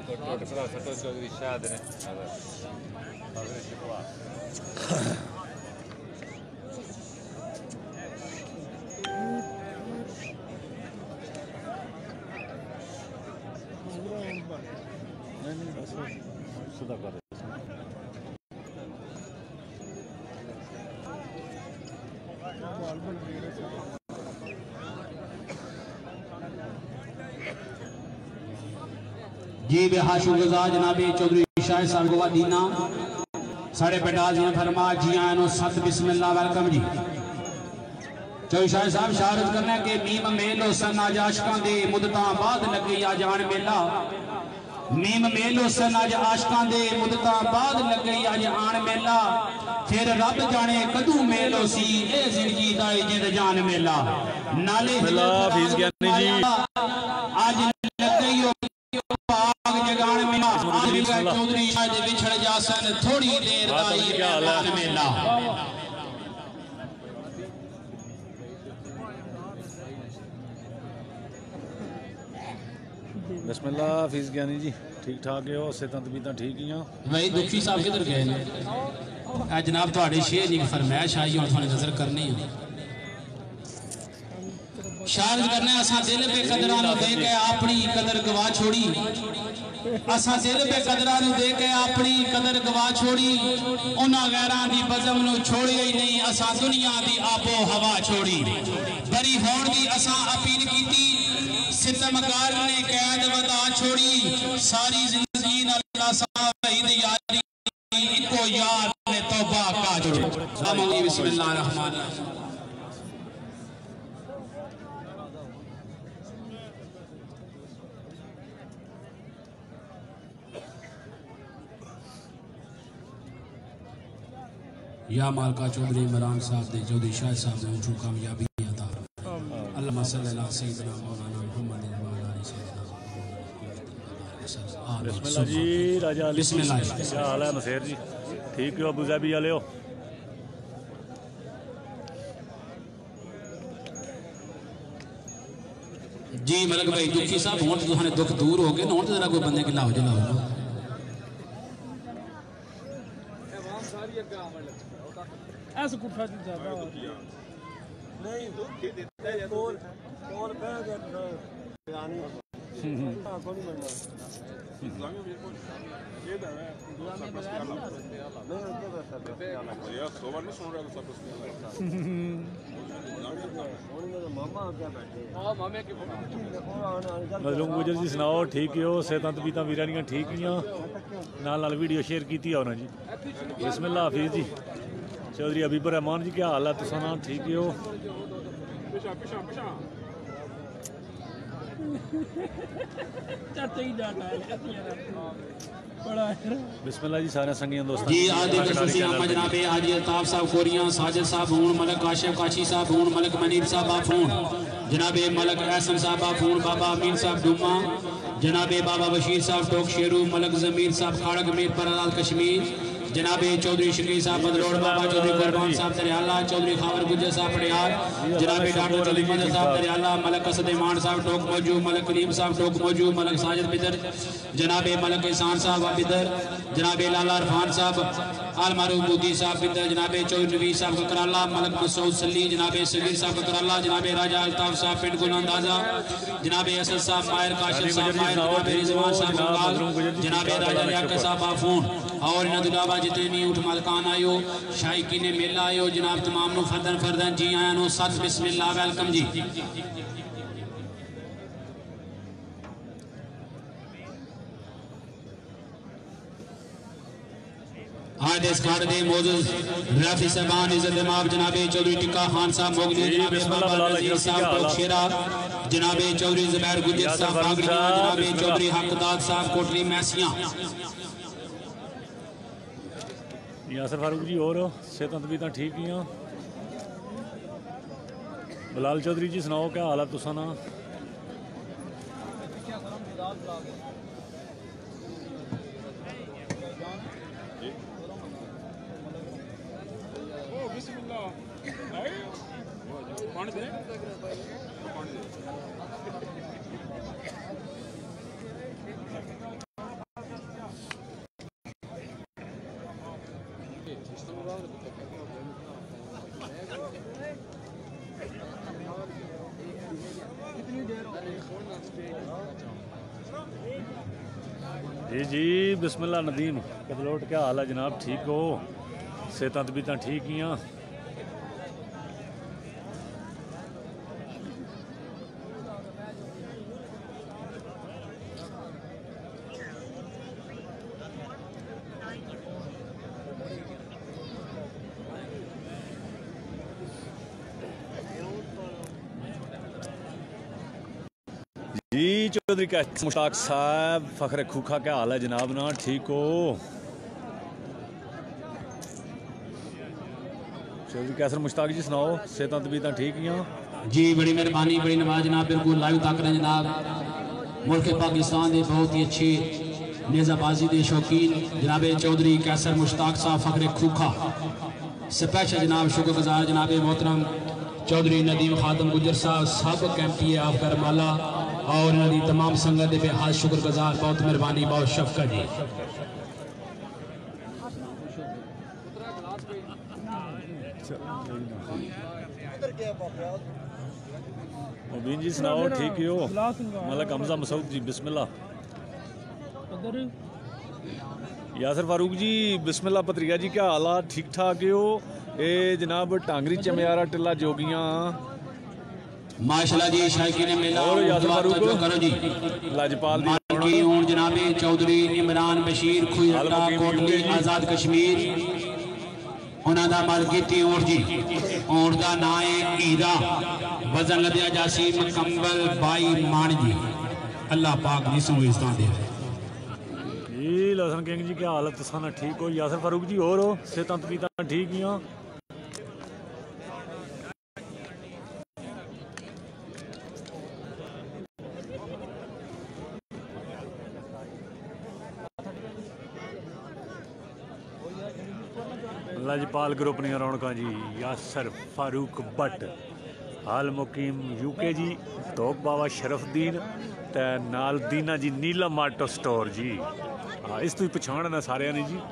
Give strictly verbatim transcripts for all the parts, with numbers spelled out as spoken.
जी बेहाशुगजा जनाबी चौधरी शाह साहब गोवा दीना साढ़े पंडाल जी फरमा जी आनो सत बिस्मिल्लाह वेलकम जी। चौधरी शाह साहब शारत करना के मीम मेलो सन अज आशकां दे मुदतां बाद लगी आ जान मेला। मीम मेलो सन अज आशकां दे मुदतां बाद लगी अज आन मेला। फिर रब जाने कदू मेलो सी ए जिंदगी दा जिंद जान मेला। नाले आज लगी चौधरी शाह बिछड़ जासन थोड़ी देर मेला। बिस्मिल्लाह हाफिज ज्ञानी जी ठीक ठाक है सेहत तबीयत ठीक ही भाई दुखी साहब किधर गए ने जनाब थोड़े शेर की फरमाइश आई और थोड़ी नजर करनी है शारद करने असा दिल पे कदरां नु दे के अपनी कदर गवा छोड़ी। असा दिल पे कदरां नु दे के अपनी कदर गवा छोड़ी। उन्हां गैरां दी बज़म नु छोड़िया ही नहीं असा दुनिया दी आबो हवा छोड़ी। बरी होण दी असा अपील कीती सितमकार ने कैद वदा छोड़ी। सारी जिंदगी अल्लाह साहब दी यारी इको यार ने तौबा का छोड़ी। बिस्मिल्लाह रहमान रहीम। या मालका चौधरी इमरान साहब दे चौधरी शाह साहब ने उनको कामयाबी अता अल्लाह सल्लल्लाहु अलैहि सय्यदना मौलाना मुहम्मद बिस्मिल्लाह जी राजा अली बिस्मिल्लाह क्या हाल है मसेर जी ठीक हो अबू ज़ैबी वाले हो जी मलक भाई दुखी साहब हुण तुहाने दुख दूर हो गए हुण जरा कोई बंदे के लाओ जलाओ ऐसे कुछ ज्यादा नहीं तो के देता है और और कह गया यानी हां कौन बनना इस्लामी बिल्कुल ये तो है दूसरा बस क्या नहीं क्या बस है यार सोवर नहीं सुन रहा सब बस मामा क्या बैठे हां मामे की मजलूम गुजर जी सुनाओ ठीक हो सेहत तबीयत वीरानियां ठीक ही नाल नाल वीडियो शेयर की हो ना जी बिस्मिल्लाह हाफिज जी चौधरी अबीबर रहमान जी क्या हाल है तुसा ना ठीक हो बिस्मिल्लाह जी सारे संगियां दोस्तों जी आदि खुशी अहमद जनाब आदि अल्ताफ साहब कोरिया साजिद साहब हूं मलक काशिफ काशी साहब हूं मलक मनीर साहब आप हूं जनाब मलक एहसन साहब आप हूं बाबा अमीन साहब डुमा जनाब बाबा बशीर साहब टोक शेरू मलक जमीर साहब खाड़क मीर परलाल कश्मीर जनाब चौधरी शकील साहब बदलोड़ बाबा चौधरी कुरबान साहब दरियाला चौधरी खावर गुज्जर साहब पटियाल जनाब डॉक्टर चौधरी मदर साहब दरियाला मलक असद ईमान साहब टोक मौजूद मलक करीम साहब टोक मौजूद मलक साजिद बिदर जनाब मलक एहसान साहब बिदर जनाब लाला इरफान साहब आल मारूफ मोदी साहब बिदर जनाब चौधरी नवीस साहब ककराला मलक मसूद सली जनाब सगीर साहब ककराला जनाब राजा अल्ताफ साहब पिंड गुलंदाजा जनाब असद साहब माहिर काशिफ साहब माहिर जनाब रिजवान साहब जनाब राजा लियाकत साहब आफून और इन्हां दुलावा जितने भी उठ मलकान आयो शायकी ने मेला आयो जनाब तमाम नु फर्दन फर्दन जी आया नो सत बिस्मिल्लाह वेलकम जी। आज इस खाड़ दे मौजूद राफी साहबान इज्जत इमाम जनाब चौधरी टिक्का खान साहब मोगली जनाब बाबा नजीर साहब टोकशेरा जनाब चौधरी जुबैर गुजर साहब बागड़िया जनाब चौधरी हकदाद साहब कोटली मैसियां यासर फारूक जी और सेहत तबीयत ठीक ही हैं बिलाल चौधरी जी सुनाओ क्या हाल है तुसा ना जी जी बिस्मिल्लाह नदीम कदलोट, क्या हाल है जनाब? ठीक हो? सेहत तबीयत ठीक ही हैं? जी चौधरी का मुश्ताक साहब फखरे खूखा, क्या हाल है जनाब? ना ठीक हो? चौधरी कैसर मुश्ताक जी सुनाओ, सेहत तबीयत ठीक ही हैं? जी बड़ी मेहरबानी, बड़ी नवाज जनाब, बिल्कुल लाइव तक रहे जनाब। मुल्क पाकिस्तान के बहुत ही अच्छे नेजाबाजी के शौकीन जनाब चौधरी कैसर मुश्ताक साहब फखरे खूखा स्पेशल जनाब शुक्रगुजार जनाब मोहतरम चौधरी नदीम खादम गुजर साहब सब कैंपी ऑफ करमाला और इन्होंने तमाम संगत के बेहाल शुक्रगुजार, बहुत मेहरबानी, बहुत शफकत जी। मुबीन जी सुनाओ, ठीक ही हो? मलक हमजा मसूद जी बिस्मिल्लाह। यासर फारूक जी बिस्मिल्लाह। पत्रिया जी क्या हालात? ठीक ठाक हो? ए जनाब टांगरी चमियारा टिल्ला जोगियां माशाल्लाह जी, शायकीन मेला और यासर फारूक करो जी। लाजपाल दी की ऊन जनाबे चौधरी इमरान बशीर खुयटा कोटली आजाद कश्मीर उन्हों का मालकीती ऊंट जी। ऊंट का नाम है हीरा, वजन लद्या जासी मुकम्मल बाई मान जी। अल्लाह पाक जी सो इज्जत दे। जी लसन किंग जी क्या हालत? तुसाना ठीक हो? यासर फारूक जी और हो? सेहत तबीयत ठीक ही हैं? लाजपाल ग्रुप ने रौनक जी। यासर फारूक भट्ट हाल मुकीम यूके जी, तोप बाबा शरफदीन ते नाल दीना जी नीलम आटो स्टोर जी। हाँ इस तू पछाण ना सारे ने जी।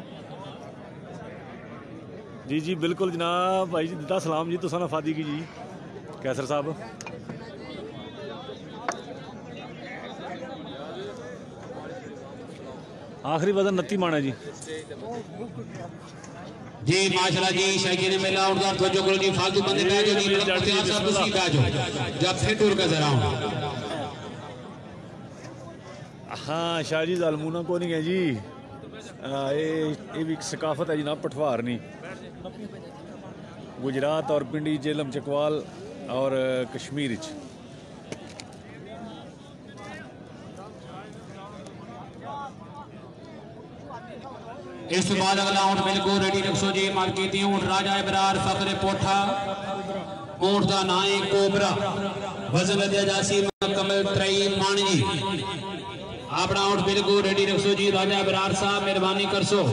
जी जी बिल्कुल जनाब भाई जी, दिता सलाम जी तुसा फादी की जी कैसर साहब। आखिरी वजन नत्ती माना जी। जी माशाल्लाह जी, शायकीन मेला और तवज्जो करो जी। फालतू बंदे बैठ जाओ जी, मुख्तियार साहब तुसी बैठ जाओ जब फिर टूर का जरा हूं। हाँ शाहजी जालमूना को नहीं है जी। ये भी सकाफत है जनाब पठवारनी गुजरात और पिंडी जेलम चकवाल और कश्मीर। इस बाद अगला ऊंट बिल्कुल रेडी रखो जी। मार्केटी ऊंट राजा इबरार फखरे पोठा, ऊंट का नाम है कोबरा, वजन लद्या जासी मुकम्मल त्रई मान जी। अपना ऊंट बिल्कुल रेडी रखो जी। राजा इबरार साहब मेहरबानी कर सो।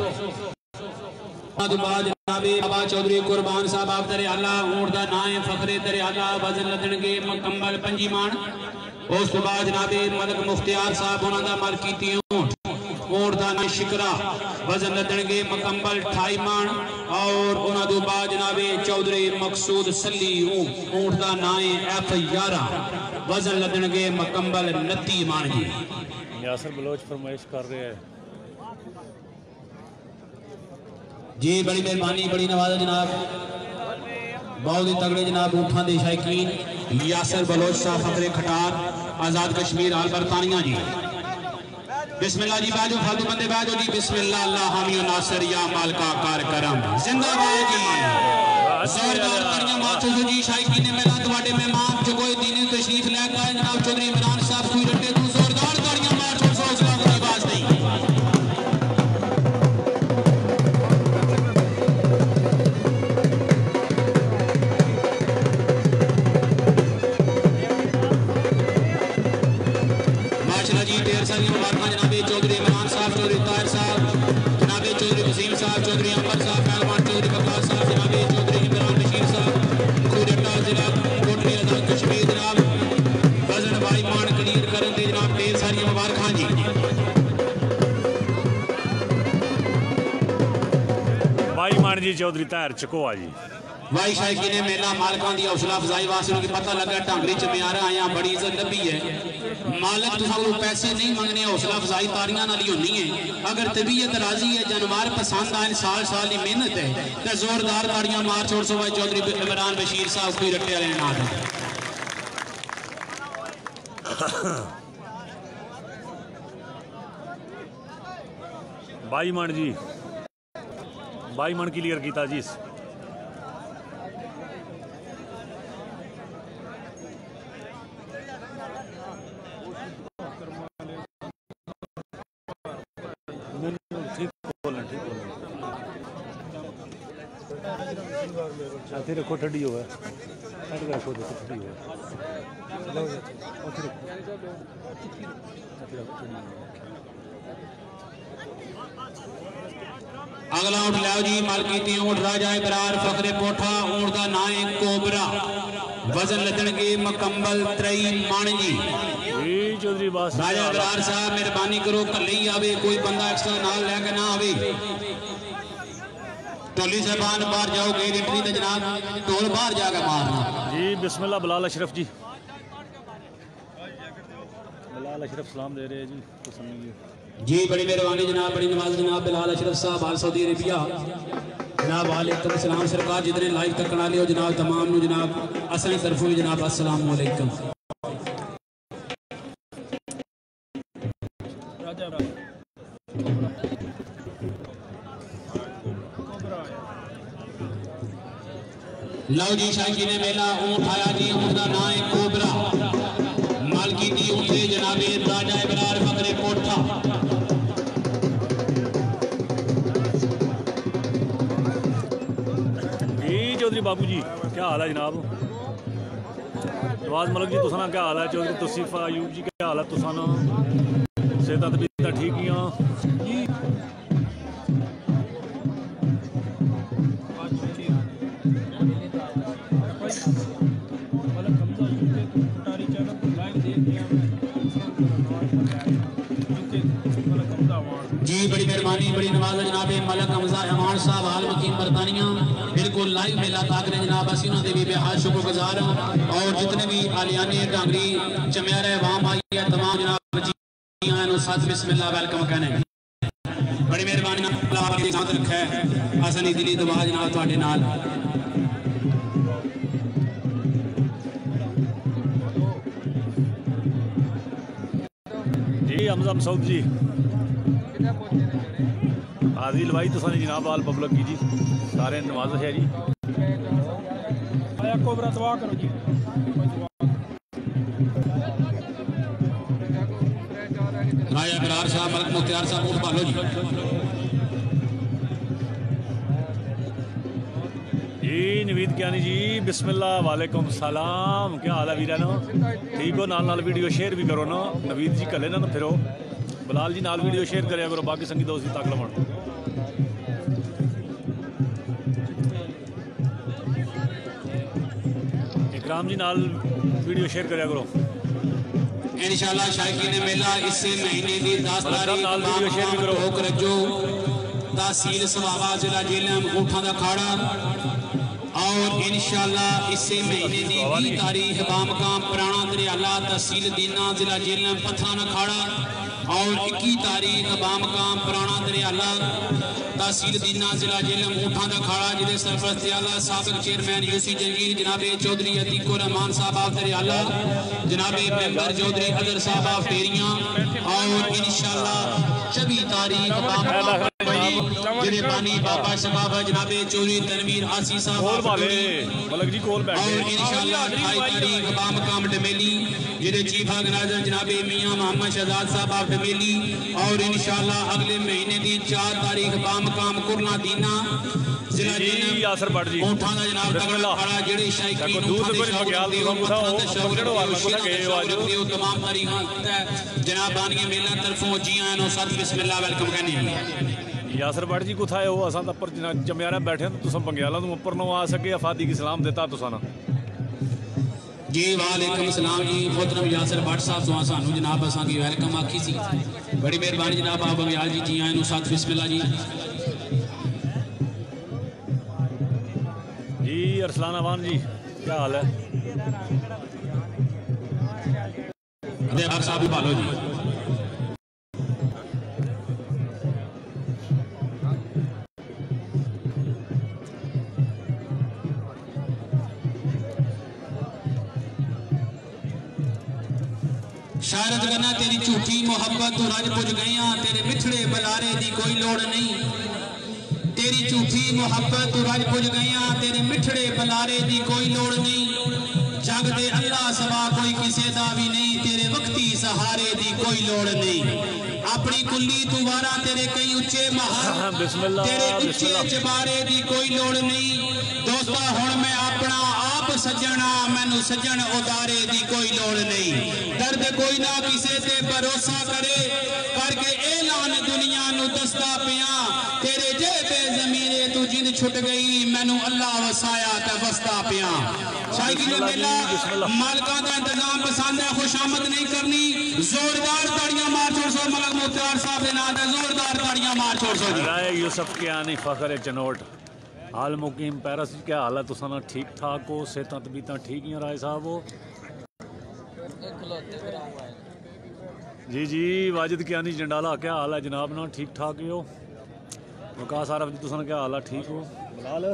बाबा चौधरी कुरबान साहब आप दरियाला, ऊंट का नाम है फखरे दरियाला, वजन लदणगे मुकम्मल पंजी मान। उस बाद जनाबे मलक मुख्तियार साहब उन्होंने मार्केटी ऊंट, ऊंट का नाम शिकरा, वजन लदणगे मुकम्मल अठाई मान। और उन्होंने बाद जनाबे चौधरी मकसूद सली, ऊंट का नाम है एफ ग्यारह, वजन लदणगे मुकम्मल उनतीस मान जी। यासर बलोच फरमाइश कर रहे हैं जी। बड़ी मेहरबानी, बड़ी नवाज जनाब, बहुत ही तगड़े जनाब ऊँठा के शौकीन यासर बलोच साहब फखरे खटार आजाद कश्मीर आल बरतानिया जी। बिस्मिल्लाह जी बाजो, फालतू बंदे बाजो जी। बिस्मिल्लाह अल्लाह हामी नासर या मालका कार करम जिंदाबाद जी। जोरदार तालियां मारते हो जी। शायकीन मेला ਤੁਹਾਡੇ मेहमान जो कोई दीनी तशरीफ लेकर आए जनाब चौधरी इमरान साहब कोई रट्टे तू जोरदार तालियां मारते हो। सोच ला कोई आवाज नहीं। माशाल्लाह जी, ढेर सारी मुबारक जनाब चौधरी इमरान साहब, चौधरी ताहिर साहब, जनाब चौधरी वसीम साहब, चौधरी अमर साहब, पहलवान चौधरी बकवास साहब, जनाब चौधरी इमरान बशीर साहब, खुदटा जिला कोटली आजाद कश्मीर जनाब वजन भाई मान मान जी चौधरी तार चकोआ जी भाई शायकी ने मेला मालकां दी हौसला अफजाई वास्ते उन्हें पता लगा टांगरी च म्यारा आया बड़ी इज्जत लभी है मालिक तुसां पैसे नहीं मंगने हौसला अफजाई तारियां नाल ही होनी है अगर तबीयत राजी है जानवर पसंद आए साल साल की मेहनत है तो जोरदार ताड़ियां मार छोड़ सो भाई चौधरी इमरान बशीर साहब कोई रट्टे वाले ना बाई मन जी बाई मन क्लियर किया जी साथी रखो ठंडी हो रखो ठंडी हो अगला ऊँट लियाओ जी मालकी ऊँट राजा इबरार फकरे पोठा ऊँट का ना है कोबरा वजन लदन के मुकम्मल त्रई मान जी चौधरी बास राजा इबरार साहब मेहरबानी करो कल ही आवे कोई बंदा एक्स्ट्रा नाल लेके ना आवे टोली साहबान बाहर जाओ गेट एंट्री ते जनाब टोल बाहर जाकर मारना जी बिस्मिल्लाह बिलाल अशरफ जी बिलाल अशरफ सलाम दे रहे हैं जी तो समझिए जी बड़ी मेहरबानी जनाब बड़ी नवाज जनाब बिलाल अशरफ साहब आल सऊदी अरेबिया जनाब वालेकुम सलाम सरकार जितने लाइव तक करा लियो जनाब तमाम नु जनाब असल तरफों भी जनाब अस्सलाम वालेकुम लो जी शायकी ने मेला ऊँट आया जी ऊँट का नाम है कोबरा मालकी दी ऊँट जनाबे राजा इबरार फकरे कोठा चौधरी बाबू जी क्या हाल है जनाब नवाज मलिक जी तुसाना क्या हाल है चौधरी तौसीफ अयूब जी क्या हाल है तुसाना सेहत तबीयत ठीक ही जी बड़ी मेहरबानी बड़ी नवाज जनाब मलक हमजा अमान साहब हाल मकीम बरतानिया बिल्कुल लाइव मेला ताक रहे जनाब असी उन्होंने भी बेहद शुक्रगुजार और जितने भी आलियानी डांगरी चम्यारे वाम आई है तमाम जनाब साथ बिस्मिल्लाह वेलकम कहने बड़ी मेहरबानी आपकी साथ रखा है असनी दिली दुआ जनाब तुहाडे नाल जी हमजा मसूद जी आदिल भाई तो सारी जनाब आल पब्लिक की जी सारे नवाज है जी कोबरा दुआ करो जी राजा इबरार साहब मलक मुख्तियार साहब ऊँट पालो जी जी नवीद क्यानी जी बिस्मिल्लाह वालेकुम सलाम क्या हाल है वीरा ना ठीक हो नाल नाल वीडियो शेयर भी करो ना नवीद जी कले ना फिरो बिलाल जी नाल वीडियो शेयर कराया करो बाकी संगी दोस्त भी तक लवन इकराम जी नाल वीडियो शेयर कराया करो इंशाल्लाह शायकी ने मेला इसी महीने की दस तारीख नाल वीडियो शेयर भी करो ठोक रजो तहसील सवावा जिला जेलम ऊँटा का खाड़ा और इंशाल्लाह इसी महीने की बीस तारीख बामकाम पुराना दरियाला तहसील दीना जिला जेलम पत्थर खाड़ा और इक्कीस तारीख बामकाम पुराना दरियाला तहसील दीना जिला जेलम ऊँटा का खाड़ा जिले सरपरस्त आला साबिक चेयरमैन यूसी जंगीर जनाबे चौधरी अतीको रहमान साहब आप दरियाला जनाबे मेंबर चौधरी अदर साहब आप फेरियां और इंशाल्लाह छब्बीस तारीख बामकाम जिले पानी बाबा शबाब जनाबे चौधरी तनवीर आसी साहब और इंशाल्लाह अट्ठाईस तारीख बामकाम डमेली जिले चीफ ऑर्गेनाइजर जनाबे मियां मोहम्मद शहजाद साहब आप डमेली और इंशाल्लाह अगले महीने की चार तारीख बामकाम कुरला दीना जिला यासर भट्ट जी ऊँटा का जनाब तगड़ा खड़ा जेड़े शायकीन तमाम तारीख जनाब बानिया मेला तरफों जी आया सर बिस्मिल्लाह वेलकम कहने यासर भट्ट जी कुछ हो असा तो चम्यारा बैठे तो तुम बंग्याला तो उपर नो आ सके आफादी की सलाम देता तुसाना जी वालेकुम सलाम जी मोहतरम यासर भट्ट साहब तो सानू जनाब असा की वेलकम आखी सी बड़ी मेहरबानी जनाब आप बंग्याल जी जी आए साथ बिस्मिल्लाह जी जी अरसलान अवान जी क्या हाल है? देवार साहब भी भालो जी। शायद करना तेरी झूठी मोहब्बत तू रज पुज गईया, तेरे मिठड़े बलारे दी कोई लोड़ नहीं। तेरी झूठी मोहब्बत तू रज पुज गईया, तेरे मिठड़े बलारे दी कोई लोड़ नहीं। जग दे अल्लाह सवा कोई किसे दा भी नहीं, तेरे वक्ती सहारे दी कोई लोड़ नहीं। अपनी कुल्ली तू वारा तेरे कई उच्चे महल, तेरे उच्चे चबारे दी कोई लोड़ नहीं। दोस्ता हुण मैं अपना आप सजना, मैनू सजन उदारे दी कोई लोड़ नहीं। दर्द कोई ना किसे ते भरोसा करे, करके ऐलान दुनिया नू दसदा पिया। तेरे जेबे जमीरे तू जिंद छुट गई, मैनू अल्लाह वसाया ते वसदा पिया। शायकी ने मेला मालका का इंतजाम पसंद है, खुशामद नहीं करनी। जोरदार ताड़ियां मार छोड़ सो मलक मुख्तार साहब के नाम पे, जोरदार ताड़ियां मार छोड़ सो जी। राय यूसुफ के आनी फखर चनोट हाल मुकीम पैरस क्या हाल है? तुसां ठीक ठाक हो? सेहत तबीयत ठीक ही राय साहब हो? जी जी वाजिद के आनी जंडाला क्या हाल है जनाब? ना ठीक ठाक ही हो? वकास आरफ जी तुसां क्या हाल है? ठीक हो? बिलाल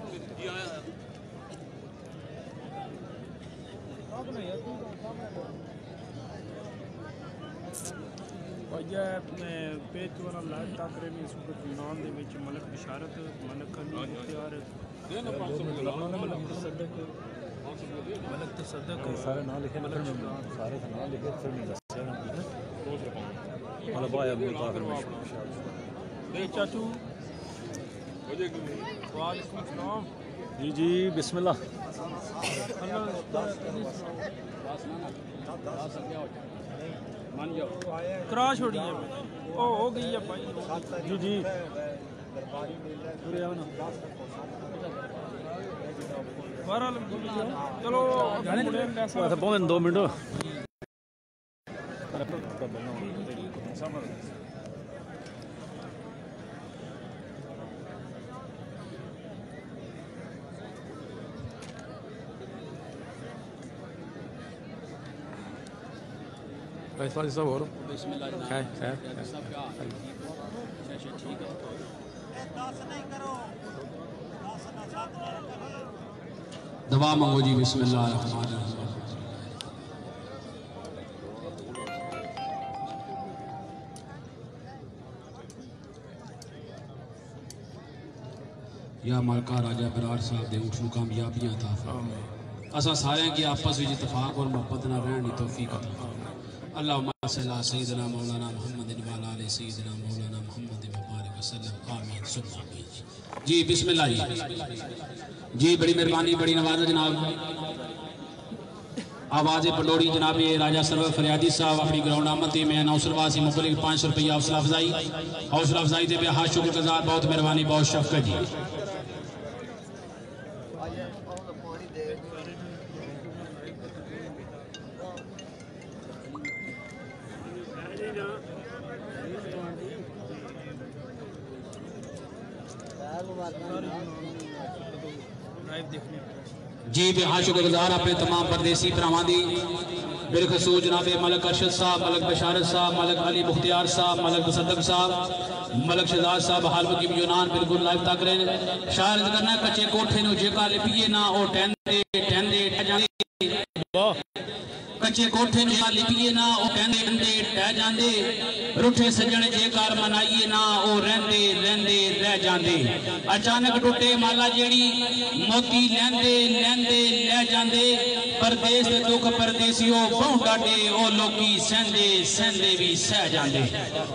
पेज वाला लाइव टाकरे में सूरत यूनान दे विच मलक बिशारत मलक अली मुख्तियार मलक तसद्दुक मलक तसद्दुक सारे नाम लिखे सारे नाम लिखे फिर नहीं दस्या ना मतलब आया अब्दुल कादिर ए चाचू वालेकुम सलाम जी जी बिस्मिल्लाह करा छोड़ी है ओ हो गई है भाई जी जी चलो पौने दो मिनट فاضي صور خير خير दवा मांगो जी। बिस्मिल्लाह रहमान रहीम। या मलका राजा बरार साहब दे उठ कामयाबियां था असा सारे की आपस में इतफाक और मोहब्बत ना रहने की तौफीक अता फरमा। अल्लाहुम्मा सल्ला सय्यदना मौलाना मुहम्मद व अला सय्यदना मौलाना मुहम्मद व बारिक वसल्लम आमीन सुम्मा आमीन। जी बिस्मिल्लाह जी जी बड़ी मेहरबानी बड़ी नवाज़त जनाब। आवाज़ पंडोरी जनाब राजा सरवर फरियादी साहब अपनी ग्राउंड आमदी में नौसरवासी मुखलिक पाँच सौ रुपया हौसला अफजाई हौसला अफजाई दे बेहद शुक्रगुजार बहुत मेहरबानी बहुत शफकत जी। जी बेहद शुक्रगुजार अपने तमाम परदेसी भरावां दी बिलखसूस जनाब मलक अरशद साहब मलक बशारत साहब मलक अली मुख्तियार साहब मलक तसद्दुक साहब मलक शहजाद साहब हाल मुकीम यूनान बिल्कुल लाइव तक रहे। शायद करना कच्चे कोठे नु जेका लिपिए ना ओ टेंदे टेंदे जांदे कच्चे कोठे नु लिपिए ना ओ टेंदे टेंदे टह जांदे रुठे सजण जेकर मनाइए ना ओ रहंदे रहंदे रह जांदे। अचानक टुटे माला जेड़ी मोती लैंदे लैंदे ले जांदे परदेस दे दुख परदेसियों बहु डाटे ओ लोकी सहंदे सहंदे भी सह जांदे।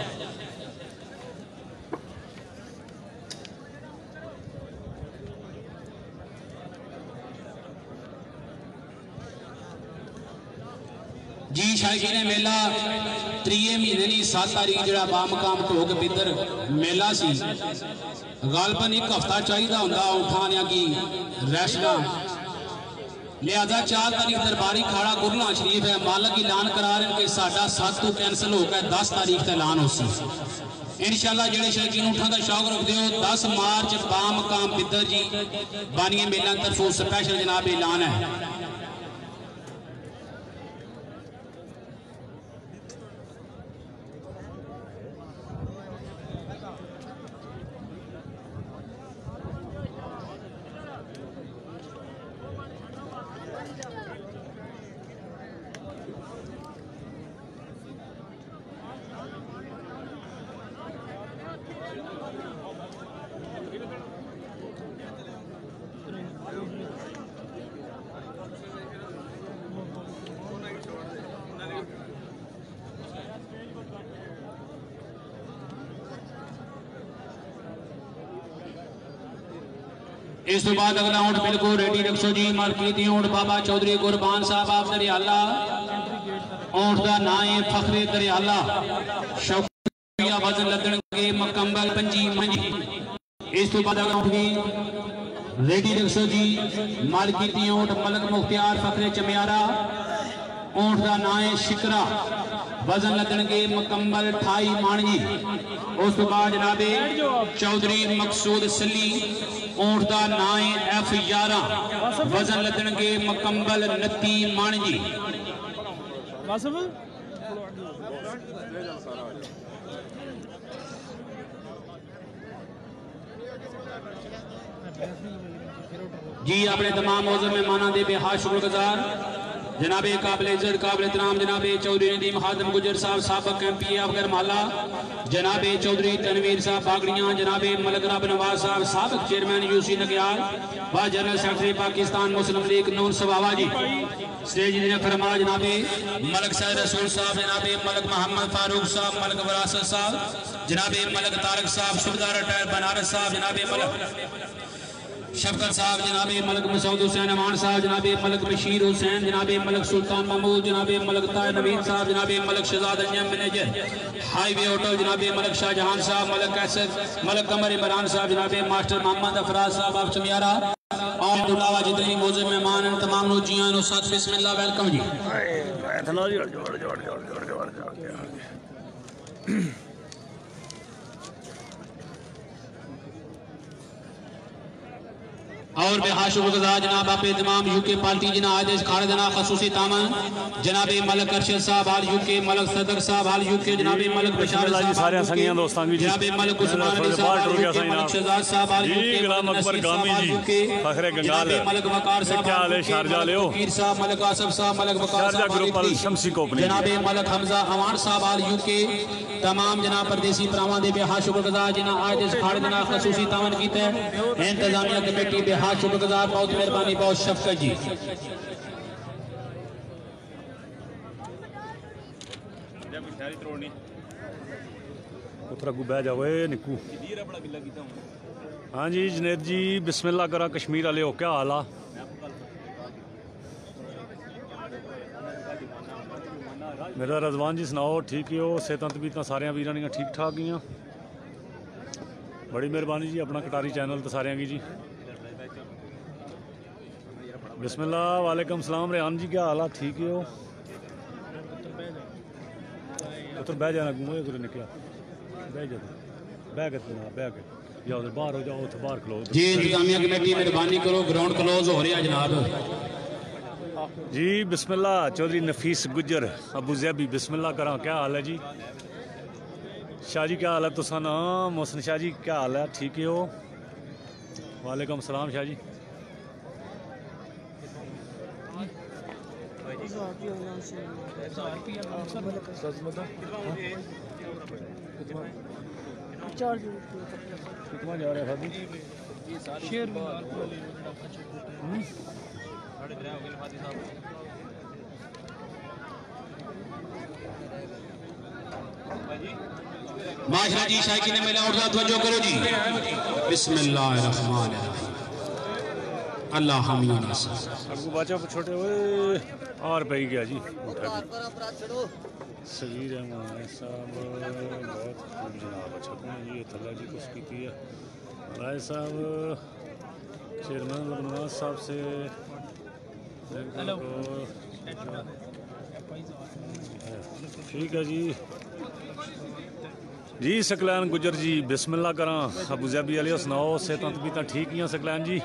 जी शायकी ने मेला त्रीए महीने की सात तारीख जो बामकाम ढोक बिदर मेला सी गालबन एक हफ्ता चाहिए होंगे उठाने की रैशना लिहाजा चार तारीख दरबारी खाड़ा गुरला शरीफ है मालक ऐलान करा रहे कि साडा सात तो कैंसल हो गया दस तारीख का ऐलान हो सी इंशाअल्लाह जेड़े शौकीन उठा का शौक रखते हो दस मार्च बामकाम बिद्दर जी बानिया मेला तरफों स्पेशल जनाब ऐलान है। इस तो बाद अगला ऊंट बिल्कुल रेडी रखो जी। मालकीती ऊंट बाबा चौधरी कुरबान साहब आप दरियाला ऊंट का ना है फखरे दरियाला शौकिया वजन लदणगे मुकम्मल पंजी मंजी। इस तो बाद अगला ऊंट भी रेडी रखो जी। मालकीती ऊंट मलक मुख्तियार फखरे चमियारा ऊंट का ना है शिकरा वजन लदणगे मुकम्मल अठाई मानजी। उस तो बाद जनाबे चौधरी मकसूद सली ऊंट का ना है एफ ग्यारह वजन लदणगे मुकम्मल उनती मानजी। जी अपने तमाम मौजूद मेहमानों के बेहद शुक्रगुजार जनाबे काबिल इज्जत काबिल एहतराम जनाबे चौधरी नदीम खादम गुजर साहब साबक एम पी अफगर माला जनाबे चौधरी तनवीर साहब बागड़ियां जनाबे मलक रब नवाज साहब साबक चेयरमैन यूसी नग्याल व general secretary Pakistan Muslim league Noon Sabawa ji stage ने फरमा जनाबे मलक सैयद रसूल साहब जनाबे मलक मोहम्मद फारूक साहब मलक वरासत साहब जनाबे मलक तारक साहब सुबदार रिटायर बनारस साहब जनाबे मलक शफकत साहब जनाबे मलक मसूद हुसैन अमान साहब जनाबे मलक बशीर हुसैन जनाबे मलक सुल्तान महमूद जनाबे मलक ताहिर नवीन साहब जनाबे Malik Shahzad Anjum manager highway hotel जनाबे मलक शाहजहां साहब मलक कैसर मलक कमर इमरान साहब जनाबे मास्टर मोहम्मद अफराज साहब आप चमियारा और दुलावा जितने मौजूद मेहमान हैं तमाम नो जियां नो साथ बिस्मिल्लाह वेलकम जी। और बेहद शुक्रगुजार जनाब आप तमाम यूके पार्टी जना आदेश खाड़ देना खसूसी तामन जनाबे मलक अरशद साहब हाल यूके मलक सदर साहब हाल यूके जनाबे मलक बशार सारे संगियां दोस्तां भी जनाबे मलक उस्मान अली साहब हाल यूके मलक शहजाद साहब हाल यूके गुलाम अकबर गामी जी फखरे गंगाल मलक वकार साहब क्या हाल है शारजा ले फकीर साहब मलक आसफ साहब Malik Waqar Sharjah group Al Shamsi company जनाबे मलक हमजा अमान साहब हाल यूके तमाम जनाब परदेसी भरावां दे बेहद शुक्रगुजार जिन्हां आदेश खाड़ देना खसूसी तामन कीता है इंतजामिया कमेटी बेहद शुक्रगुजार बहुत मेहरबानी बहुत शफकत जी। उतरा को बह जाओ निकू। हाँ जी जुनैद जी बिस्मिल्लाह करा कश्मीर वाले हो क्या हाल आ? मेरा रजवान जी सुनाओ ठीक ही हो सेहत तबीयत सारिया वीर ठीक ठाक ही बड़ी मेहरबानी जी अपना कटारी चैनल तो सारिया की जी बिस्मिल्लाह वालेकुम सलाम रेहान जी क्या हाल है ठीक ही हो उधर बह जाना घूमो उधर निकला बह जा बह के बह के या उधर बाहर हो जाओ उधर बाहर खलो जी इंतजामिया कमेटी मेहरबानी करो ग्राउंड क्लोज हो रहा जनाब जी बिस्मिल्लाह चौधरी नफीस गुजर अबू जैबी बिस्मिल्लाह करा क्या हाल है जी शाह जी क्या हाल है तुसा ना मोहसिन शाह जी क्या हाल है ठीक ही हो वालेकुम सलाम शाह जी कितना जा रहा है शेर माशरा जी शायकी ने मेला उठा तवज्जो करो जी बिस्मिल्लाहिर्रहमानिर्रहीम अल्लाह हमीद आपको बच्चा छोटे हुए और पे गया जी सगीर साहब बहुत खूब जनाब अच्छा जी थल्ला जी कुछ की है राय साहब चेयरमैन नवाज साहब से ठीक है जी जी सकलैन गुजर जी बिस्मिल्लाह करा अबू ज़ैबी वाले सुनाओ सेहत तबीयत ठीक ही सकलैन जी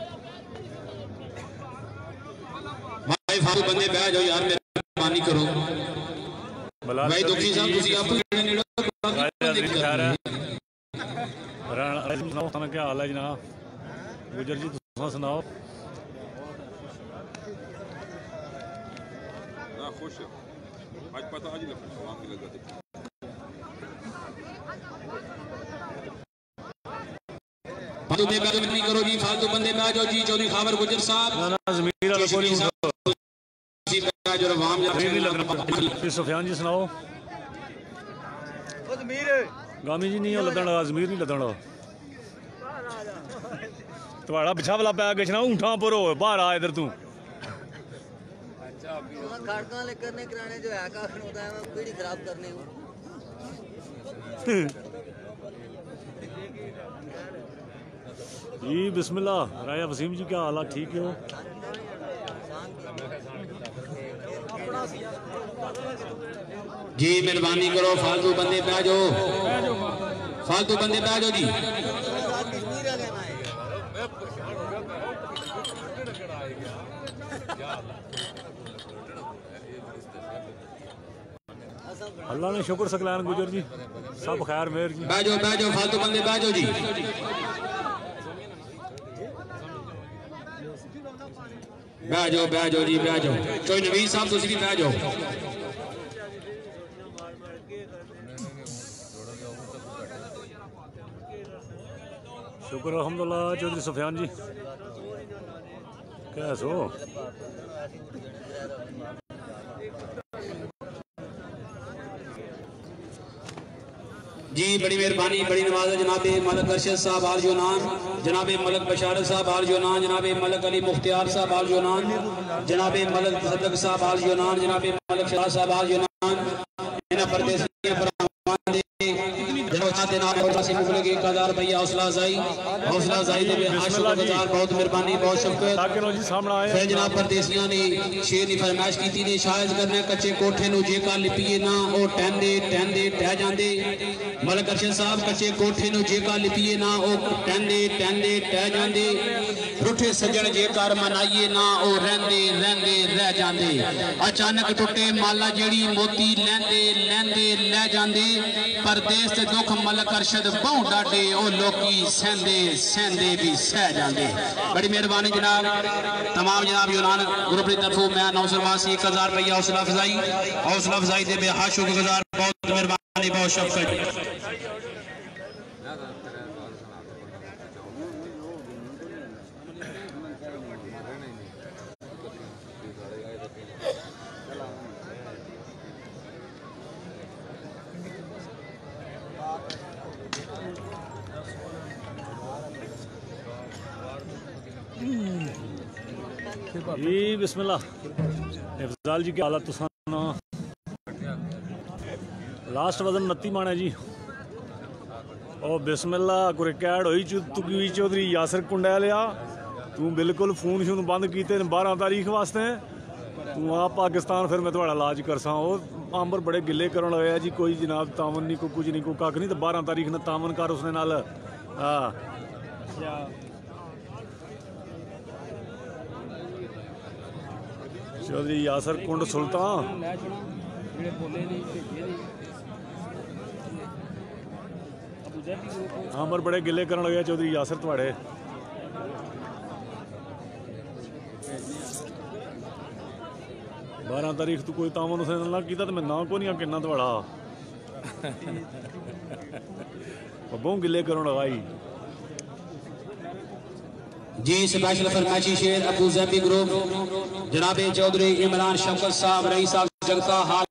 भाई फालतू बंदे बह जाओ यार मेहरबानी करो भाई दुखी साहब तुसी आप सुनाओ क्या हाल है जनाब गुजर जी तुम सुनाओ खुश आज पता आज सलाम भी लगा फालतू बंदे बैठ नहीं करो जी फालतू बंदे बैठ जाओ जी चौधरी खावर गुजर साहब ना ना ज़मीर वाला कोई नहीं जो रवाम फिर सुफियान जी सुनाओ गामी जी नहीं लदन लगा ज़मीर नहीं लदन तुम्हारा पिछा वाला पै गया ऊँठा पर हो बाहर आ इधर तू खड़का लेकर नहीं कराने जो है का होता है पीढ़ी खराब करने को जी बिस्मिल्लाह राजा वसीम जी क्या हाल है ठीक हो जी मेहरबानी करो फालतू बंदे बह जाओ फालतू बंदे बह जाओ जी अल्लाह ने शुक्र सकलैन गुजर जी सब खैर मेहर जी बह जाओ बह जाओ फालतू बंदे बह जाओ जी बह जाओ बह जाओ जी बह जाओ कोई नवीद साहब तुसी भी बह जाओ शुक्र अल्हम्दुलिल्लाह चौधरी सुफियान जी कैसे हो जी बड़ी मेहरबानी बड़ी नवाज़ जनाबे मलक अरशद साहब आल यूनान जनाबे मलक बशारत साहब आल यूनान जनाबे मलक अली मुख्तियार साहब आल यूनान जनाबे मलक सदक साहब आल यूनान जनाबे मलक शाह साहब आल यूनान इन परदेसियों पर हजार भैया हौसला अफजाई हौसला अफजाई बहुत मेहरबानी बहुत शुक्र जनाब परदेसियां ने शेर की फरमाइश की ने शायद करना कच्चे कोठे नु जेका लिपीए ना ओ टहंदे टहंदे टह जांदे मलक अरशद साहब कच्चे कोठे नु जेका लिपीए ना ओ टहंदे टहंदे टह जांदे रूठे सज्जन जेकर मनाइए ना ओ रहंदे रहंदे रह जांदे अचानक टुटे माला जेड़ी मोती लैंदे लैंदे ले जांदे परदेस ते दुख मलक अरशद बहु डाटे ओ लोकी सहंदे सहंदे भी सह जांदे बड़ी मेहरबानी जनाब तमाम जनाब यूनान ग्रुप की तरफों मैं नौसर वासी एक हजार रुपया हौसला अफजाई हौसला अफजाई दे बेहद शुक्रगुजार बहुत मेहरबानी बहुत शुक्रिया जी बिस्मिल्लाह इफ्जाल जी की हालत तुसा लास्ट वजन उनती मन है जी ओ बिस्मिल्लाह क्रिकेट हुई तुकी चौधरी यासर कुंडा लिया तू बिल्कुल फोन शून बंद किए बारह तारीख वास्ते तू आ पाकिस्तान फिर मैं थोड़ा इलाज करसा वो आंबर बड़े गिले करन लगे जी कोई जनाब तावन नहीं कोई कुछ नहीं कोई कख नहीं तो बारह तारीख ने तावन कर उसने नाल हाँ चौधरी यासर कुंड सुल्तान आमर बड़े गिले करन लगे चौधरी यासर थोड़े बारह तारीख तू कोई तावन उसने ना किया तो मैं ना को नहीं किन्ना थोड़ा बहुत गिले करन लगाई जी स्पेशल फरमाइशी शेर अबू ज़ैबी ग्रुप जनाबे चौधरी इमरान शफकत साहब रईस साहब जगता हाल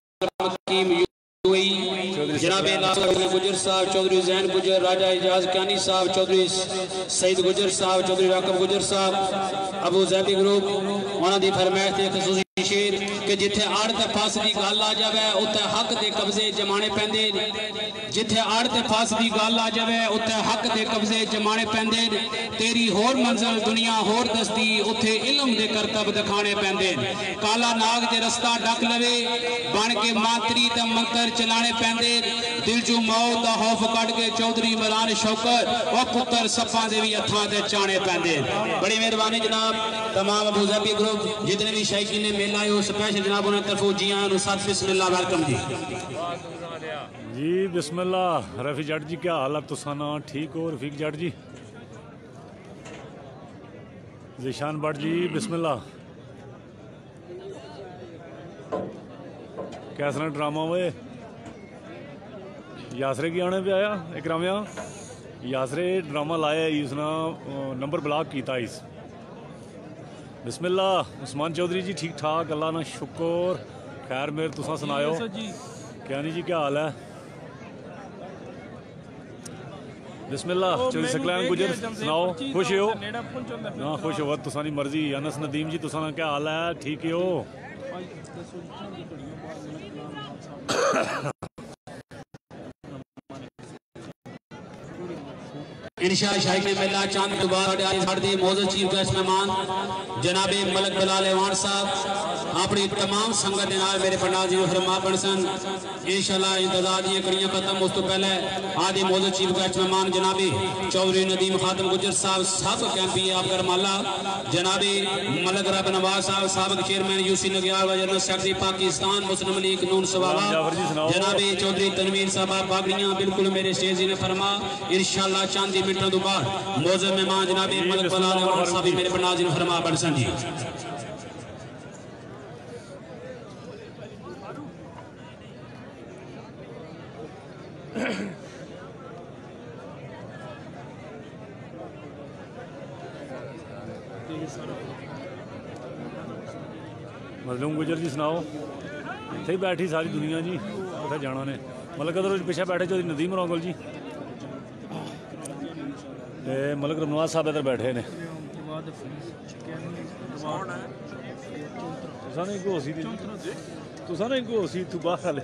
जनाबे गुजर साहब चौधरी जैन गुजर राजा एजाज कानी साहब चौधरी सईद गुजर साहब चौधरी राकब गुजर साहब अबू ज़ैबी ग्रुप उन्होंने फरमाइश से खसूसी शेर कि जिथे आड़ ते फस की गल आ जाए उत्थे हक दे कब्जे जमाने पैंदे जिथे आड़ ते फस की गल आ जाए उत्थे हक दे कब्जे जमाने पैंदे तेरी होर मंजिल दुनिया होर दसदी उत्थे इलम दे करतब दिखाने पैंदे काला नाग जे रस्ता डक लवे बन के मातरी ते मंत्र चलाने पैंदे दिल चू मौत दा खौफ कट के चौधरी इमरान शौकत और पुत्र सप्पा दे भी हत्थां ते चाने पैंदे। बड़ी मेहरबानी जनाब तमाम अबू ज़बी ग्रुप जितने भी शायकीन ने मेला है स्पेशल जनाब उन्हें तरफों जी आन साथ बिस्मिल्लाह वेलकम जी जी बिस्मिल्लाह। रफी जट जी क्या हाल है तुसाना ठीक हो? रफीक जट जी, जिशान भट्ट जी बिस्मिल्लाह। कैसा ड्रामा हुए यासरे की आने पे आया इकरामिया यासरे ड्रामा लाया इसना नंबर ब्लॉक किया इस बिस्मिल्लाह। उस्मान चौधरी जी ठीक ठाक अल्लाह ना शुक्र खैर मेरे तुसा सुनायो क्या नहीं जी क्या हाल है? बिस्मिल्लाह। चौधरी सकलैन गुजर सुनाओ खुश हो ना? खुश हो तुसानी मर्जी। अनस नदीम जी तुसा क्या हाल है ठीक हो? इंशा शाही में मेला चांद के बाद साढ़े मौजूद चीफ गेस्ट मेहमान जनाबे मलक बिलाल एवान साहब अपनी तमाम संगत के नाल मेरे पंडाल जी फरमा बन सन इंशाल्लाह इंतजार दी कड़ियां खत्म उस तो पहले आदि मौजूद चीफ गेस्ट मेहमान जनाबे चौधरी नदीम खातम गुजर साहब सब कैंपी आपकर माला जनाबे मलक रब नवाज साहब साबिक चेयरमैन यूसी नगियार व general secretary Pakistan Muslim league Noon Sawawa जनाबे चौधरी तनवीर साहब बागड़ियां बिल्कुल मेरे स्टेज ने फरमा इंशाल्लाह चांदी मिनटों तो बाद मौजूद मेहमान जनाब मलक बिलाल एवान साहब मेरे पंडाल जी फरमा बरसन जी। मजलूम गुजर जी सुनाओ इतने ही बैठी सारी दुनिया जी उसे जाना ने मतलब कदर पिछे बैठे चौधरी नदीम रोंगल जी ते मलक रमनवाज साहब इधर बैठे ने तुसा नहीं घोसी दी तुसा नहीं घोसी तू बाहर वाले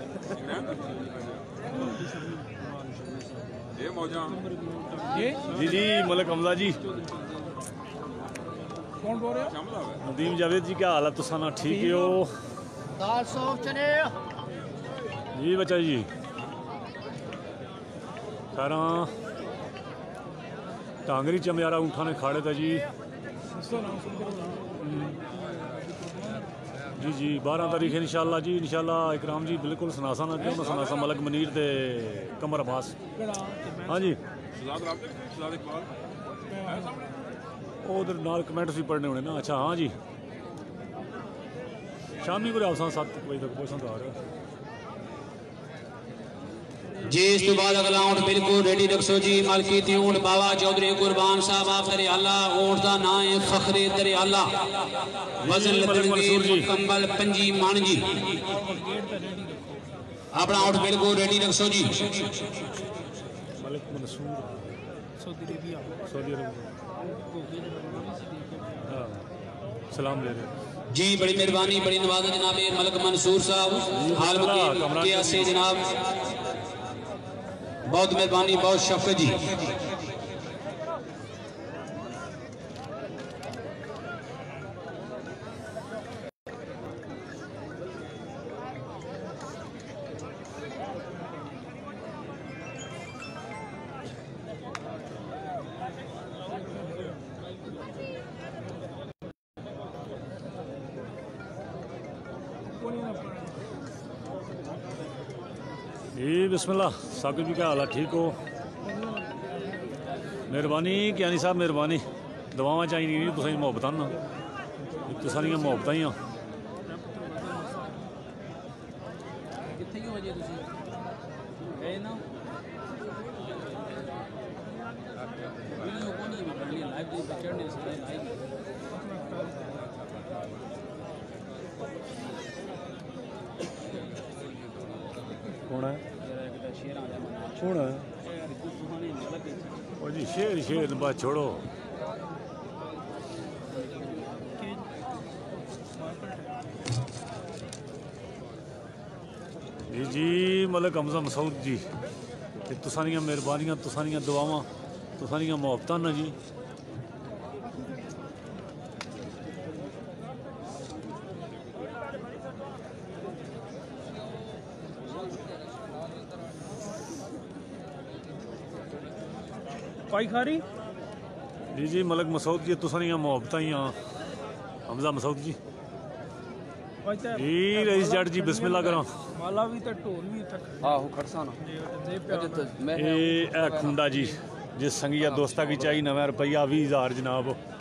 ये मौजा जी जी मलक हमला जी कौन बोल रहे हो? नदीम जावेद जी क्या हाल है तुसा ना ठीक हो? दाल सौंफ चने जी बच्चा जी खैर टांगरी चमियारा ऊँठा ने खाड़े था जी जी जी बारह तारीख है इंशाल्लाह जी इंशाल्लाह इकराम जी बिल्कुल सनासा ना क्यों ना सनासा मलक मनीर ते कमर अब्बास हाँ जी उधर नाल कमेंट्स भी पढ़ने होने ना अच्छा हाँ जी शामी को आप सत्त बजे तक पहुँचना तो आ रहा जी इस तो बाद अगला ऊंट बिल्कुल रेडी रखो जी मलकी ऊंट बाबा चौधरी कुरबान साहब आप दरियाला ऊंट का नाम है फखरे दरियाला वजन लदणगे मुकम्मल पंजी मन जी अपना ऊंट बिल्कुल रेडी रखो जी Malik Mansoor Saudi Arabia Saudi Arabia सलाम ले रहे जी बड़ी मेहरबानी बड़ी नवाज़ जनाब मलक मंसूर साहब हाल के आसे जनाब बहुत मेहरबानी बहुत शफकत जी। जी बिस्मिल्लाह साकिब जी क्या हाल है ठीक हो? मेहरबानी क्यानी साहब मेहरबानी दवावां चाहिए नहीं तुसें मुहब्बतां ना तुसानियां मुहब्बतां ही कौन है कौन है ओ जी शेर शेर बात छोड़ो जी मलिक हमजा मसूद जी तुसां दियां मेहरबानियां तुसां दियां दुआवां तुसां दियां मुहब्बतां न जी। पाई खारी जी जी मलिक मसूद जी तुसां दियां मुहब्बतां ही हाँ हमजा मसूद जी जी रईस जट जी बिस्मिल्लाह करो माला भी तो ढोल भी तक आहो खड़साना ये ए खुंडा जी जिस संगिया दोस्ता की चाहिए नवा रुपया भी हज़ार जनाब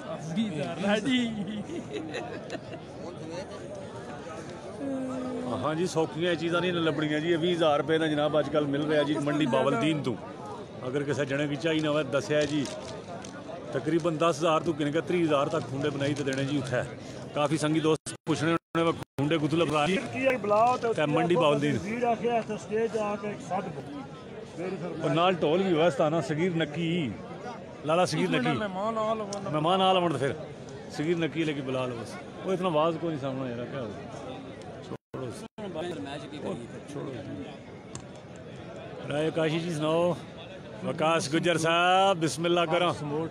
हाँ जी सौखियां चीज़ा नहीं लभनियां जी भी हज़ार रुपये का जनाब अजकल मिल रहा जी मंडी बावलदीन तो अगर किसी जने की चाहिए नवा दसिया जी तकरीबन दस हज़ार तो किन त्री हज़ार तक खुंडे बनाई तो देने जी उत्थे काफ़ी संगी दोस्त पुछने खुंडे कुतल मंडी बावलदीन और नाल ढोल भी व्यवस्था ना सगीर नक्की लाला सगीर नक्की मेहमान आल अमन फिर सगीर नक्की लेके बुला लो बस वो इतना आवाज को नहीं सामना यार क्या होगा छोड़ो राय काशी जी सुनाओ वकास गुजर साहब बिस्मिल्लाह करो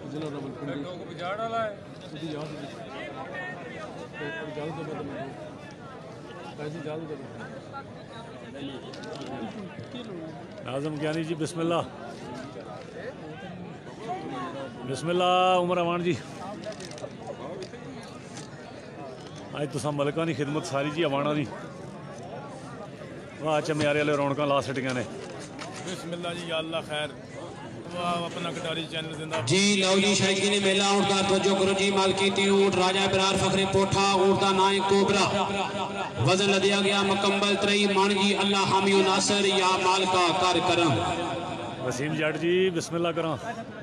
आजम ज्ञानी जी बिस्मिल्लाह बिस्मिल्लाह उमर अमान जी आज तुसा मलका की खिदमत सारी जी अवाना दी वाह चम्यारे वाले रौनक ला सटियां ने बिस्मिल्लाह जी या अल्लाह खैर अपना कटारी चैनल जिंदा जी लो जी शायकी ने मेला ऊंट का तवज्जो करो जी मालकीती ऊंट राजा बरार फखरे पोठा ऊंट का नाम कोबरा वजन लदिया गया मुकम्मल त्रई मान जी अल्लाह हामी नासर या मालका कर करम वसीम जट जी बिस्मिल्लाह करो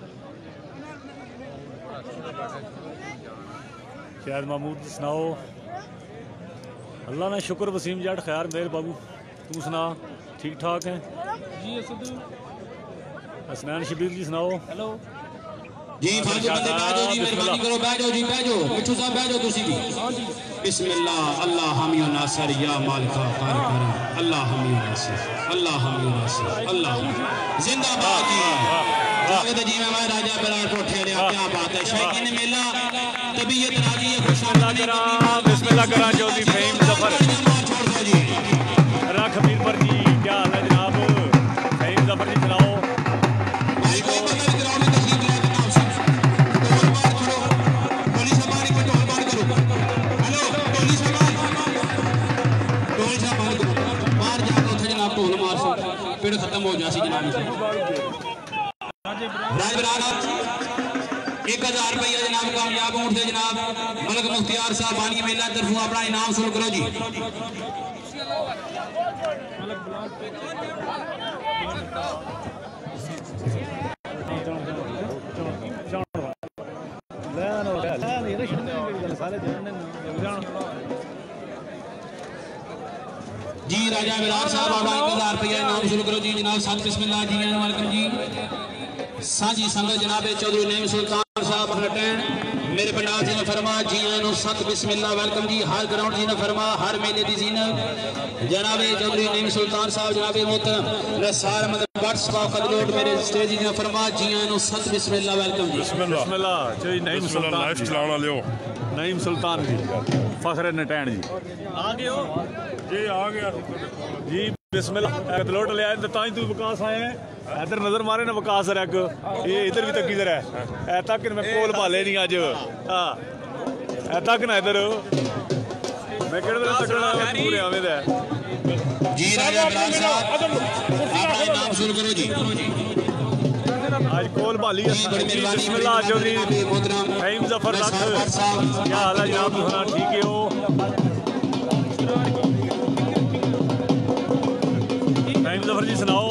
शायद महमूद सुनाओ अल्लाह ने शुक्र वसीम जट खैर मेर बाबू तू सुना ठीक ठाक है जी असद हसनैन शबीर जी सुनाओ हेलो जी फाजू बंदे बैठो जी मेहरबानी करो बैठो जी बैठो मिठू साहब बैठो तुसी भी बिस्मिल्लाह अल्लाह हामी नासर या मालिका कर करम अल्लाह हामी नासर अल्लाह हामी नासर अल्लाह जिंदाबाद जी जावेद जी मैं राजा बरार कोठे ले क्या बात है शायकी ने मेला तबीयत राजी है खुशहाल करा बिस्मिल्लाह करा चौधरी फहीम जफर छोड़ दो जी रख मीर पर जी क्या हाल है जनाब फहीम जफर जी सुनाओ पेड़ खत्म हो जासी जनाब एक हजार रुपया जनाब कामयाब ऊंट से जनाब मलक मुख्तियार साहब बानी मेला तरफों अपना इनाम शुरू करो जी जी राजा विराट साहब अपना एक हजार रुपया इनाम शुरू करो जी जनाब साथ बिस्मिल्लाह जी वेलकम जी साझी संगत जनाब चौधरी नईम सुल्तान साहब रिटर्न मेरे पंडाल जी ने फरमा जी आनू सत बिस्मिल्लाह वेलकम जी हर ग्राउंड जी ने फरमा हर मेले दी जीनत जनाब चौधरी नईम सुल्तान साहब जनाब मोहतरम नसार अहमद भट्ट साहब कदलोट मेरे स्टेज जी ने फरमा जी आनू सत बिस्मिल्लाह वेलकम जी बिस्मिल्लाह चौधरी नईम सुल्तान लाइव चलाना लियो नईम सुल्तान जी फखर नटैन जी आ गए हो जी आ गया जी बिस्मिल्लाह कदलोट ले आए तो तू विकास आए हैं इधर नजर मारे ना विकास रख ये इधर भी तक इधर है ऐ तक मैं कोल भाले नहीं अज हाँ ऐ तक ना इधर मैं केड़े वेले तकड़ा पूरे आवे दा जी राजा बिलाल साहब अपना इनाम शुरू करो जी आज कोल भाली बिस्मिल्लाह चौधरी फहीम जफर लख क्या हाल है जनाब सुना ठीक है हो फहीम जफर जी सुनाओ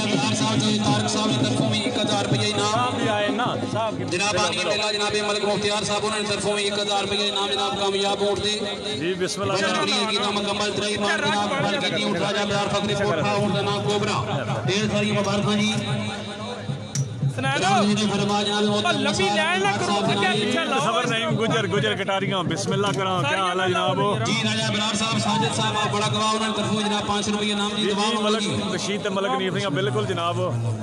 जनाब आगे मेला जनाब मलिक मुख्तियार साहब उन्होंने तरफों में एक हजार रुपये इनाम जनाब कामयाब वोट दे जी बिस्मिल्लाह की नाम मुकम्मल त्रई मान जनाब बलकती उठ राजा बिहार फखरे कोठा उठ नाम कोबरा ढेर सारी मुबारक जी लंबी लाइन ना करो आगे पीछे लाओ सबर नहीं गुजर गुजर कटारियां बिस्मिल्लाह करा क्या हाल है जनाब जी राजा बरार साहब साजिद साहब आप बड़ा गवाह उन्होंने तरफों जनाब पाँच सौ रुपये नाम दी दवा मलक रशीद ते मलक नीफियां बिल्कुल जनाब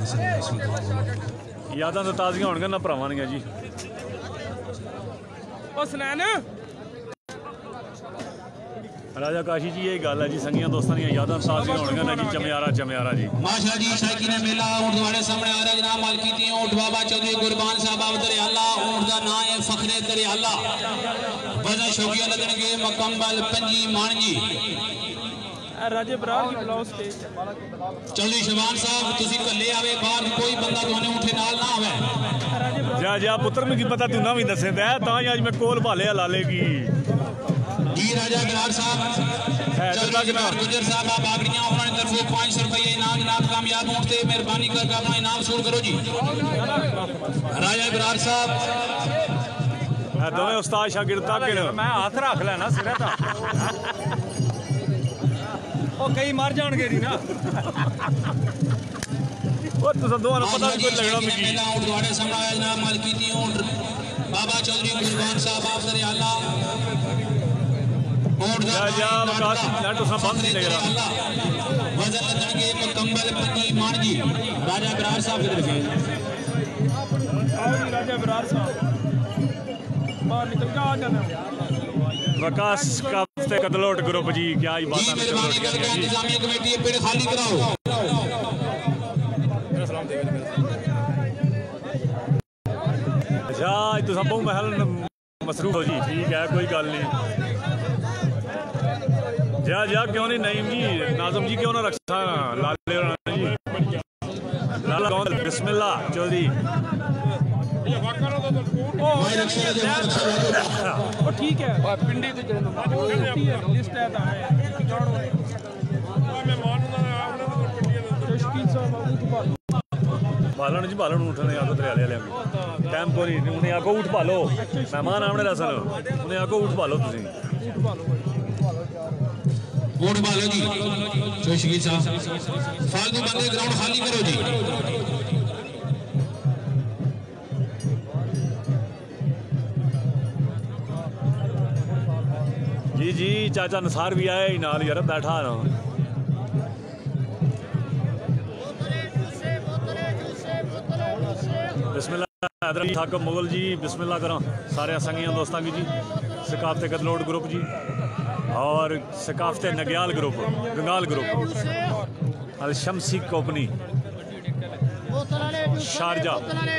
यादां तो ताज़ियां होणगियां ना भरावां दियां जी ओ सनैन राजा काशी जी ये गल है जी संगियां दोस्तां दी यादां ताज़ियां होणगियां ना जी चमयारा चमयारा जी माशा जी शायकीन मेला ऊंट तुम्हारे सामने आ रहा है जनाब मालकी ती ऊंट बाबा चौधरी कुर्बान साहब आप दरियाला ऊंट दा नाम है फखरे दरियाला वजन शौकिया लगणगे मुकम्मल पंजी मान जी राजे बरार की बुलाओ स्टेज चौधरी शबान साहब तुसी कल्ले आवे बाहर कोई बंदा तुहाने ऊंठे नाल ना आवे जा जा पुत्र में की पता तू ना भी दसे दा तां आज मैं कोल भाले लाले की जी राजा बरार साहब चौधरी गुजर साहब आप आगड़ियां उन्होंने तरफों पाँच सौ रुपये इनाम जनाब कामयाब ऊंट ते मेहरबानी करके अपना इनाम शुरू करो जी राजा बरार साहब दोवें उस्ताद शागिर्द ताकड़ मैं हाथ रख लेना सिरे ता ओ कई मर जाणगे दी ना ओ तुसा दोवां नु पता कोई लगना मिकी मेला ऊंट तुम्हारे सामने आया जनाब मालकी ती ऊंट बाबा चौधरी कुर्बान साहब आप दरियाला जा जा वकास नेट उसा बंद नहीं लग रहा वजन लगणगे मुकम्मल पंजी मान जी राजा बरार साहब किधर गए आओ जी राजा बरार साहब बाहर निकल के आ जाना वकास का कदलोट ग्रुप जी क्या ही बात मेहरबानी करके इंतजामिया कमेटी पेड़ खाली कराओ अच्छा तो सब महल मसरूफ हो जी ठीक है कोई गल नहीं जा जा क्यों नहीं नईम जी नाजम जी क्यों ना रखा लाले जी लाला कौन बिस्मिल्लाह चौधरी ठीक है पिंडी तो लिस्ट है बालन जी बालन उठने आको दरियाले वाले टाइम को नहीं उन्हें आको उठ पालो मेहमान आमने दसन उन्हें आको उठ पालो तुसी वोट बालो जी शकील साहब फालतू बंदे ग्राउंड खाली करो जी जी जी चाचा नसार भी आए नाल यार बैठा ना बिस्मिल्लाह हैदर हाकम मुगल जी बिस्मिल्लाह करा सारे संगियां दोस्तां की जी सकाफते कदलोट ग्रुप जी और सकाफते Nagyal group Gangal group Al Shamsi company Sharjah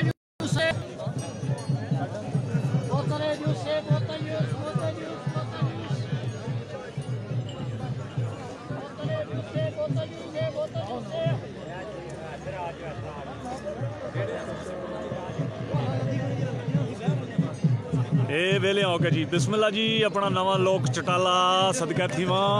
ए वेले आओ के जी बिस्मिल्लाह जी अपना नवा लोक चटाला सदका थी वहाँ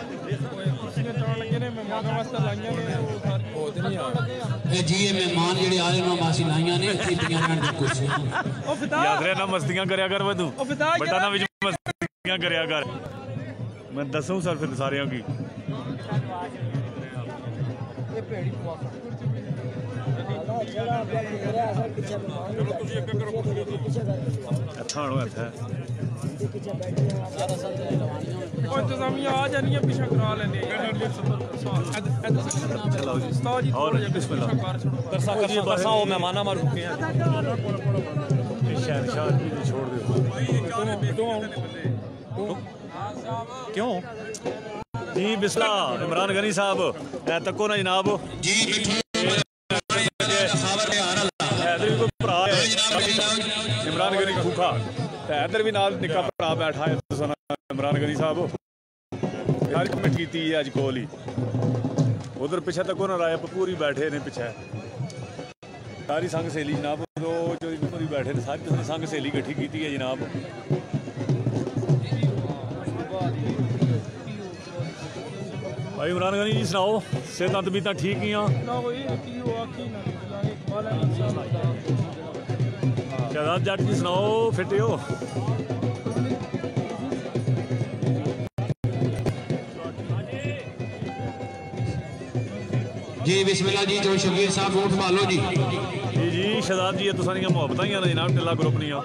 जी ये मेहमान जेडे आए ना मासी लाइयां ने टिप्पियां रहन दी कुर्सियां याद रहे ना मस्तियां करया कर वे तू बेटा ना विच मस्तियां करया कर मैं दसूं सर फिर सारियां की अच्छा नो अच्छा इंतजामिया आ जानी है पीछे करा लेने और बिस्मिल्लाह करसा करसा करसा ओ मेहमाना मार रुके हैं शहनशाह जी छोड़ दो क्यों जी बिस्मिल्लाह इमरान गनी साहब तको ना जनाब जी इमरान गनी खूखा इधर भी नाल निका भरा बैठा है इमरान गनी साहब यार कमेटी की अज कोल ही उधर पिछे तक ना राय पूरी बैठे ने पिछे सारी संघ सहेली जनाब दो जो बैठे ने सारी संघ सहेली इकट्ठी की है जनाब भाई इमरान गनी जी सुनाओ सेहत तबीयत ठीक ही शहजाद जट जी सुनाओ फिट हो जी बिस्मिल्लाह जी जो शकील साहब वोट मालो जी जी जी जी शहजाद जी तुसां दियां मुहब्बतां ही ने जनाब टिल्ला ग्रुप दियां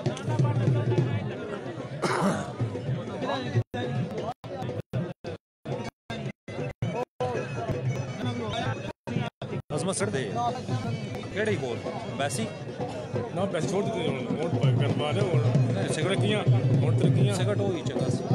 अजमत सर दे केड़े गोल वैसी ना पैसे छोड़ देते हैं वोट कर पा रहे और सिगरेट किया वोट तर किया सिगरेट हो ही चंगा सी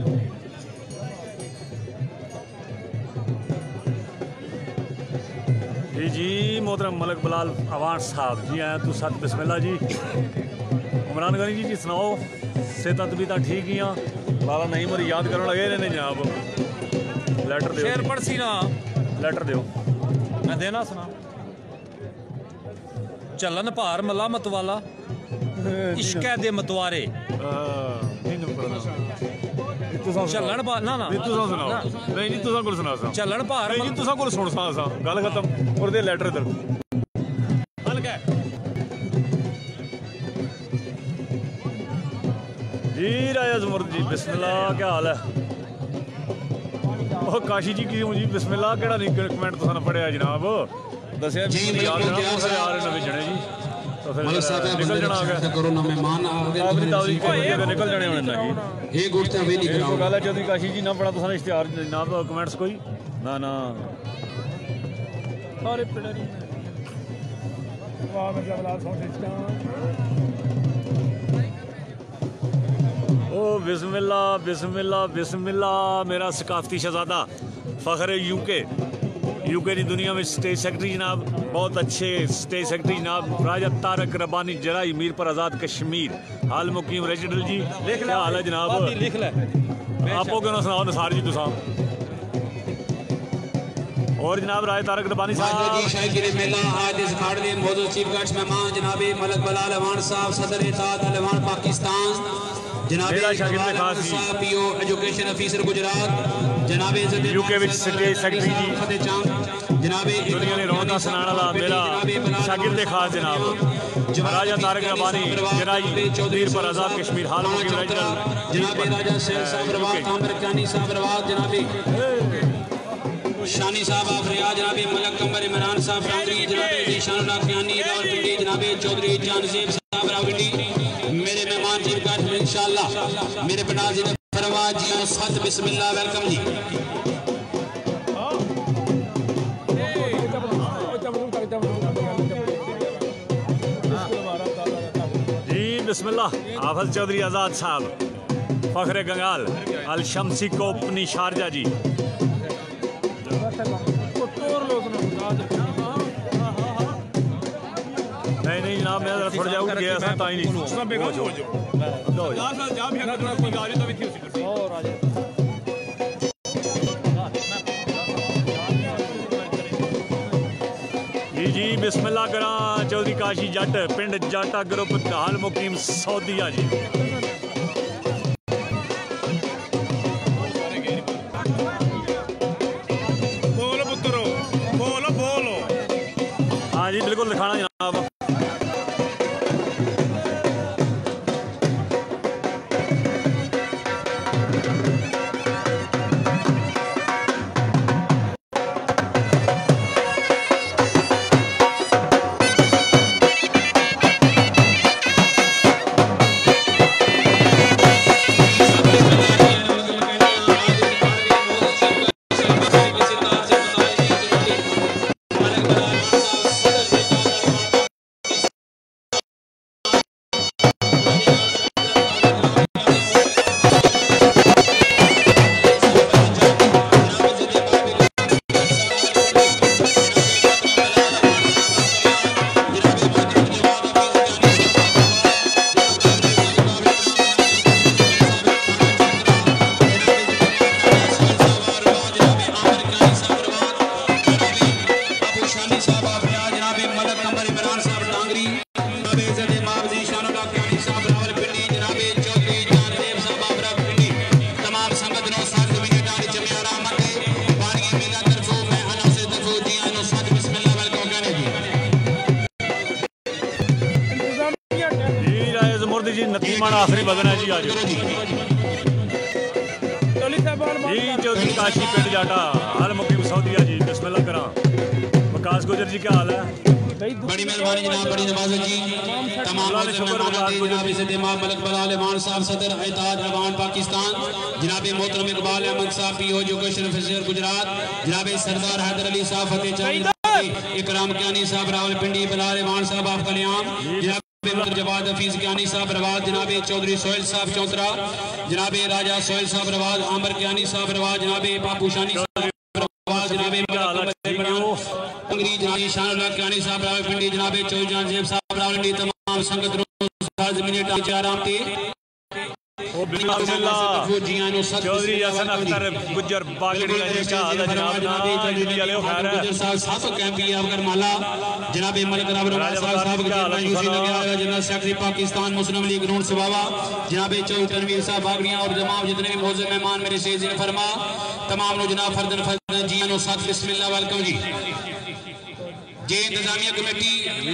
जी जी मोहतरम मलक बिलाल अवान साहब जी आए तू सत बिस्मिल्लाह जी उमरान गनी जी जी सुनाओ सेहत तबीयत ठीक ही लाला नहीं मरी याद करने लगे ने जनाब लैटर दो शेर पढ़ सी ना लैटर दो मैं देना सुना चलन भार मला मतवाला इश्क दे मतवारे चलन भार ना ना नहीं जी तुसां कोल सुना सा चलन भार नहीं जी तुसां कोल सुन सा सा गल खत्म और दे लैटर इधर हल गए जी राजा ज़ुमर जी बिस्मिल्लाह क्या हाल है ओ काशी जी की जी बिस्मिल्लाह केड़ा नहीं कमेंट तुसां पढ़िया जनाब दसिया जी याद जनाब आ रहे नवे जने जी तो फिर निकल जाना आ गया करो ना मेहमान आ गए अपनी ताजी निकल जाने होने ना जी एक गुड़ता वे नहीं कराओ गल है चौधरी काशी जी ना बड़ा तुसां इश्तिहार ना कमेंट्स कोई ना ना सारे पिलर वाह मेरा बलाल सॉन्ग सिस्टम ओ बिस्मिल्लाह बिस्मिल्लाह बिस्मिल्लाह मेरा सकाफती शहजादा फ़ख्र यूके यूके की दुनिया में स्टेज सेक्रेटरी जनाब बहुत अच्छे स्टेज सेक्रेटरी जनाब राजा तारक रबानी जराई मीर पर आज़ाद कश्मीर हाल मुकीम रेजिडल जी क्या हाल है जनाब लिख ले आपो क्यों ना सुनाओ नसार जी तुसा और जनाब राजा तारक रबानी साहब जी शायकीर मेला आज इस अखाड़े के मौजूद चीफ गेस्ट मेहमान जनाब मलक बिलाल अवान साहब सदर इत्तेहाद अवान पाकिस्तान जनाब पीओ एजुकेशन ऑफिसर गुजरात जनाब यूके विच स्टेज सेक्रेटरी जी जनाब दुनिया ने रौनक सुनाने वाला मेरा शागिर्द खास जनाब राजा तारक रबानी जराई मीर पर आज़ाद कश्मीर हाल मुकीम रेजिडल जनाब राजा सैयद साहब रवाद तामिर कानी साहब रवाद जनाब शानी साहब आफरिया जनाब मलक कमर इमरान साहब रांगरी जनाब जीशानुल्लाह खयानी रावलपिंडी जनाब चौधरी जानजेब साहब रावलपिंडी मेरे मेहमान जी का इंशाअल्लाह मेरे बनाजी ने फरमाया जी सत बिस्मिल्लाह वेलकम जी जी बिस्मिल्लाह हाफिज चौधरी आज़ाद साहब फ़ख्र गंगाल अल शमसी कोपनी शारजा जी नहीं नहीं जनाब मैं जरा थोड़ा जाऊँ गया था ताई नहीं जी जी बिस्मिल्लाह करा चौधरी काशी जट पिंड जाटा ग्रुप हाल मुकीम सऊदीया जी बोलो पुत्रो बोलो बोलो हाँ जी बिल्कुल दिखाना जनाब आखिरी बदन है जी आज जी चौधरी काशी पिंड जाटा हाल मुकीम सऊदीया जी बिस्मिल्लाह करा वकास गुजर जी क्या हाल है बड़ी मेहरबानी जनाब, बड़ी नवाज़त जी। तमाम जनाब इसे दिमाग मलक बलाल मान साहब सदर एताज अवान पाकिस्तान, जनाब मोहतरम इकबाल अहमद साहब पीओ एजुकेशन ऑफिसर गुजरात, जनाब सरदार हैदर अली साहब फतेह चंद, इकराम कियानी साहब रावलपिंडी, बलाल मान साहब आप कल्याण, जनाब जवाद हफीज कियानी साहब रवाज, जनाब चौधरी सोहेल साहब चौतरा, जनाब राजा सोहेल साहब रवाज, आमर कियानी साहब रवाज, जनाब बापू शानी साहब रवाज, जनाब अंग्रेज जनाब शानुल्लाह कियानी साहब रावलपिंडी, जनाब चौधरी जेब साहब रावलपिंडी, तमाम संगत रोज मिनट आराम थी। चौधरी हसन अख्तर गुज्जर बागड़ी जनाब Malik general secretary Pakistan Muslim league Noon Sabawa, जनाब चौधरी तनवीर साहब बागड़ियां और तमाम जितने भी मौजूद मेहमान मेरे से फरमा, तमाम जनाब फर्दन फर्दन जी साथ बिस्मिल्लाह वेलकम जी। जे इंतजामिया कमेटी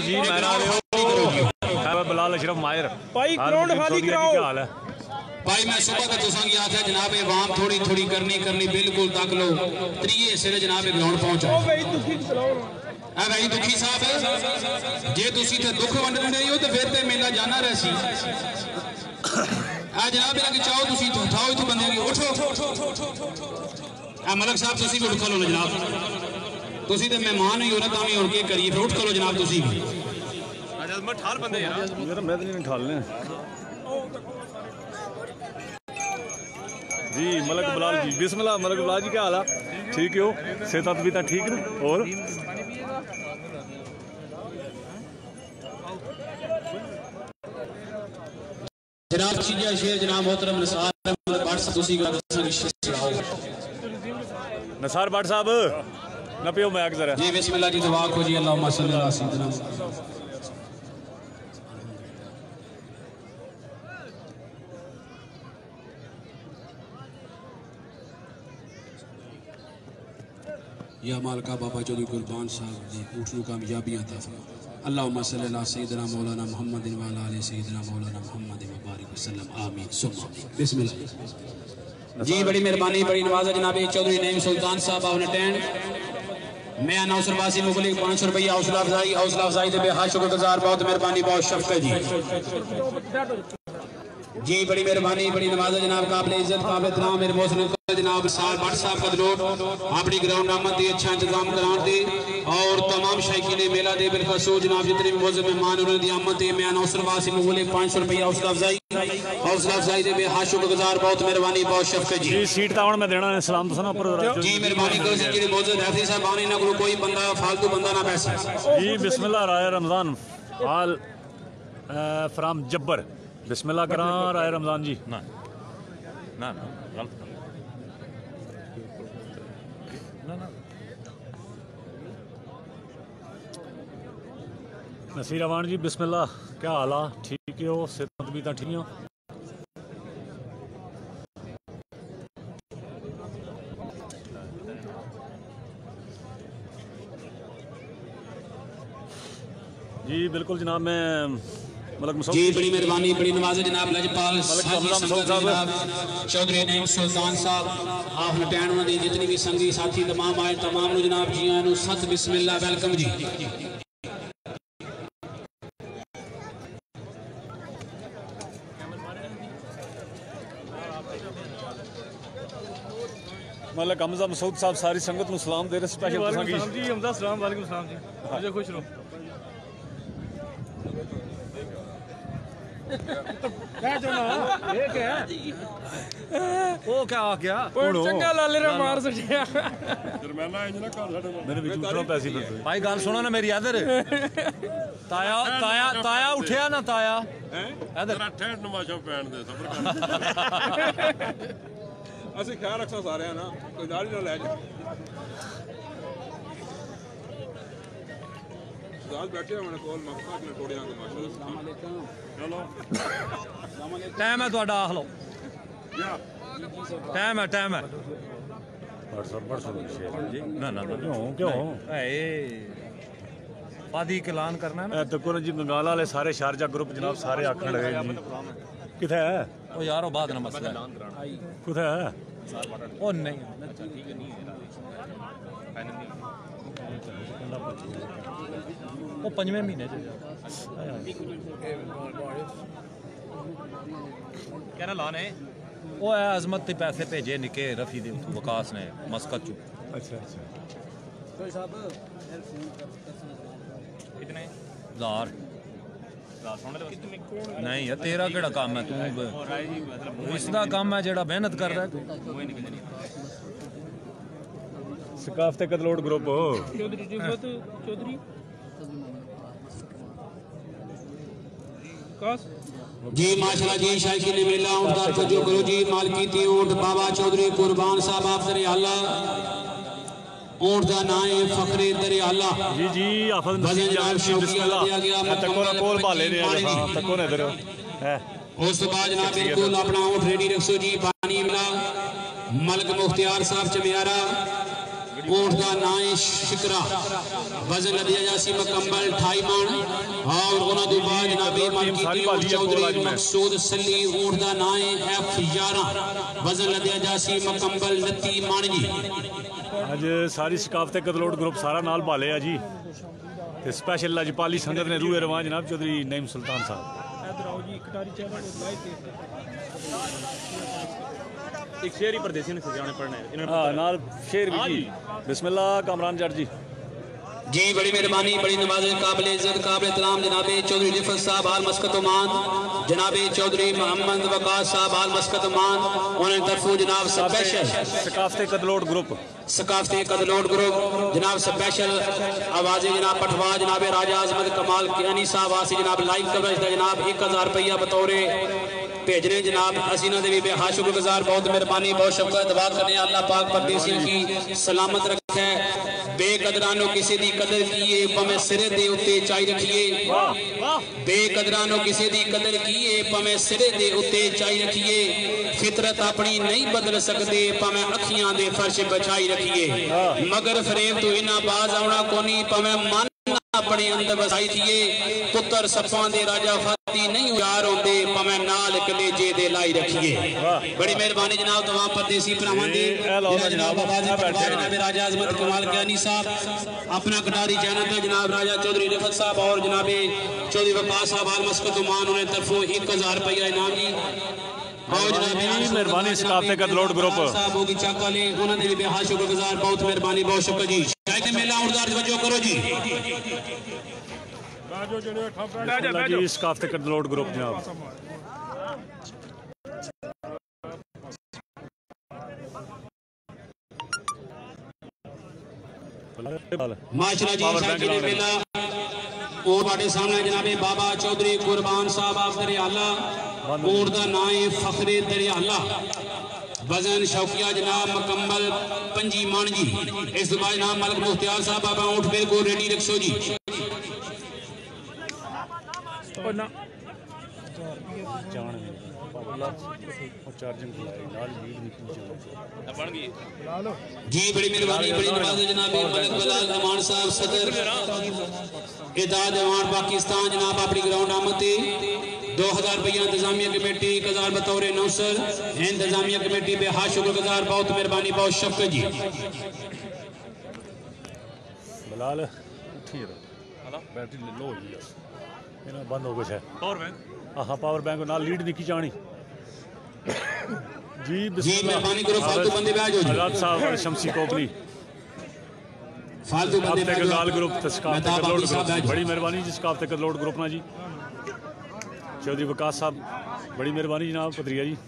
बिलाल अशरफ माहिर भाई ग्राउंड खाली कराओ। क्या हाल है भाई? मैं सुबह का तुसा की आख्या जनाब वाम थोड़ी थोड़ी करनी करनी बिल्कुल तक लो त्रीए हिस्से जनाब ग्राउंड पहुंचा। भाई दुखी चलाओ है भाई दुखी साहब, जे तुसी ते दुख वंडने नहीं हो तो फिर ते मेला जाना रहसी। आ जनाब लगे चाहो तुसी उठाओ इतने बंदे की उठो। आ मलक साहब तुसी भी उठ खलो ना जनाब, तुसी ते मेहमान ही हो ना तां भी हुण के करिए, फिर उठ खलो जनाब तुसी भी। मैं ठाल बंदे यार मैं तो नहीं ठालने जी। मलक बिलाल जी बिस्मिल्लाह। मलक बिलाल जी क्या हाल है? ठीक हो? सेहत तबीयत ठीक है? और जनाब चीजा शेर जनाब मोहतरम नसार भट्ट साहब तुसी का चढ़ाओ। नसार भट्ट साहब न पियो मैक जरा जी बिस्मिल्लाह जी दुआ को जी अल्लाहुम्मा सल्ली अला सय्यिदना। या मालका बाबा चौधरी कुर्बान साहब जी ऊँटनू कामयाबियाँ अता फरमा। अल्लाहुम्मा सल्ली अला सय्यिदना मौलाना मुहम्मद व अला आलि सय्यिदना मौलाना मुहम्मद व बारिक वसल्लम आमीन सुम्मा आमीन। बिस्मिल्लाह जी। बड़ी मेहरबानी, बड़ी नवाज़त जनाब चौधरी नईम सुल्तान साहब आपने टेंड मैं अनाउंसर वासी मुगलिक पाँच सौ रुपया हौसला अफजाई हौसला अफजाई दे बेहद शुक्रगुजार, बहुत मेहरबानी, बहुत शफ़क़त जी। जी बड़ी मेहरबानी, बड़ी नवाज़त जनाब काबिल इज्जत काबिल एहतराम मेरे मोहसिन जनाब साल भट्ट साहब का दलोट अपनी ग्राउंड आमद दे अच्छा इंतजाम कराने दे और तमाम शायकीन मेला दे बिलखसूस जनाब जितने भी मौजूद मेहमान उन्होंने आमद दे मैं अनाउंसर वासी मुगलिक पाँच सौ रुपया हौसला अफजाई हौसला अफजाई दे बेहद शुक्रगुजार, बहुत मेहरबानी, बहुत शफ़क़त जी। सीट तावन मैं देना है सलाम तो सुना पर जी मेहरबानी करो जी जेडे मौजूद हैफी साहब आने ना कोई बंदा फालतू बंदा ना पैसे जी। बिस्मिल्लाह राय रमजान आल फ्रॉम जब्बर बिस्मिल्लाह करा राय रमजान जी। ना ना ना ना ना नसीर अवान जी बिस्मिल्लाह। क्या हाल है? ठीक हो? सेहत तबीयत ठीक हो? जी बिल्कुल जनाब मैं मलक मसूद जी बड़ी मेहरबानी, बड़ी नवाज़त जनाब लजपाल चौधरी नईम सुल्तान साहब आप लटैन उन्होंने जितनी भी संगी साथी तमाम आए तमाम जनाब जी आनू सत बिस्मिल्लाह वेलकम जी। मलक हमजा मसूद साहब सारी संगत को सलाम दे रहे स्पेशल जी। हमजा सलाम वालेकुम सलाम जी। मुझे खुश रहो। वो क्या आ गया? चंगा लाले रा मार सटिया मैंने भी दूसरा पैसे फिर भाई गल सुनो ना मेरी इधर ताया ताया ताया उठिया ना ताया इधर ठहर नमाशा पैन दे सबर कर ਅਸੀਂ ਖਿਆਲ ਰੱਖਾਂ ਸਾਰਿਆਂ ਨਾ ਕੋਈ ਨਾਲ ਹੀ ਨਾ ਲੈ ਜਾ ਸਾਲ ਬੈਠੇ ਹੋਣ ਕੋਲ ਮੱਕਾ ਨੇ ਟੋੜਿਆਂ ਦੇ ਮਾਸ਼ਾਅੱਲਾ। अस्सलाम वालेकुम चलो टाइम है ਤੁਹਾਡਾ ਆਖ ਲਓ टाइम है टाइम है व्हाट्सएप व्हाट्सएप जी ना ना क्यों क्यों ए वादी ऐलान करना है ना तो कोन जी बंगाल वाले सारे शारजा ग्रुप जनाब सारे आखने लगे जी किथे है ओ यार वो बाद ना मसला है किथे है ओ नहीं वो पंजवें महीने च क्या ना लाने वो है अजमत के पैसे भेजे निके रफी दे वकास ने मस्कत चू। अच्छा अच्छा कितने हजार नहीं है तेरा केड़ा काम है तू इसका काम है जेड़ा मेहनत कर रहा है। सकाफते कदलोड ग्रुप चौधरी रिफत चौधरी कास जी माशाल्लाह जी शायकी ने मेला उठदार तवज्जो करो जी मालकी ती ऊंट बाबा चौधरी कुर्बान साहब आप दरियाला ऊंट दा नाम है फखरे दरियाला जी जी आफत नसीब जान सी बिस्मिल्लाह तको ना कोल भाले ने हां तको ना इधर है उस तो बाद जनाब बिल्कुल अपना ऊंट रेडी रखो जी पानी मिला मलक मुख्तियार साहब चमियारा ऊंट का नाम है शिकरा वजन लदिया जासी मुकम्मल अठाई मन और उन्होंने दो बाद जनाब मालकी चौधरी मकसूद सली ऊंट का नाम है एफ ग्यारह वजन लदिया जासी मुकम्मल उनतीस मन जी। आज सारी सकाफते कदलोड ग्रुप सारा नाल भाले आ जी ते स्पेशल लजपाली संगत ने रूए रवान जनाब चौधरी नईम सुल्तान साहब इधर आओ जी कटारी चैनल को लाइक एक शेर ही परदेसी ने सजाने पड़ना है हां नाल शेर भी जी बिस्मिल्लाह कामरान जट जी जी बड़ी मेहरबानी बड़ी नवाज़ काबिल इज्जत काबिल एहतराम जनाब चौधरी रिफत साहब आल मस्कत ओमान जनाब चौधरी मोहम्मद वकास साहब आल मस्कत ओमान उन्होंने तरफू जनाब स्पेशल सकाफते कदलोड ग्रुप सकाफते कदलोड ग्रुप जनाब स्पेशल आवाज़ जनाब पठवा जनाब राजा आजमत कमाल कियानी साहब आसी जनाब लाइव कवरेज का जनाब एक हजार रुपया बतौरे भेजने जनाब असीना देवी बेहा शुक्रगुजार बहुत मेहरबानी बहुत शफकत दुआ करने अल्लाह पाक परदेसियों की सलामत रखे बेकदरानो किसी दी कदर कीए पमे सिरे दे उत्ते चाई रखिए बेकदरानो किसी दी कदर कीए पमे सिरे दे उत्ते चाई रखिए फितरत अपनी नहीं बदल सकते पमे अखियां दे फर्श बचाई रखिए मगर फरेब तो इना बाज आना कोनी पमे मन अपने अंदर बसाई थिए पुत्र सपां दे राजा फाती नहीं उजार होंदे पमे नाल कलेजे दे लाई रखिए बड़ी मेहरबानी जनाब तमाम परदेसी भरावां दी जनाब आवाज़ पठवा जनाब राजा आजमत कमाल कियानी साहब अपना कटारी चैनल पे जनाब राजा चौधरी रिफत साहब और जनाब चौधरी वकास साहब आल मस्कत ओमान उन्हें तरफों एक हजार रुपया इनाम जी और जनाब मेहरबानी सकाफते कदलोड ग्रुप साहब होगी चाकाले उन्होंने भी बेहाल शुक्रगुजार बहुत मेहरबानी बहुत शुक्र जी शायद मेला उड़दार तवज्जो करो जी बाजो जड़े ठप अल्लाह जी सकाफते कदलोड ग्रुप जनाब माशाल्लाह जी शायद मेला और बाटे सामने जनाब बाबा चौधरी कुर्बान साहब आप दरियाला ऊंट का नाम है फखरे दरियाला वजन शौकिया जनाब मुकम्मल पंजी मान जी इस बाद जनाब मलक मुख्तियार साहब बाबा ऊंट बिल्कुल रेडी रखो जी जी बड़ी मेहरबानी बड़ी नवाज़ जनाब मलक बलाल अमान साहब सदर इदाद अमान पाकिस्तान जनाब अपनी ग्राउंड आमद दो हजार रुपया इंतजामिया कमेटी एक हजार बतौर नौसर इंतजामिया कमेटी बेहा शुक्रगुजार बहुत मेहरबानी बहुत शफकत जी बलाल उठिए बैटरी लो हो गई है बंद हो गया पावर बैंक हाँ पावर बैंक नाल लीड निकी जानी जी जी मेहरबानी करो फालतू बंदे बैठ जाओ आजाद साहब शमसी कोपली फालतू बंदे बैठ जाओ ग्रुप तस्काफते कदलोड ग्रुप बड़ी मेहरबानी जी सकाफते कदलोड ग्रुप ना जी चौधरी वकास साहब बड़ी मेहरबानी जनाब पदरिया जी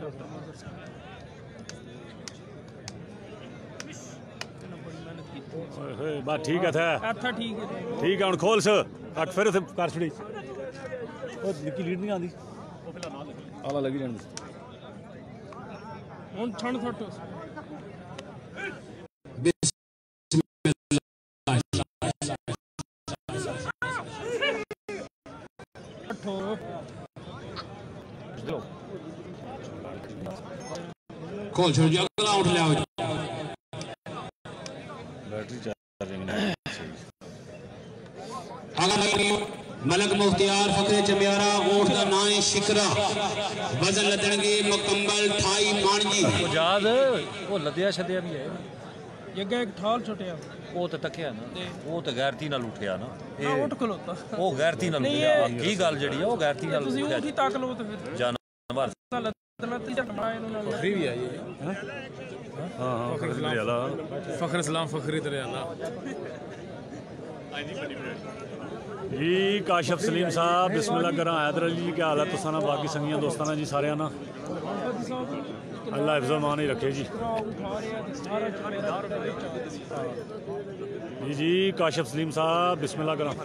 बात ठीक है था अच्छा ठीक है ठीक है हम खोल स अट फिर उसे कर छड़ी ओ निकी लीड नहीं आंदी आला लगी जान हुन छण थट खोल छोड़ दिया अगला आउट ले आओ बैटरी चार्जिंग मलक मुख्तियार फखरे चमियारा ऊंट का नाम है शिकरा वजन लदणगे मुकम्मल अठाई मान जी आजाद वो लदिया छदिया भी है जगह एक ठाल छुटिया ਉਹ ਤੇ ਤੱਕਿਆ ਨਾ ਉਹ ਤੇ ਗੈਰਤੀ ਨਾਲ ਉੱਠਿਆ ਨਾ ਨਾ ਉੱਠ ਖਲੋਤਾ ਉਹ ਗੈਰਤੀ ਨਾਲ ਉੱਠਿਆ ਕੀ ਗੱਲ ਜਿਹੜੀ ਆ ਉਹ ਗੈਰਤੀ ਨਾਲ ਤੁਸੀਂ ਉਹ ਕੀ ਤਾਕ ਲੋ ਤੇ ਫਿਰ ਜਾਨਵਰ ਲੱਤ ਝਟਣਾ ਇਹਨੂੰ ਨਾਲ फखरी भी आई है हाँ हाँ फखर दरियाला फखर इस्लाम फखरी दरियाला जी काशिफ सलीम साहब बिस्मिल्लाह करा हैदर अली जी क्या हाल है तुसा ना बाकी संगियां दोस्ताना जी सारे ना अल्लाह हिफ्ज़ मान ही रखे जी जी जी काशिफ सलीम साहब बिस्मिल्लाह करा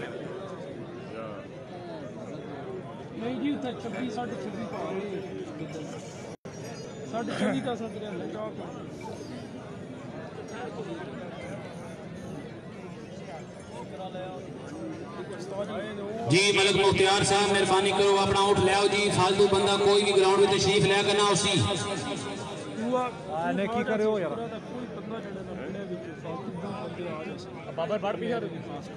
नहीं जी उत्थे छब्बीस साढ़े छब्बीस साढ़े छब्बीस का सद रहा जी मलक मुख्तियार साहब मेहरबानी करो अपना उठ ले आओ जी फालतू बंदा कोई भी ग्राउंड में तशरीफ ले करना उसी आने की करे हो यार बाबर बड़ भी यार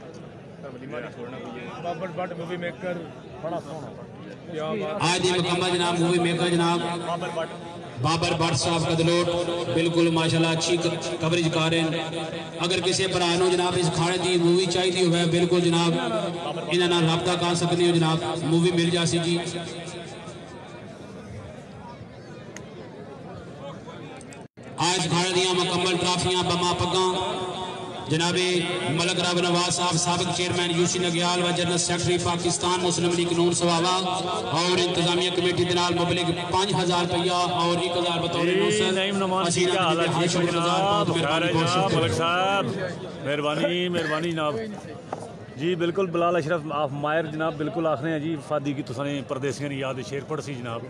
बाबर बड़ मूवी मेकर बड़ा सोना आज ये मुकम्मल जनाब मूवी मेकर जनाब बाबर भट्ट साहब कदलोट बिल्कुल माशाल्लाह अच्छी कवरेज कर रहे हैं अगर किसी भरा नूं जनाब इस खाने की मूवी चाहिए हो बिल्कुल जनाब इन्हां नाल रब्ता कर सकते हो जनाब मूवी मिल जासी जी आज खाने दियां मुकम्मल ट्राफियां बमा पग्गां जनाबे मलक राव नवाज साहब साबिक चेयरमैन यूसी नग्याल व general secretary Pakistan Muslim league Noon Sawawa और इंतजामिया कमेटी के नाल मुबलिक पाँच हजार रुपया और एक हजार बतौर मलक साहब मेहरबानी मेहरबानी जनाब जी बिल्कुल बिलाल अशरफ आप मायर जनाब बिल्कुल आखने हैं जी फादी की तुसाने परदेसियों की याद शेर पढ़ सी जनाब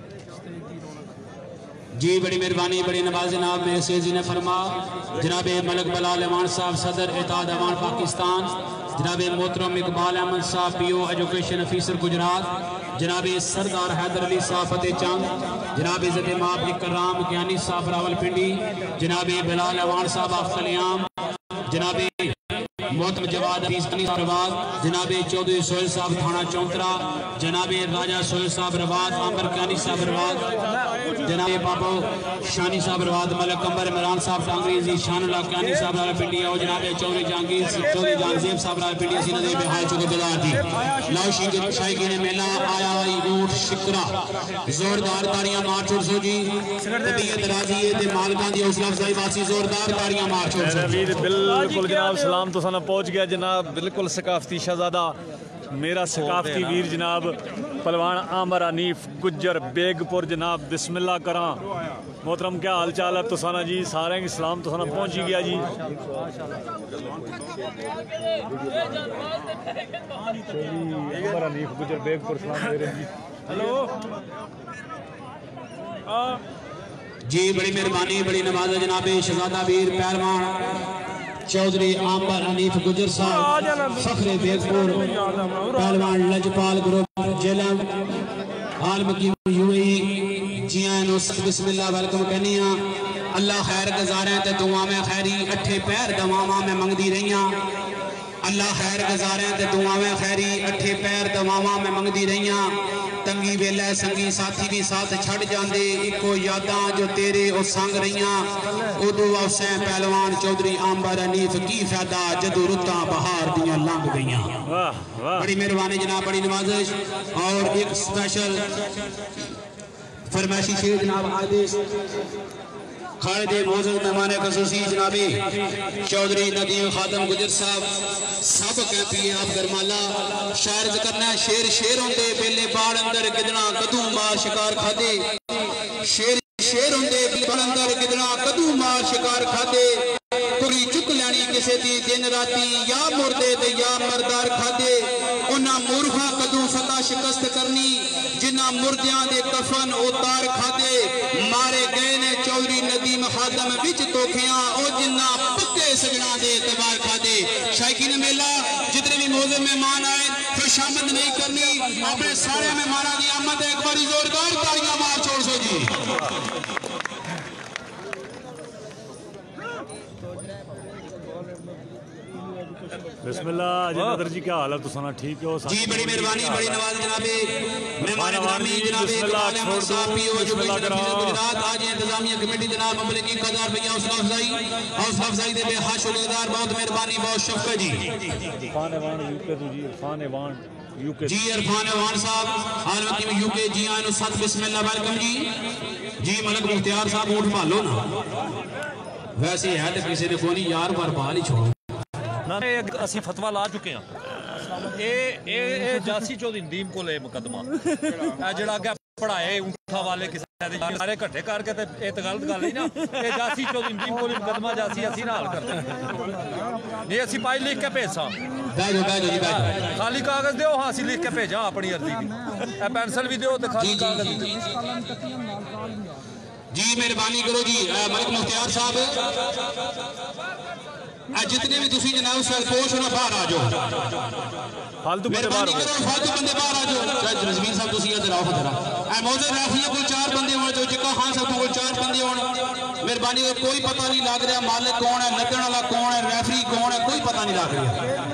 जी बड़ी मेहरबानी बड़ी नवाज जनाब मेरे से जी ने फरमा जनाब मलक बलाल अमान साहब सदर इताद अमान पाकिस्तान जनाब मोहतरम इकबाल अहमद साहब P O education officer Gujrat जनाब सरदार हैदर अली साहब फतेह चंद जनाब इज़्ज़त माब इकराम ज्ञानी साहब रावलपिंडी जनाब बिलाल अमान साहब ऑफ कलियाम जनाब मोहतरम जवाद रवाद जनाब चौधरी सोहेल साहब थाना चौंतरा जनाब राजा सोहेल साहब रवाद आमर कानी साहब रवाद जनाब बाबू शानी साहब रवाद मलक कंबर इमरान साहब टांगरी जी शानुल्लाह कानी साहब रावलपिंडी और जनाब चौधरी जहांगीर चौधरी जहांगीर साहब रावलपिंडी सी नदे बेहाल चुके बिलार जी लाओ शायकी ने मेला आया आई ऊंट शिकरा जोरदार ताड़ियां मार छोड़ सो जी तबीयत राजी है ते मालकां दी हौसला अफजाई वासी जोरदार ताड़ियां मार छोड़ सो बिल्कुल जनाब सलाम तो साना पहुंच गया जनाब बिल्कुल सकाफती शहजादा मेरा सकाफती वीर जनाब पलवान आमर अनीफ गुज्जर बेगपुर जनाब बिस्मिल्लाह करा मोहतरम क्या हाल चाल है तुसाना जी सारे की सलाम तुसाना पहुंच ही गया जी आमर अनीफ गुज्जर बेगपुर सलाम दे रहे हैं जी हेलो जी बड़ी मेहरबानी बड़ी नवाज जनाब शहजादा वीर पहलवान चौधरी आंबर अनीफ गुजर साहब फखरे बेगपुर पहलवान लजपाल ग्रुप जेलम आलम की यूएई जियां बिस्मिल्लाह वेलकम कहनी अल्लाह खैर गुजारे ते दुआ में खैरी अठे पैर दवावां में मंगदी रहियां अल्लाह खैर गुजारे ते दुआ में खैरी अठे पैर दवावां में मंगदी रहियां तंगी वेले संगी साथी भी साथ छड़ जांदे इको यादां जो तेरे ओ संग रहियां उदू औसे पहलवान चौधरी आंबर अनीफ की फायदा जदू रुतां बहार दियां लंघ गईयां बड़ी मेहरबानी जनाब बड़ी नवाजिश और एक स्पेशल फरमाइशी शेर जनाब आदेश खालिद मौजूद मेहमान खसूसी जनाबी चौधरी नदीम खादम गुजर साहब सब कहती है आप गरमाला शायर करना शेर शेर होंदे बेले बाल अंदर गिदना कदू मार शिकार खादे शेर शेर होंदे बाल अंदर गिदना कदू मार शिकार खादे कुड़ी चुक लैनी किसी दी दिन राती या मुर्दे ते या मरदार खादे उन्हां मूर्खा कदू फतह शिकस्त करनी जिन्हां मुर्दियां दे कफन उतार खादे मारे गए ने चौधरी नदीम खादम विच तोखियां ओ जिन्हां पक्के सजना दे एतबार खादे शायकी ने मेला जितने भी मौजूद मेहमान आए फिर शामिल नहीं करनी अपने सारे मेहमानों की आमद एक बार जोरदार तालियां मार छोड़ सो जी बिस्मिल्लाह जी नदर जी क्या हाल है तुसाना ठीक हो जी बड़ी मेहरबानी बड़ी नवाज जनाबे मेहमान ग्रामी जनाबे बिस्मिल्लाह छोड़ दो बिस्मिल्लाह करो गुजरात आज इंतजामिया कमेटी जनाब ममले की कदर भैया हौसला अफजाई हौसला अफजाई दे बेहद शुक्रगुजार बहुत मेहरबानी बहुत शफकत जी इरफान एवान यूके तो जी इरफान एवान यूके जी इरफान एवान साहब हाल वक्त में यूके जी आए सत बिस्मिल्लाह वेलकम जी जी मलक मुख्तियार साहब ऊँट भालो ना वैसे है तो किसी ने कोई यार बार बाल ही छोड़ो ना ਅਸੀਂ ਫਤਵਾ ਲਾ ਚੁੱਕੇ ਹਾਂ ਇਹ ਇਹ ਇਹ ਜਾਸੀ ਚੌਧਰੀ ਨਦੀਮ ਕੋਲ ਇਹ ਮੁਕੱਦਮਾ ਇਹ ਜਿਹੜਾ ਅੱਗੇ ਪੜਾਏ ਊਂਠਾਂ ਵਾਲੇ ਕਿਸੇ ਦੇ ਸਾਰੇ ਇਕੱਠੇ ਕਰਕੇ ਤੇ ਇਹ ਤਾਂ ਗਲਤ ਗੱਲ ਨਹੀਂ ਨਾ ਇਹ ਜਾਸੀ ਚੌਧਰੀ ਨਦੀਮ ਕੋਲ ਮੁਕੱਦਮਾ ਜਾਸੀ ਅਸੀਂ ਨਾਲ ਕਰਦੇ ਨਹੀਂ ਅਸੀਂ ਪਾਈ ਲਿਖ ਕੇ ਭੇਜਾਂ ਬੈਜੋ ਬੈਜੋ ਜੀ ਬੈਜੋ ਖਾਲੀ ਕਾਗਜ਼ ਦਿਓ ਹਾਂ ਅਸੀਂ ਲਿਖ ਕੇ ਭੇਜਾਂ ਆਪਣੀ ਅਰਜ਼ੀ ਦੀ ਇਹ ਪੈਨਸਲ ਵੀ ਦਿਓ ਤੇ ਖਾਲੀ ਕਾਗਜ਼ ਵੀ जी मेहरबानी करो जी मलिक मुख्तियार साहब जितने भी तुसी जनाब सरपोश हो ना बाहर आ जाओ फालतू बंदे बाहर मेहरबानी करो फालतू बंदे बाहर आ जाओ चाहे रजमीन साहब तुसी इधर आओ जरा ए मौजूद रेफरी कोई चार बंदे होने जो जिका खान साहब कोई चार बंदे होने मेहरबानी करो कोई पता नहीं लग रहा मालिक कौन है नपण वाला कौन है रेफरी कौन है कोई पता नहीं लग रहा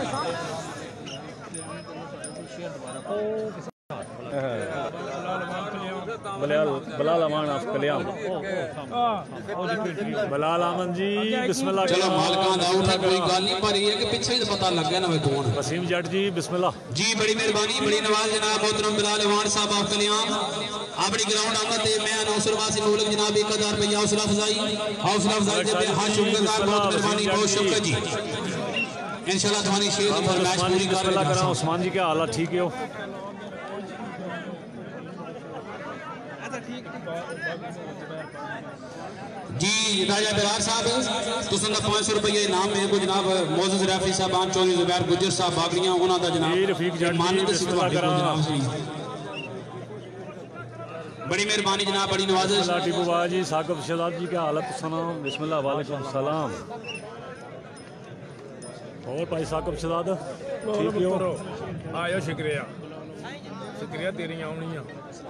बलाल बलाल अमान आप कल्याण बलाल अमन जी बिस्मिल्लाह चलो मालकां दा उठा कोई गल नहीं पर ये कि पीछे ही पता लग गया ना वे कौन है वसीम जट जी बिस्मिल्लाह जी बड़ी मेहरबानी बड़ी नवाज जनाब मोहतरम बिलाल अमान साहब आप कल्याण अपनी ग्राउंड आमद ते मैं नौसर वासी मुल्क जनाब एक हजार रुपया हौसला अफजाई हौसला अफजाई दे बेहद शुक्रगुजार बहुत मेहरबानी बहुत शुक्रिया जी इंशाल्लाह तुम्हारी शेर की फरमाइश पूरी कर करा उस्मान जी क्या हाल है ठीक है हो जी राजा बिरार साहब तुसन दा पाँच सौ रुपये इनाम मेरे को जनाब मोअज़्ज़ज़ रैफरी साहबान चौधरी जुबैर गुज्जर साहब बागड़ियां उन्हां दा जनाब रफीक जट मानद सी तुहाडे को जनाब बड़ी मेहरबानी जनाब बड़ी नवाज़िश टीपू बाबा जी साकिब शहजाद जी क्या हाल है तुसाना बिस्मिल्लाह वालेकुम सलाम और भाई साकिब शहजाद ठीक हो आयो शुक्रिया शुक्रिया तेरियां आउणियां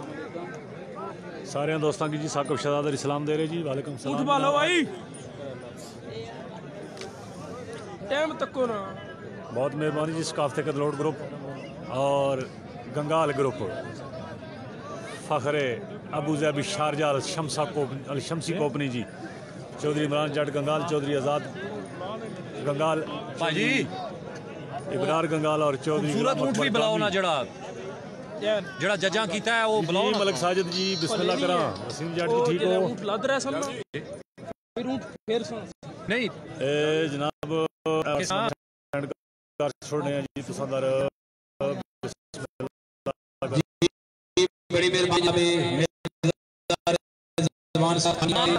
सारे दोस्तों की जी साकिब शहजाद इस्लाम दे रहे जी वालेकुम सलाम उठ बालो भाई टाइम तको ना बहुत मेहरबानी जी सकाफते कदलोट ग्रुप और गंगाल ग्रुप फ़खरे अबू ज़ैबी शारजा शमसा कोप शमसी कोपनी जी चौधरी इमरान जट गंगाल चौधरी आज़ाद गंगाल भाजी इबरार गंगाल और चौधरी सूरत ऊँट भी बुलाओ ना जड़ा जड़ा जजा कीता है वो बुलाओ मलिक साजिद जी बिस्मिल्लाह करा वसीम जट जी ठीक हो ऊँट लद रहा सन फिर ऊँट फिर सन नहीं ए जनाब कर छोड़ने हैं जी तुसांदर बड़ी मेहरबानी जनाब जवान साहब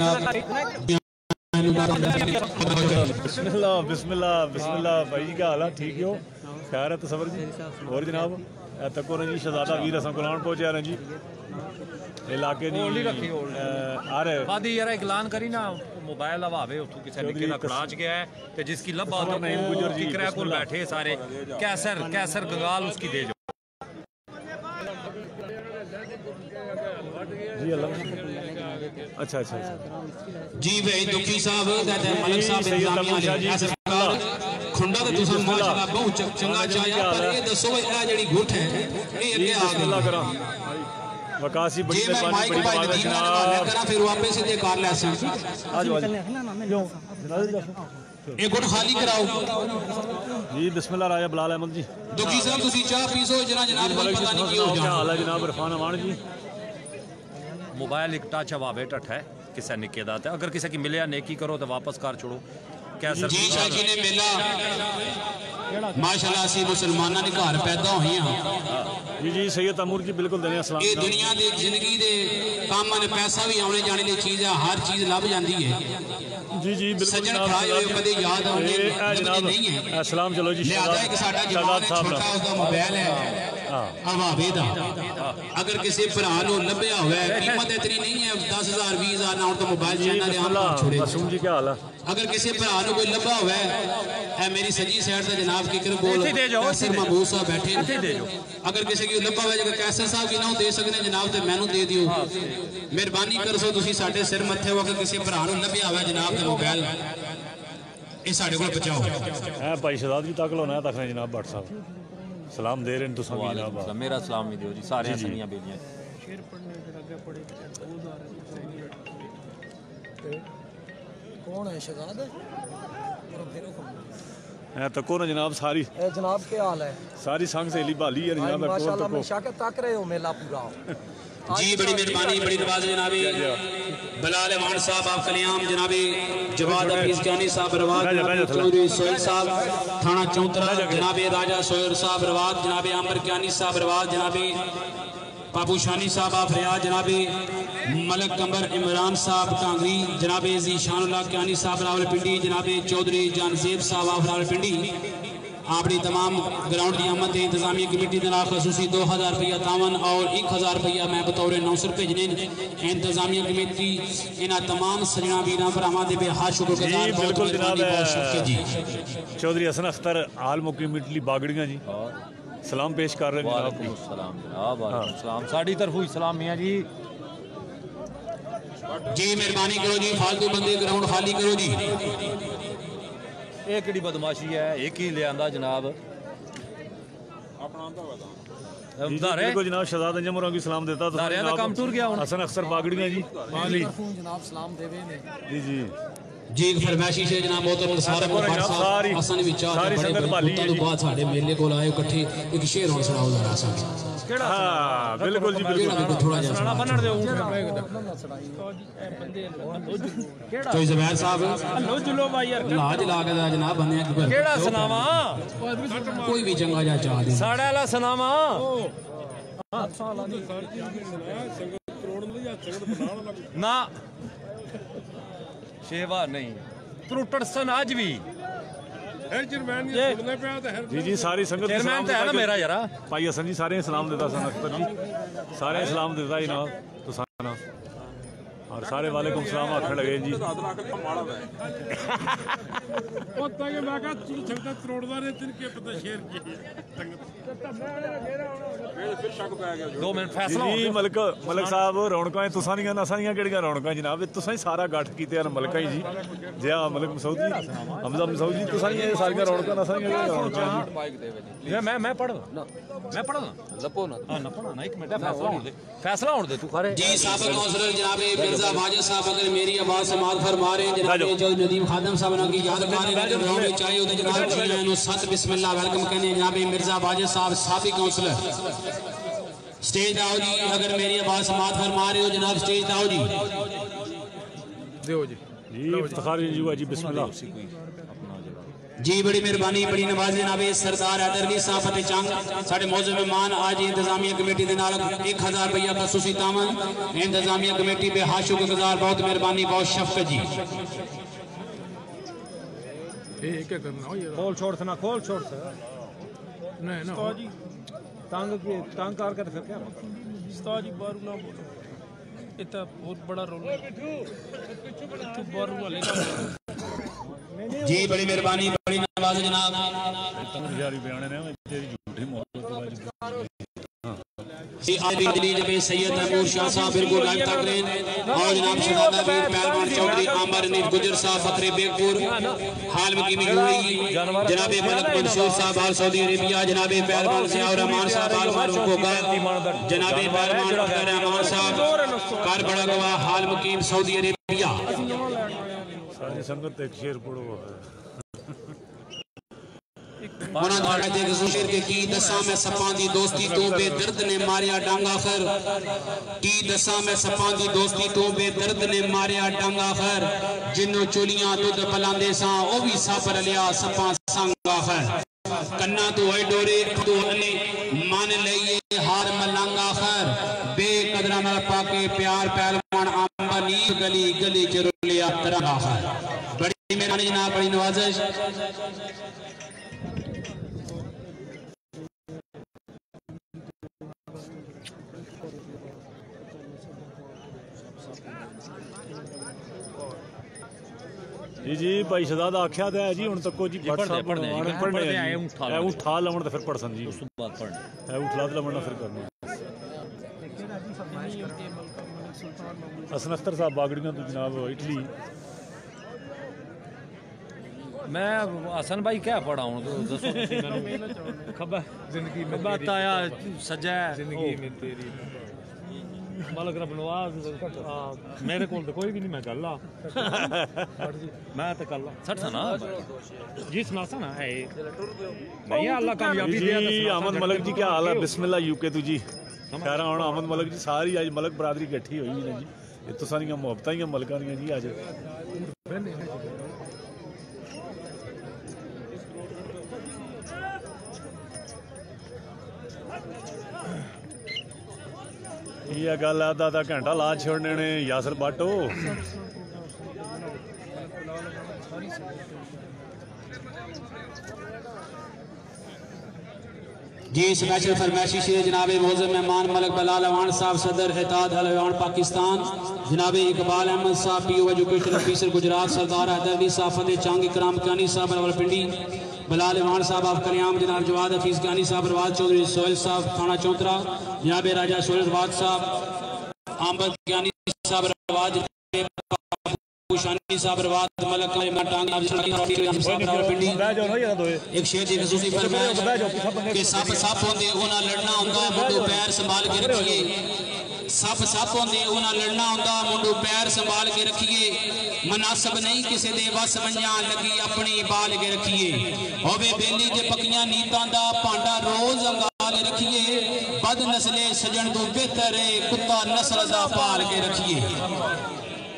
बिस्मिल्लाह बिस्मिल्लाह बिस्मिल्लाह भाई जी क्या हाल है ठीक हो खैर है तसवर जी और जनाब तको ने जी शहजादा वीर असा गुलान पहुंचे रहे जी इलाके दी अरे बादी यार ऐलान करी ना मोबाइल हवावे उठो किसी निके दा खड़ाच गया है ते जिसकी लब्बा तो गुजर जी किकरा कोल बैठे सारे कैसर कैसर गंगाल उसकी दे जाओ जी अल्लाह अच्छा अच्छा अच्छा जी भाई दुखी साहब कहते हैं मलिक साहब इंतजामिया जी सरकार खुंडा तो तुसा माशाल्लाह बहुत चंगा चाया पर ये दसो ए जेडी गुठ है ये अगे आ गई करा वकासी बड़ी मेहरबानी बड़ी बात जनाब करा फिर वापस से कर ले सन आज ये गुठ खाली कराओ जी बिस्मिल्लाह राजा बिलाल अहमद जी दुखी साहब तुसी चाह पीसो जना जनाब कोई पता नहीं की हो क्या हाल है जनाब इरफान अमान जी मोबाइल एक टच हवावे टट है किसी निके दा अगर किसी की मिले नेकी करो तो वापस कर छोड़ो कैसर जी शाकी ने मेला माशाल्लाह सी मुसलमानां दे घर पैदा होए हां जी जी सैयद तैमूर जी बिल्कुल दुनिया सलाम ये दुनिया दी जिंदगी दे कामां ने पैसा भी आने जाने दी चीज है हर चीज लभ जांदी है जी जी बिल्कुल सज्जन खड़ाए हुए कदे याद आउंदे नहीं है सलाम चलो जी शहजाद एक साडा जवान छोटा उसदा मोबाइल है हवावे दा अगर किसी भरा नु लभया होवे कीमत इतनी नहीं है दस हजार बीस हजार ना तो मोबाइल चैनल दे आम छोड़े मासूम जी क्या हाल है अगर किसी भरा नु कोई लभा होवे ए मेरी सजी साइड से जनाब किकर बोल दे जाओ सर महबूब साहब बैठे दे जाओ अगर किसी की लभा होवे जगह कैसर साहब की ना दे सकने जनाब ते मैनू दे दियो मेहरबानी कर सो तुसी साडे सिर मथे हो अगर किसी भरा नु लभया होवे जनाब ते मोबाइल ਇਹ ਸਾਡੇ ਕੋਲ ਪਹੁੰਚਾਓ। है भाई शहजाद जी तक लोना तक जनाब भट्ट साहब सलाम दे रहे हैं तुसा भी जनाब मेरा सलाम भी दियो जी सारे सनिया बेलियां शेर पढ़ने जरा के पढ़े वो जा रहे कौन है शहजाद है तको ना जनाब सारी ए जनाब क्या हाल है सारी संग सहेली भाली है जनाब माशाल्लाह मैं शाके तक रहे हो मेला पूरा जी बड़ी मेहरबानी बड़ी नवाज जनाबे बलाल अमान साहब आप कल्याम जनाबे जवाद हफीज जानी साहब रवाद चौधरी सोहेल साहब थाना चौतरा जनाबे राजा सोहेल साहब रवाद जनाबे आमर क्यानी साहब रवाद जनाबे बाबू शानी साहब आप रियाज जनाबे मलक कमर इमरान साहब कांगरी जनाबे जीशानुल्लाह क्यानी साहब रावलपिंडी जनाबे चौधरी जानजेब साहब आप रावलपिंडी आपकी तमाम ग्राउंड की आमद इंतजामिया कमेटी के नाम खसूसी दो हज़ार रुपया तावन और एक हज़ार रुपया मैं बतौर नौसर भेजने इंतजामिया कमेटी इन्होंने तमाम सजना वीर भरावान के बेहद शुक्रगुजार जी। चौधरी हसन अख्तर आल मुकीम इटली बागड़ियां जी सलाम पेश कर रहे हैं सलाम साड़ी तरफों सलाम मियां जी जी मेहरबानी करो जी फालतू बंदे ग्राउंड खाली करो जी। ये किहड़ी बदमाशी है एक ही लियांदा जनाब को जनाब शहजाद अंजम होरां की सलाम देता तो काम टूर गया हसन अख्तर बागड़ियां जी जनाब सलाम देवे ने जी जी जी फरमाइशी से जनाब मोहतरम सारे सारी हसन विचार सारी संगत भाली है जी बाद साडे मेले कोल आए इकट्ठे एक शेर होन सुनाओ जरा सा केड़ा हां बिल्कुल जी बिल्कुल थोड़ा जिहा सुनाना बनन दे तो जुबैर साहब लो जुलो भाई यार लाज ला के जनाब बने केड़ा सुनावा कोई भी चंगा जा चाह दे साड़े वाला सुनावा ना शेवा नहीं त्रुटड़ सन आज भी जी जी सारी संगत चेयरमैन तो है ना मेरा यार भाई हसन जी सारे सलाम देता सन अख्तर जी सारे सलाम देता ही ना तो साना और सारे वालेकुम सलाम आखने लगे जी दो मिनट फैसला जी मलक मलक साहब रौनकां तुसां दियां नसां दियां केड़ियां रौनकां जनाब तुसां ही सारा गठ कीते हैं मलकां जी जिया मलक मसूद जी हमजा मसूद जी तुसां दियां सारियां रौनकां नसां दियां रौनकां जी मैं मैं पढ़ मैं पढ़ लपो ना हां ना पढ़ा ना एक मिनट फैसला होने दे फैसला होने दे तू खरे जी साबिक काउंसलर जनाब मिर्जा वाजिद साहब अगर मेरी आवाज समात फरमा रहे हैं जनाब जो नदीम खादम साहब ना की याद कर रहे हैं ग्राउंड में चाहिए तो जनाब जी नु सत बिस्मिल्लाह वेलकम कहने जनाब मिर्जा वाजिद साहब साबिक काउंसलर स्टेज आओ जी अगर मेरी आवाज समात फरमा रहे हो जनाब स्टेज आओ जी दियो जी जी इफ्तिखार जी जी बिस्मिल्लाह जी बड़ी मेहरबानी बड़ी नवाज जनाब सरदार हैदर अली साहब फतेह चंग साडे मौजूद मेहमान आज इंतजामिया कमेटी के नाल एक हजार रुपया खसूसी तावन इंतजामिया कमेटी बेहद शुक्रगुजार बहुत मेहरबानी बहुत शफकत जी ये क्या करना हो यार खोल छोड़ ना खोल छोड़ नहीं ना जी तंग के तंग करके फिर क्या उस्ताद जी बारू ना बोलो इतना बहुत बड़ा रोल है इतने बारू वाले का जी बड़ी मेहरबानी बड़ी नवाज जनाब यारी बयान ने तेरी झूठी मोहब्बत जी आदि दिल्ली जब सैयद तैमूर शाह साहब बिल्कुल लाइव तक रहे और जनाब शहजादा वीर पहलवान चौधरी आमर नीर गुजर साहब फखरे बेगपुर हाल में कीमी हुई जनाब मलक मंसूर साहब आल सऊदी अरेबिया जनाब पहलवान सियाउर रहमान साहब आल फारूक कोगा जनाब पहलवान अख्तर रहमान साहब कार बड़ा गवाह हाल मुकीम सऊदी अरेबिया सारी संगत एक शेर पढ़ो शेर के की दसा में सपा दी दोस्ती तो बेदर्द ने मारिया डांगा खर की दसा में सपा दी दोस्ती तो बेदर्द ने मारिया डांगा खर जिन्नो चोलियां दुध पलांदे सा ओ भी सापर लिया सपा संगा खर कन्ना तो है डोरे तो अने मान लइए हार मलंगा खर बेकदरा में पाके प्यार पहलवान आंबनी गली गली चरुलिया तरंगा खर बड़ी मेहरबानी जनाब बड़ी नवाजिश जी जी भाई शहजादा आख्या तो है जी हुण तक जी भट्ट साहब पढ़ने आए उठा लवण तो फिर पढ़सन जी उस बाद पढ़ने उठला तो लवण फिर करना हसन अख्तर साहब बागड़ियां तो जनाब इटली मैं हसन भाई क्या पढ़ा हूँ तो दसो तुसी मैनू खबर जिंदगी में खबर ताया सज्जा जिंदगी में तेरी मलक रब नवाज मेरे को तो कोई भी नहीं मैं कर ला मैं तो कर ला सठ ना जी सुनासा ना है नहीं अल्लाह कामयाबी दे जी अहमद मलक जी क्या हाल है बिस्मिल्लाह यूके तू जी कह रहा हूँ अहमद मलक जी सारी अज मलक बरादरी इकट्ठी हुई है जी ये तो सारियां मुहब्बतां ही मलकां दियां जी अज ये गल आधा आधा घंटा ला छोड़ने ने यासर बाटो जी स्पेशल फरमाइशी शेर जनाब मौजूद मेहमान मलक बलाल अवान साहब सदर एताद अल अवान पाकिस्तान जनाब इकबाल अहमद साहब P O education officer Gujrat Sardar Haider Ali साहब फतेह चांग इकराम कानी साहब रावलपिंडी बलाल अवान साहब आप कल्याम जनाब जवाद हफीज कानी साहब रवाज चौधरी सोहेल साहब थाना चौंतरा जनाब राजा सोहेल रवाज साहब आमद कानी साहब रवाज शानी साहब रवाज मलक एक शेर दी खसूसी फरमाइश कि सप सप होंदे उन्हां लड़ना हुंदा मुंडू पैर संभाल के रखिए सप सप होंदे उन्हां लड़ना हुंदा मुंडू पैर संभाल के रखिए मुनासिब नहीं किसी दे वस मंझां लगी अपनी बाल के रखिए होवे बेली जे पक्कियां नीतां दा भांडा रोज अंगाल रखिए बद नस्ले सजन तो बेहतर है कुत्ता नस्ल दा पाल के रखिए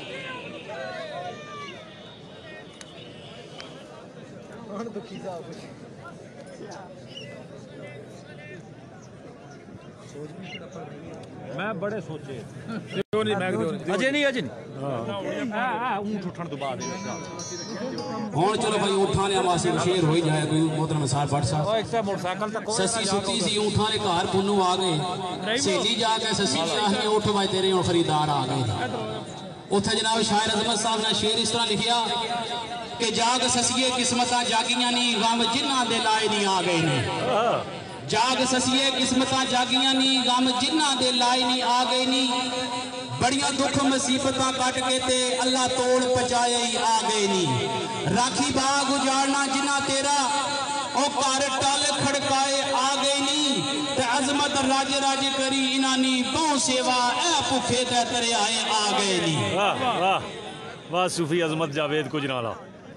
मैं बड़े सोचे अजय नहीं अजय ऊँट उठन तो बाद हुण चलो भाई ऊँठां ने वास्ते शेर हो ही जाए कोई मोहतरम साहब भट्ट साहब मोटरसाइकिल तक ससी सुती सी ऊँठां ने घर पुन्नू आ गए सहेली जाके ससी ने उठ भाई तेरे हुण खरीदार आ गए उत्थे जनाब शायर अजमत साहब ने शेर इस तरह लिखिया कि जाग ससीए किस्मतां जागियां नी गम जिन्हां दे लाए नहीं आ गए ने जाग ससीए किस्मतां जागियां नी गम जिन्हां दे लाए नहीं आ गए नी बड़ियां दुख मुसीबतां कट के ते अल्लाह तोड़ पहुंचाए ही आ गए नी राखी बाग उजाड़ना जिन्हां तेरा ओ घर टल खड़काए आ गए नी ते अजमत राज राज करी इनानी बहु सेवा ए भुखे ते तरे आए आ गए नी वाह वाह वाह सूफी अजमत जावेद कुजनाला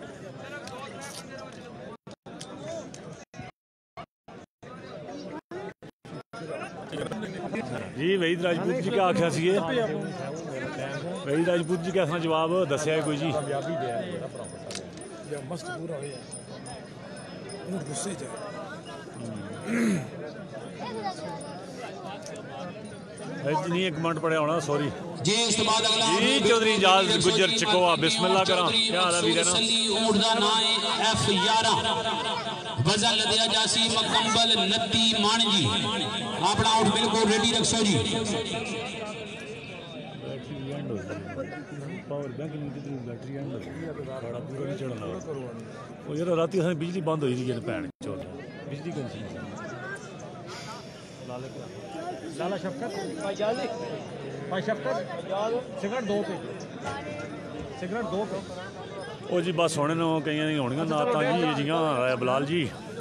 जी वहीद राजपूत जी क्या आख्या सी वहीद राजपूत जी कैसा जवाब दसिया कोई जी मस्त पूरा हो ऊँट गुस्से च नहीं एक मिनट पढ़िया होना सॉरी जी इस बाद अगला जी चौधरी इजाज गुजर चकोआ बिस्मिल्लाह करा क्या हाल है वीर ना ऊँट दा नाम है एफ ग्यारह वजन लदिया जासी मुकम्मल नत्ती मान जी अपना ऊँट बिल्कुल रेडी रखो जी पावर बैंक नहीं बैटरी एंड बड़ा पूरा नहीं चढ़ना वो यार रात असें बिजली बंद होई दी भैन चोर बिजली कौन लाला शफकत भाई जाली भाई शफकत सिगरेट दो पे सिगरेट दो पे ओ जी बस होने नो कई नहीं होनियां नातां जी जियां बलाल जी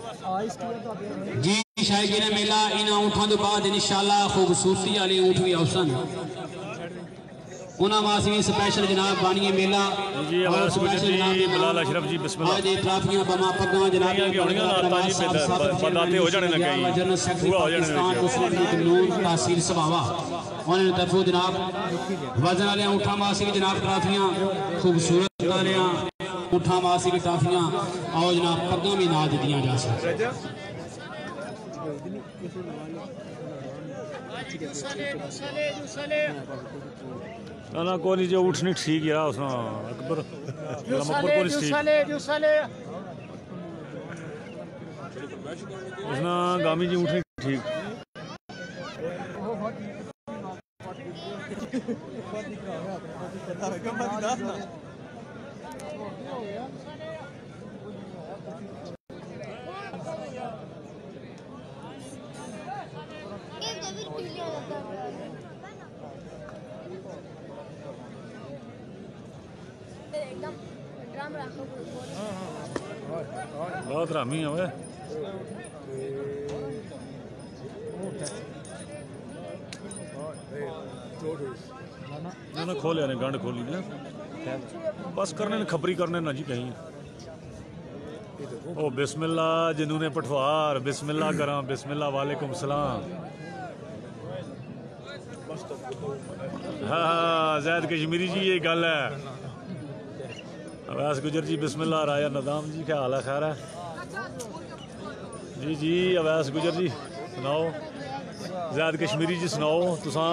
जी शायकीन मेला इन्हां ऊँठां तो बाद इंशाअल्लाह खूबसूरती वाले ऊँट भी औसन उन्हां वास्ते स्पेशल जनाब बानिए मेला जी हमारा स्पेशल जी बलाल अशरफ जी बिस्मिल्लाह आज ट्राफियां बमा पग्गां जनाब की होनियां नातां जी बदाते हो जाने ना कहीं general secretary Pakistan Muslim league नून तहसील सभावा उन्होंने तरफों जनाब वजन वाले ऊँठां वास्ते जनाब ट्राफियां खूबसूरत वाले ऊँठां वास्ते भी ट्राफियां और जनाब पग्गां भी नाल दित्तियां जा सकदियां ना ना कोई नहीं जो उठ नहीं ठीक यार उसना अकबर अकबर को नहीं ठीक उसना गामी जी उठ नहीं ठीक बहुत रामी है वे ना खोलिया ने गंढ खोली ने बस करने ने खपरी करने ना जी कहीं ओ बिस्मिल्लाह जिन्होंने पठवार बिस्मिल्लाह करा बिस्मिल्लाह वालेकुम सलाम हाँ हाँ जैद कश्मीरी जी ये गल है अवैस गुजर जी बिस्मिल्लाह राया नदाम जी क्या हाल है खैर है जी जी अवैस गुजर जी सुनाओ जैद कश्मीरी जी सुनाओ तुसा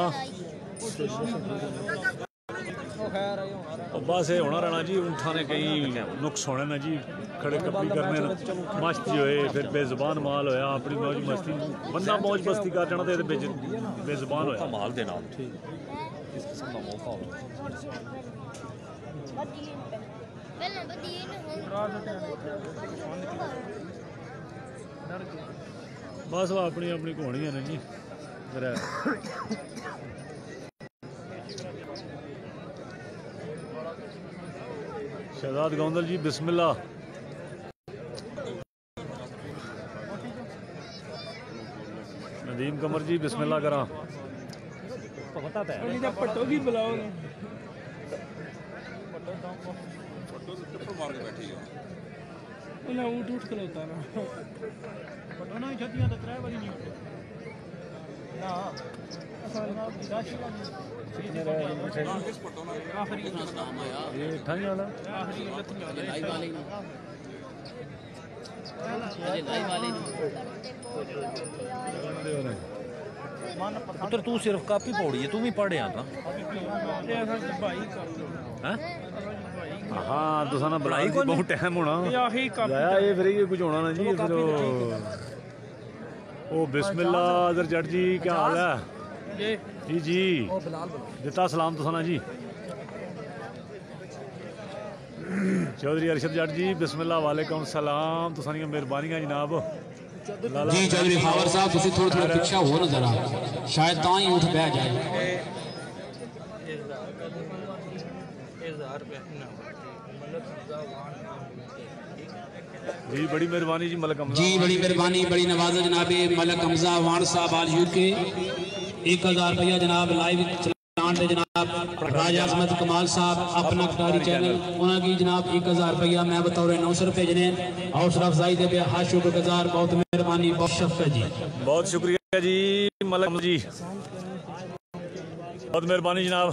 बस ये होना रहना जी ऊँठा ने कई नुक्स होने ना जी खड़े कपड़ी करने ना मस्त होए फिर बेजुबान माल होया अपनी मौज मस्ती बंदा मौज मस्ती कर जाना तो बेजुबान होया माल दे नाल इस किस्म का मौका हो बस वो अपनी अपनी घोनी है ना जी फिर शहजाद गौंदल जी बिस्मिल्लाह नदीम कमर जी बिस्मिल्लाह करा पट्टो की बुलाओ मार के बैठी है ना ऊँट उठ खलोता ना पटो ना छतियां तो त्रै बारी नहीं उठे ना ये ठाई वाला पुत्र तू सिर्फ कापी पौड़ी है तू भी पढ़े था हाँ तो ना बुलाई को बहुत टाइम होना जाया ये फिर ये कुछ होना ना जी फिर ओ बिस्मिल्लाह अदर जट जी क्या हाल है जी जी दिता सलाम तो जी चौधरी अरशद जट जी बिस्मिल्लाह वालेकुम सलाम तो मेहरबानी जनाब जी चौधरी खावर साहब तुसी थोड़ा थोड़ा पीछे हो ना जरा शायद ता ही उठ बह जाए जी बड़ी मेहरबानी जी मलक जी बड़ी मेहरबानी बड़ी नवाज़ जनाब मलक हमजा वान साहब आल यूके एक हजार रुपया जनाब लाइव चलान दे जनाब राजा अजमत कमाल साहब अपना कटारी चैनल उन्होंने जनाब एक हजार रुपया मैं बतौर नौ सौ रुपये जने हौसला अफजाई दे हाथ शुक्रगुजार बहुत मेहरबानी बहुत शफकत जी बहुत शुक्रिया जी मलक जी बहुत मेहरबानी जनाब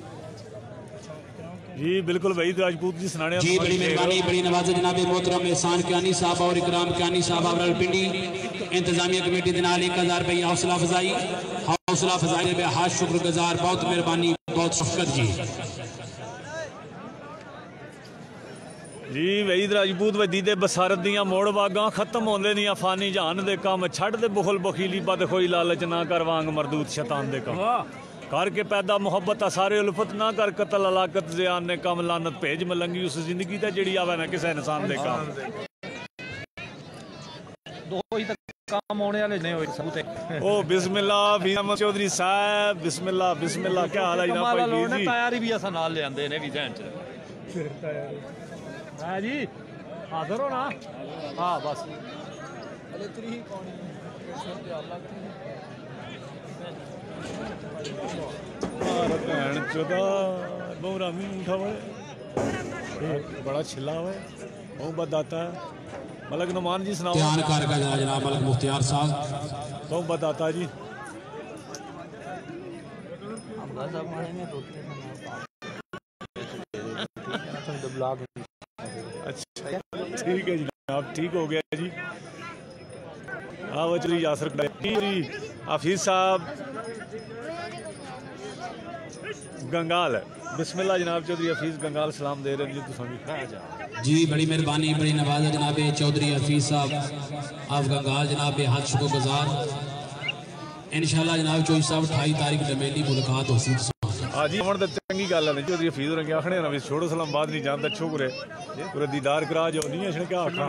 जी बिल्कुल वही राजपूत जी सुनाने जी बड़ी मेहरबानी बड़ी नवाज़ जनाब मोहतरम एहसान क्यानी साहब और इकराम क्यानी साहब आवरल पिंडी इंतजामिया कमेटी के नाल एक हजार रुपये हौसला अफजाई हौसला अफजाई दे हाथ शुक्रगुजार बहुत मेहरबानी बहुत शफकत जी जी वहीद राजपूत वदी दे बसारत दियां मोड़ वागां खत्म होंदे दियां फानी जहान दे काम छड़ दे बुखल बखीली बदखोई लालच ना कर वांग मरदूत शैतान दे काम करके पैदा मोहब्बत सारे उल्फत ना कर कतल हलाकत ज़ियान ने कम लानत भेज मलंगी उस जिंदगी दा जेड़ी आवे ना किसी इंसान दे काम दो ही तक काम होने वाले नहीं होए सबूत ओ बिस्मिल्लाह बीएम चौधरी साहब बिस्मिल्लाह बिस्मिल्लाह क्या हाल है जनाब भाई जी तैयारी भी असा नाल ले आंदे ने भी जहन च हां जी हाजिर हो ना हां बस अले त्री कौन भैन चौदा बहुरामी उठा हुआ बड़ा छिला हुआ है बहुत बदाता है मलक नुमान जी सुनाओ ध्यान कर जनाब मलक मुख्तियार साहब बहुत बदाता जी अच्छा ठीक है जनाब ठीक हो गया जी आओ चली यासर जी हाफिज साहब गंगाल बिस्मिल्लाह जनाब चौधरी हफीज गंगाल सलाम दे रहे हैं जी बड़ी मेहरबानी बड़ी नवाज़ जनाब चौधरी हफीज साहब आप गंगाल जनाब हाथ शुक्रगुजार इंशाल्लाह जनाब चौधरी साहब अठाई तारीख डमेली मुलाकात हो सी हाँ जी हम चंगी गल है चौधरी हफीज होरें आखने ना भी छोड़ो सलाम बाद नहीं जानता छोकरे पूरे दीदार करा जो नहीं है क्या आखना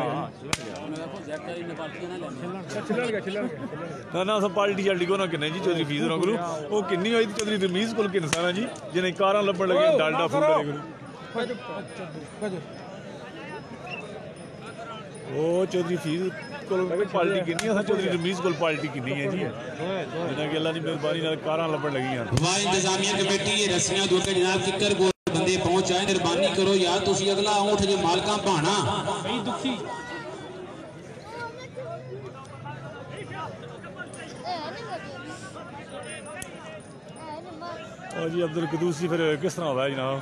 ना ना सब पार्टी शाल्टी को ना किन्ने जी चौधरी हफीज होरें गुरु वो किन्नी होई चौधरी रमीज को किन्ना जी जिन्हें कारां लब्भण लगे डालडा फूड गुरु ਉਹ ਚੌਧਰੀ ਫੀਸ ਕੋਲ ਪਾਰਟੀ ਕਿੰਨੀ ਹੈ ਚੌਧਰੀ ਰਮੀਜ਼ ਕੋਲ ਪਾਰਟੀ ਕਿੰਨੀ ਹੈ ਜੀ ਜਿਨ੍ਹਾਂ ਕਿ ਅੱਲਾ ਦੀ ਮਿਹਰਬਾਨੀ ਨਾਲ ਕਾਰਾਂ ਲੱਭਣ ਲੱਗੀਆਂ ਵਾਹ ਇੰਤਜ਼ਾਮੀਆ ਕਮੇਟੀ ਇਹ ਰਸੀਆਂ ਦੋ ਕੇ ਜਨਾਬ ਕਿੱਕਰ ਗੋਲ ਬੰਦੇ ਪਹੁੰਚ ਆਏ ਮਿਹਰਬਾਨੀ ਕਰੋ ਯਾਰ ਤੁਸੀਂ ਅਗਲਾ ਊਂਠ ਜੇ ਮਾਲਕਾਂ ਭਾਣਾ ਬਈ ਦੁਖੀ और जी अब्दुल कदूसी फिर किस तरह हुआ है जनाब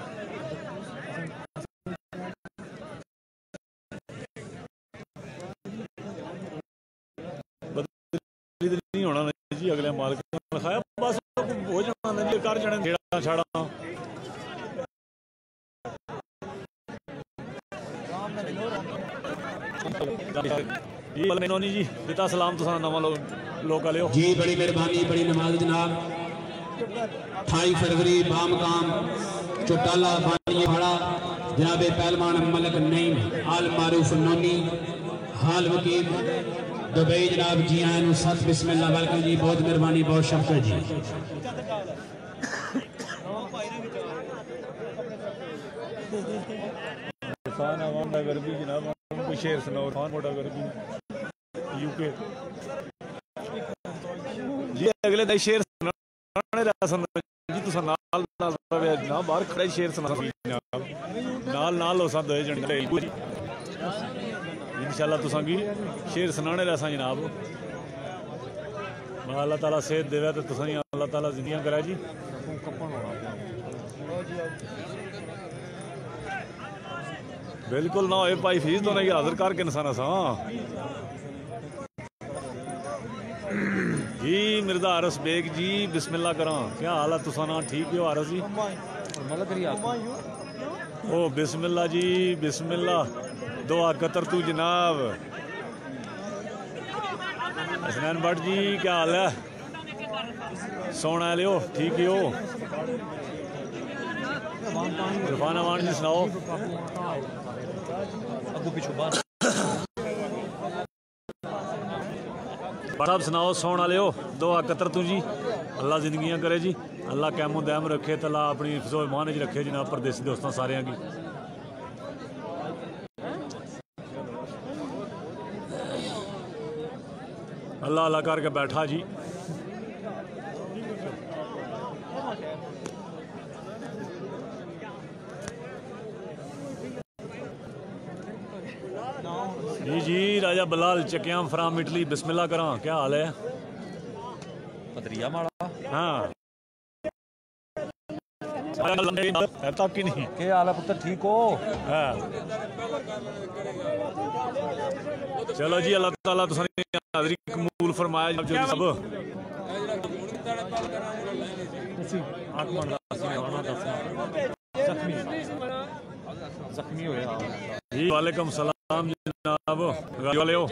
नहीं होना जी अगले मालिक ने लिखाया बस हो जाना कर जाने घेड़ा छाड़ा जी जी पिता सलाम तुसा नवा लोग लियो जी बड़ी मेहरबानी बड़ी नमाज जनाब अठाई फरवरी बामकाम चौटाला बानी भाड़ा जनाब पहलवान मलक नईम आल मारूफ नोनी हाल वकील दुबई जनाब जी आए सत बिस्मिल्लाह वेलकम जी बहुत मेहरबानी बहुत शफकत जी गरबी जनाब कोई शेर सुनाओ खान मोटा गरबी यूके जी अगले दिन शेर जी तुसा नाल नाल जनाब बाहर खड़े शेर सुना जनाब नाल नाल हो सा दो जने इंशाल्लाह तुसा की शेर सुनाने रहा जनाब अल्लाह ताला सेहत देवे तो तुसा अल्लाह ताला जिंदगियां करे जी बिल्कुल ना होए भाई फीस तो नहीं हाजिर करके नसाना सा जी मिर्जा आरस बेग जी बिस्मिल्लाह करा क्या हाल है तुसा ना ठीक हो आरस जी ओ बिस्मिल्लाह जी बिस्मिल्लाह दुआ कतर तू जनाब हसनैन भट्ट जी क्या हाल है सोना लियो ठीक ही हो इरफान अमान जी सुनाओ अगू पिछू बात साहब सुनाओ सोना लियो दुआ कतर तू जी अल्लाह जिंदगियां करे जी अल्लाह कैमो दैम रखे तला अपनी फिजो ईमान च रखे जनाब परदेसी दोस्तों सारे की अल्लाह अल्लाह करके बैठा जी जी जी राजा बलाल चकियाम फ्राम इटली बिस्मिल्लाह करा क्या हाल है पतरिया माड़ा हाँ तक ही नहीं क्या हाल है पुत्र ठीक हो हाँ चलो जी अल्लाह ताला तुसानी हाज़री कबूल फरमाया जी सब जख्मी होया जी वालेकुम सलाम जनाब वाले हो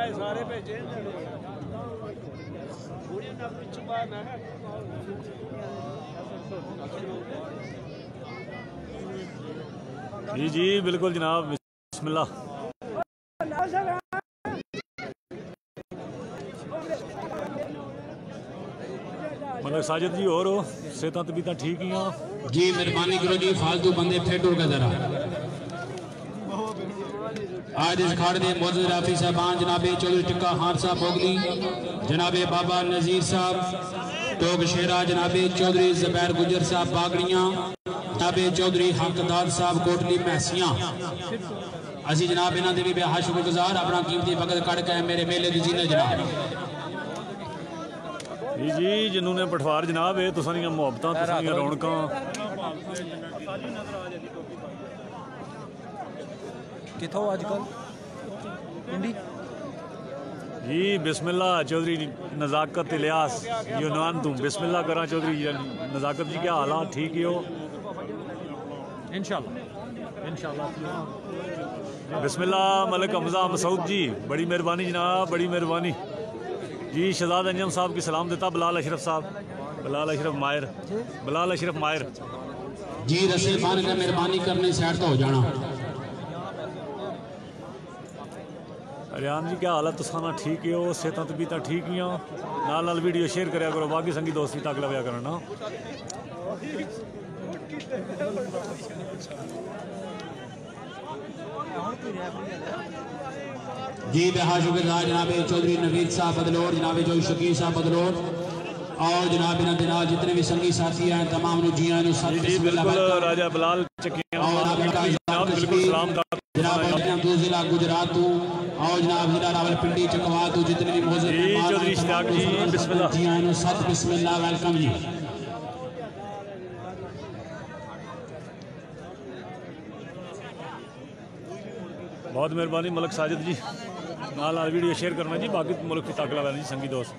जी जी बिल्कुल जनाब बिस्मिल्लाह मतलब साजिद जी और सेहत तबीयत ठीक ही जी मेहरबानी करो जी फालतू बंदे फेटो का जरा आज इस खाड़ दे मौजूद राफी साहबान जनाबे चौधरी टिक्का खान साहब बोगली जनाबे बाबा नजीर साहब टोग शेरा जनाबे चौधरी ज़ुबैर गुजर साहब बागड़ियां जनाबे चौधरी हकदाद साहब कोटली मैसियां असी जनाब इन्हों के भी बेहद शुक्रगुजार अपना कीमती वक्त कट के मेरे मेले की जीने जनाब जी जी जिन्होंने पठवार जनाब है तुसानियां मुहब्बतां तुसानियां रौनकां किथों आजकल पिंडी जी बिस्मिल्लाह चौधरी नज़ाकत इलियास यूनान तुम बिस्मिल्लाह करा चौधरी नज़ाकत जी क्या हालात ठीक ही हो इंशाल्लाह इंशाल्लाह बिस्मिल्लाह मलिक हमजा मसूद जी बड़ी मेहरबानी जनाब बड़ी मेहरबानी जी शहजाद अंजम साहब की सलाम देता बिलाल अशरफ साहब बिलाल अशरफ मायर बिलाल अशरफ मायर जी रसे खान ने मेहरबानी करने साइड तो हो जाना रियान जी क्या हालत तुसाना ठीक ही हो सेहत तबीयत ठीक ही नाल नाल वीडियो शेयर कराया करो बाकी संगी दोस्त भी तक लव्या करना जी बेहा शुक्रगुजार जनाब चौधरी नवीद साहब बदलौर, जनाब जो शकीर साहब बदलौर और जनाब बिना दिनार जितने भी संगी साथी हैं तमाम नु जियां नु सब जी बिल्कुल राजा बिलाल चकिया बिल्कुल सलाम जनाब अब्दुल जिला गुजरात तू और जनाब जिला रावलपिंडी चकवा तू जितने भी मौजूद जी चौधरी इश्तियाक जी बिस्मिल्लाह जियां नु सब बिस्मिल्लाह वेलकम जी। बहुत मेहरबानी मलक साजिद जी नाल नाल वीडियो शेयर करना जी, बाकी मुल्क की ताकला वाले जी संगी दोस्त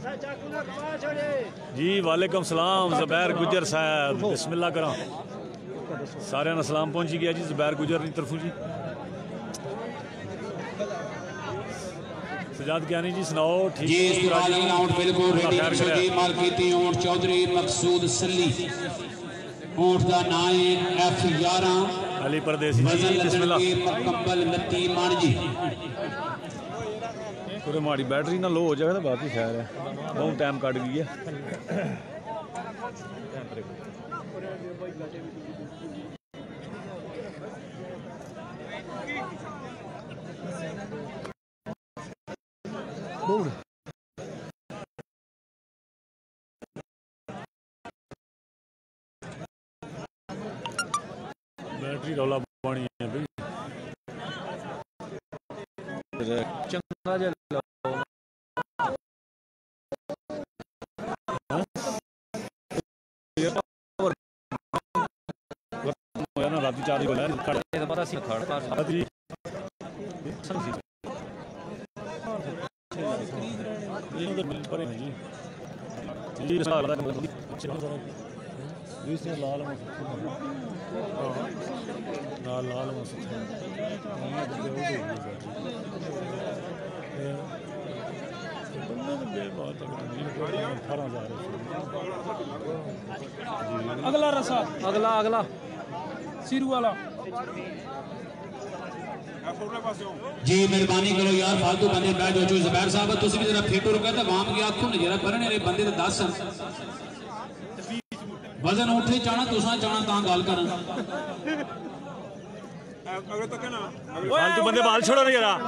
जी। वालेकुम सलाम ज़ुबैर गुजर साहब बिस्मिल्लाह करा सारे ना सलाम पहुंची गया जी ज़ुबैर गुजर की तरफों जी। सजाद ज्ञानी जी सुनाओ ठीक जी इस्तेमाल आउट बिल्कुल रेडी जी मार्केटी ऊंट चौधरी मकसूद सल्ली ऊंट का नाम है एफ ग्यारह अली परदेसी वजन लगन के मुकम्मल लत्ती मान जी। पूरे हमारी बैटरी ना लो हो जाएगा तो बाकी खैर है बहुत टाइम कट गई है। बैटरी रौला पानी है भाई चंगा जल ना राती चार बजे हमारा सी खड़ पर जी जी जी लाल लाल लाल अगला रसा अगला अगला सिरू वाला जी मेहरबानी करो यार फालतू बंदे बैठ जाओ। ज़ुबैर साहब तुम भी जरा फेटो रुका तो वाम गया आखो नहीं जरा पढ़ने वाले बंदे तो दस वजन उठे चाहना तुसा चाहना ता गल कर फालतू बंदे बाल छोड़ो ना जरा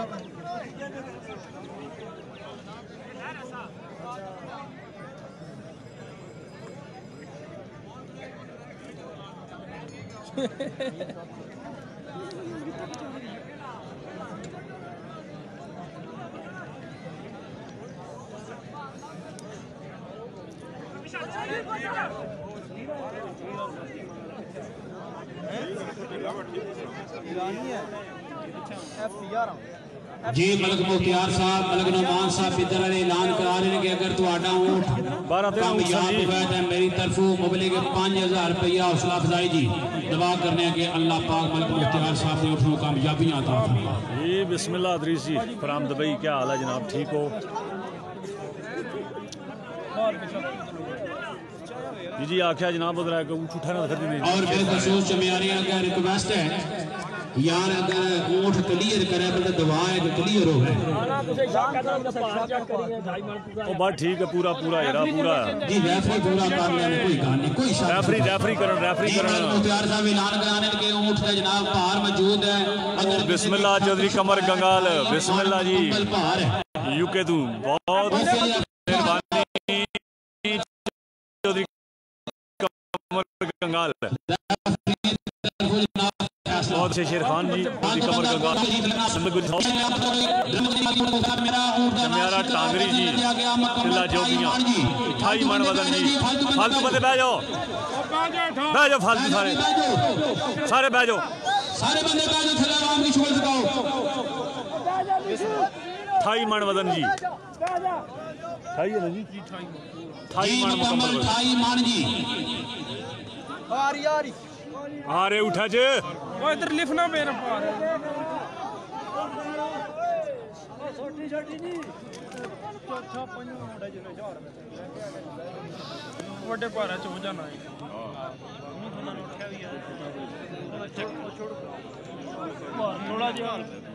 जी मलक मुख्तियार साहब मलक नौमान साहब इधर वाले ऐलान करा रहे हैं कि अगर तुहाडा ऊंट कामयाब हुआ तो मेरी तरफों मुबलिग पाँच हजार रुपया हौसला अफजाई जी दुआ करने के अल्लाह पाक मलक मुख्तियार साहब के ऊँट को कामयाबियां अता फरमाए जी। बिस्मिल्लाह अदरीस जी फराम दुबई क्या हाल है जनाब ठीक हो जी जी आख्या जनाब उधर ऊँट उठाना और बिलखसूस चमियारियां का रिक्वेस्ट है यार अगर ऊँट क्लियर करे तो दवा है कि क्लियर हो गए ओ बात ठीक है पूरा पूरा यार पूरा जी रेफरी पूरा कर लेने कोई गल नहीं कोई शक रेफरी रेफरी करन रेफरी करन मुख्तियार साहब ऐलान कराने के ऊँट का जनाब भार मौजूद है अगर बिस्मिल्लाह चौधरी कमर गंगाल बिस्मिल्लाह जी भार है यूके तू बहुत मेहरबानी चौधरी कमर गंगाल बहुत से शेर खान जी कमर गंगाल जमियारा टांगरी जी किला जोगियां अठाई मन वजन जी फालतू बंदे बह जाओ बह जाओ फालतू सारे सारे बह जाओ सारे बंदे बह जाओ थल्ले आवाम की शोर लगाओ अठाई मन वजन जी अठाई है ना जी अठाई मन मुकम्मल अठाई मन जी यारी यारी आ रे उठा जे वो इधर लिखना मेरा पार छोटी छोटी नहीं चौथा पंजवा मुंडा जिने चार बड़े पारा च हो जाना है थोड़ा जिहा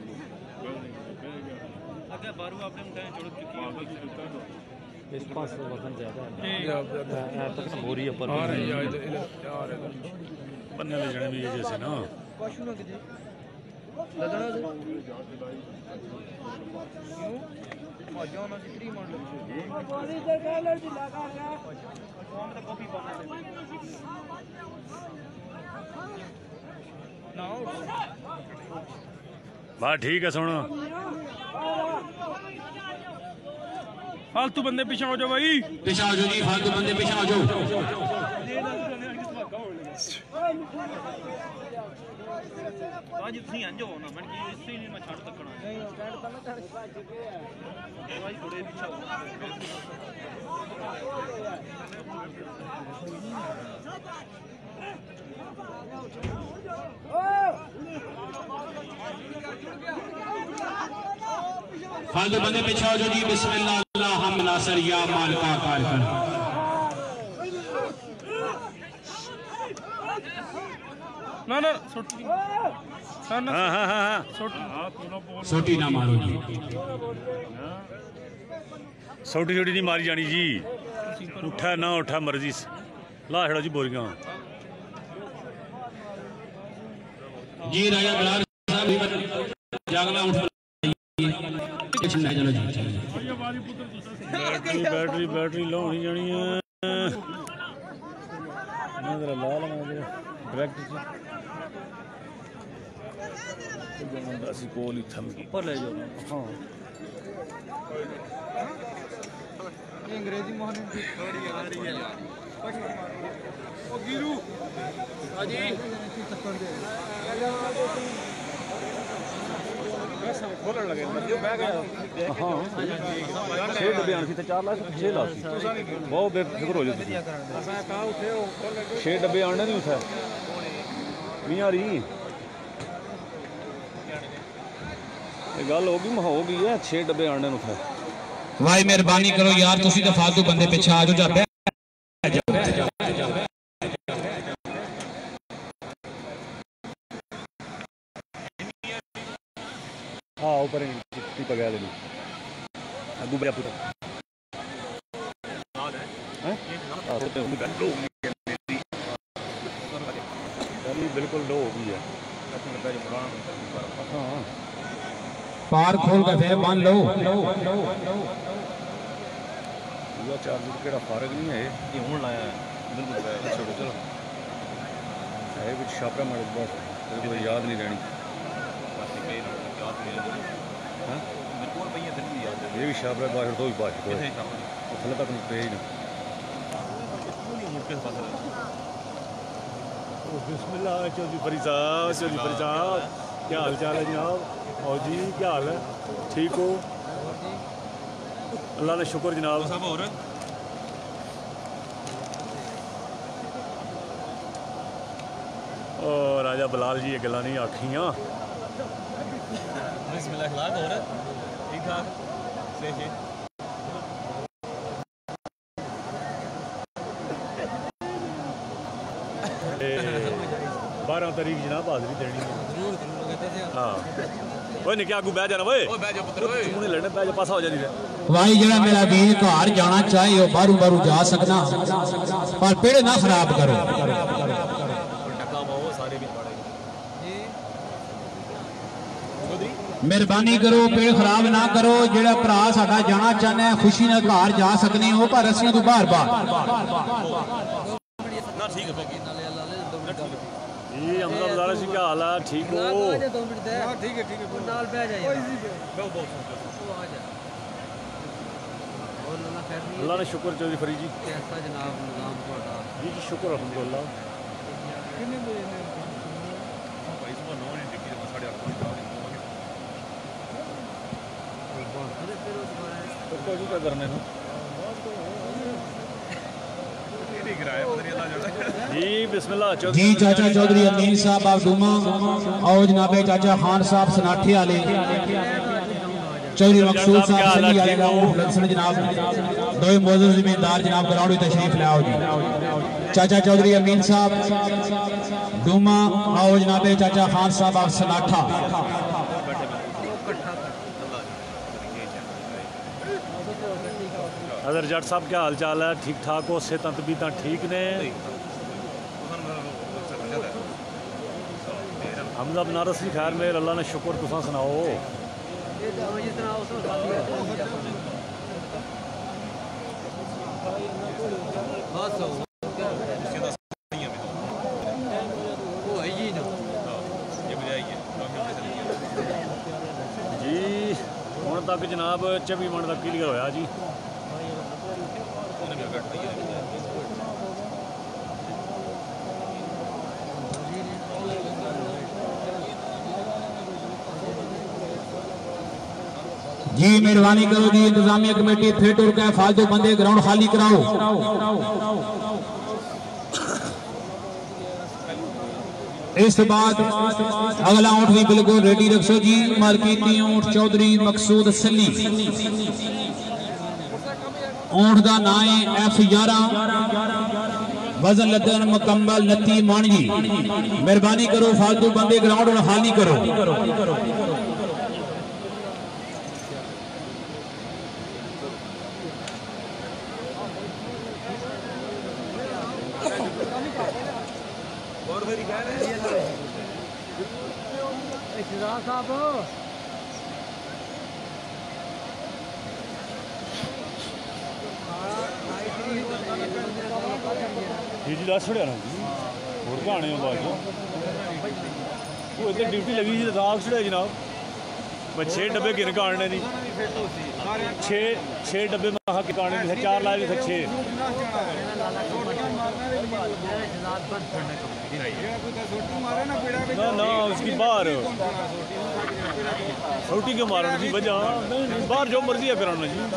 अगे बारू आपने मुंडा जोड़ चुकी है पाँच सौ वजन ज्यादा है तक बोरी ऊपर आ रही है बनने ले जाने भी जैसे ना बस ठीक है सुनो फालतू बंदे पीछे हो जाओ भाई पीछे आ जाओ जी फालतू बंदे पीछे आ जाओ आज ਤੁਸੀਂ ਅੰਜ ਹੋ ਨਾ ਮੈਂ ਕੀ ਇਸੇ ਨਹੀਂ ਮੈਂ ਛੱਡ ਤੱਕਣਾ ਨਹੀਂ ਸਟੈਂਡ ਤਾਂ ਮੈਂ ਛੱਡ ਕੇ ਭਾਈ ਥੋੜੇ ਪਿੱਛੇ फालतू बंदे पीछे आ जाओ जी बिस्मिल्लाह अल्लाह हम नासर या मालिका कारकर ना ना छोटी ना ना हाँ हाँ हाँ हाँ छोटी सोटी ना मारो जी छोटी छोटी नहीं मारी जानी जी उठा ना उठा मर्जी से ला छड़ो जी बोरियां जी राजा बलाल साहब जागना उठ चलो जी बैटरी बैटरी बैटरी लो होनी जानी है मैं जरा ला लगा डायरेक्ट ਅਸੀਂ ਕੋਲ ਹੀ ਥੰਮ ਉੱਪਰ ਲੈ ਜਾਓ ਹਾਂ ਇਹ ਅੰਗਰੇਜ਼ੀ ਮੋਹਨ ਦੀ ਥੋੜੀ ਆ ਰਹੀ ਹੈ ਉਹ ਗੀਰੂ ਹਾਂਜੀ ਖੋਲਣ ਲੱਗੇ ਜੋ ਬਹਿ ਗਿਆ ਹਾਂ ਛੇ ਡੱਬੇ ਆਣ ਸੀ ਤੇ ਚਾਰ ਲੱਖ ਛੇ ਲੱਖ ਬਹੁਤ ਬੇਫਿਕਰ ਹੋ ਜਾਓ ਤੁਸੀਂ ਅਸਾਂ ਕਾ ਉਠੇ ਉਹ ਛੇ ਡੱਬੇ ਆਣੇ ਨਹੀਂ ਉਥੇ ਨਹੀਂ ਆ ਰਹੀ गल होगी हो गई है छे डब्बे आने नु भाई मेहरबानी करो यार तुसी तो फालतू बंदे पीछे आ जाओ जा हां ऊपर ही टिप गया ले अबू बड़ा पूरा हैं हां तो गंडो गली बिल्कुल लो हो गई है हां पार खोल के फिर बांध लो ये चार्जर केड़ा फर्क नहीं है ये हुन लाया है बिल्कुल छोड़ो चलो है कुछ छापरा मार बस तेरे को याद नहीं रहनी हां मेरे को भैया दिन भी याद है ये भी छापरा बाहर तो भी बात तो थले तक पे ही नहीं मुश्किल फसल बिस्मिल्लाह चौधरी फरीद साहब चौधरी फरीद साहब क्या हाल चाल है जनाब और जी क्या हाल है ठीक हो अल्लाह ने शुक्र जनाब सब और और राजा बलाल जी ये गल्लां नहीं आखियां बिस्मिल्लाह खलाक और ठीक ठाक सही बारह तारीख जनाब हाजिरी देनी है हाँ ओए निके आगू बह जाना ओए ओए बह जा पुत्र ओए तू नहीं लड़ने बह जा पासा हो जा नहीं भाई जरा मेरा वीर घर जाना चाहिए वो बारू बारू जा सकना पर पेड़ ना खराब करो मेहरबानी करो पेड़ खराब ना करो जेड़ा भरा साडा जाना चाहना है खुशी नाल घर जा सकने हो पर असीं तो बार बार ना ठीक है जी हमजा बजारा जी क्या हाल है ठीक हो दो मिनट दे हां ठीक है ठीक है नाल बैठ जाइए बहुत बहुत आ जा और अल्लाह खैर नहीं अल्लाह ने शुक्र चौधरी फरीद जी कैसा जनाब निजाम ਤੁਹਾਡਾ जी जी शुक्र अल्हम्दुलिल्लाह कितने बजे ने भाई सुबह नौ बजे टिकट साढ़े आठ बजे अरे फिर उस तो कोई क्या करने हैं जी बिस्मिल्लाह जी चाचा चौधरी अमीन साहब आप डूमा और जनाबे चाचा खान साहब सनाठी वाले चौधरी मकसूद साहब सली वाले लंसन जनाब दो मौजूद जिम्मेदार जनाब ग्राउंड में तशरीफ लाओ जी चाचा चौधरी अमीन साहब डूमा और जनाबे चाचा खान साहब आप सनाठा अदर जट साहब क्या हाल चाल है ठीक ठाक हो सेहत तबीयत ठीक ने हमजा बनारस की खैर मेरे अल्लाह ने शुक्र, तुसा सुनाओ। जी हुण तक जनाब चौबी मिनट तक क्लियर होया जी। जी मेहरबानी करो जी, इंतजामिया कमेटी थिएटर का फालतू बंदे ग्राउंड खाली कराओ। इस बाद अगला ऊँट भी बिल्कुल रेडी रखो जी। मालकीती ऊँट चौधरी मकसूद सली, ऊँट का नाम है एफ ग्यारह, वजन लदन मुकम्मल नती मान जी। मेहरबानी करो फालतू बंदे ग्राउंड और खाली करो। जी जी दस छड़िया ना होर आने बाद वो इधर ड्यूटी लगी जी दस छड़िया जनाब। मैं छे डब्बे गिन के आने नहीं, छे छे डब्बे में हाँ किकाने नहीं, चार लाए थे छे। ना ना उसकी बाहर छोटी क्यों मारना जी वजह नहीं, बाहर जो मर्जी है कराना जी।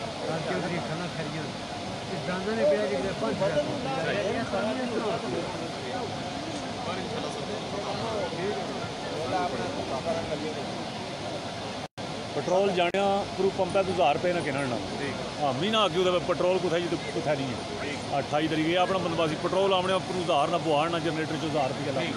पेट्रोल जाने गुरु पंप है तो हज़ार रुपये ना किन्ना हाँ महीना अगे पेट्रोल कुछ जी कुछ नहीं है। अठाई तरीक है अपना बंदवा सी पेट्रोल आने उपर हज़ार ना बुहाड़ ना जनरेटर चो हज़ार रुपये लग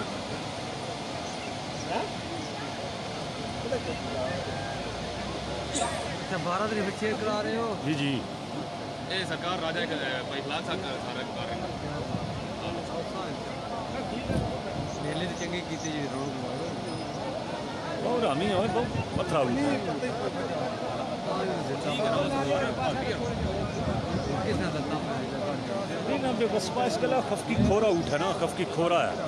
बारह तरीक छे करा रहे हो जी जी। ये सरकार राजा भाई फिलहाल सारा कर रहे हैं मेले चंगे की रोड और रामी है बहुत पत्थर नहीं ना बस इसके अलावा खफ की खोरा उठा ना, खफ की खोरा है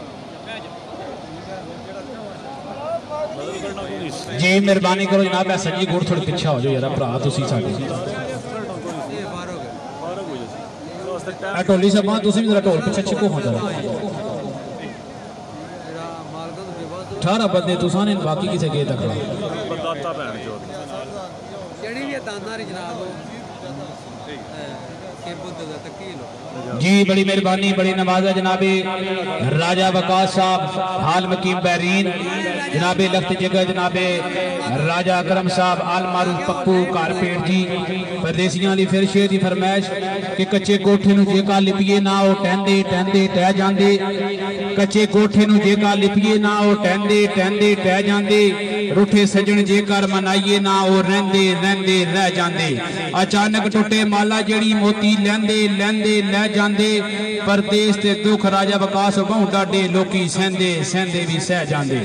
जी। मेहरबानी करो जनाब सजी घोड़ थोड़ी पीछे हो जाओ यार भरा तुसी साडे ढोली सब तुसी भी जरा ढोल पीछे छिको हो जाओ। अठारह बंदे तुसा ने बाकी किसे गए तक बरदाता भैन जो जेड़ी भी दाना री जनाब के बुद्ध दा तकील जी। बड़ी मेहरबानी बड़ी नवाजा जनाबे राजा वकास साहब हाल मकीम बैरीन, जनाबे लख्त जगह जनाबे राजा अकरम साहब आल मारूफ पप्पू कारपेट जी। परदेसियां दी फिर शेर दी फरमाइश कि कच्चे कोठे नूं जेका लिपिए ना ओ टहंदे टहंदे टह जांदे, कच्चे कोठे नूं जेका लिपिए ना ओ टहंदे टहंदे टह जांदे, रूठे सजन जेकर मनाइए ना ओ रहंदे रहंदे रह जांदे। अचानक टुटे माला जेड़ी मोती लैंदे लैंदे लै जांदे, परदेस ते दुख राजा वकास बहु डाडे लोकी सहंदे सहंदे भी सह जांदे।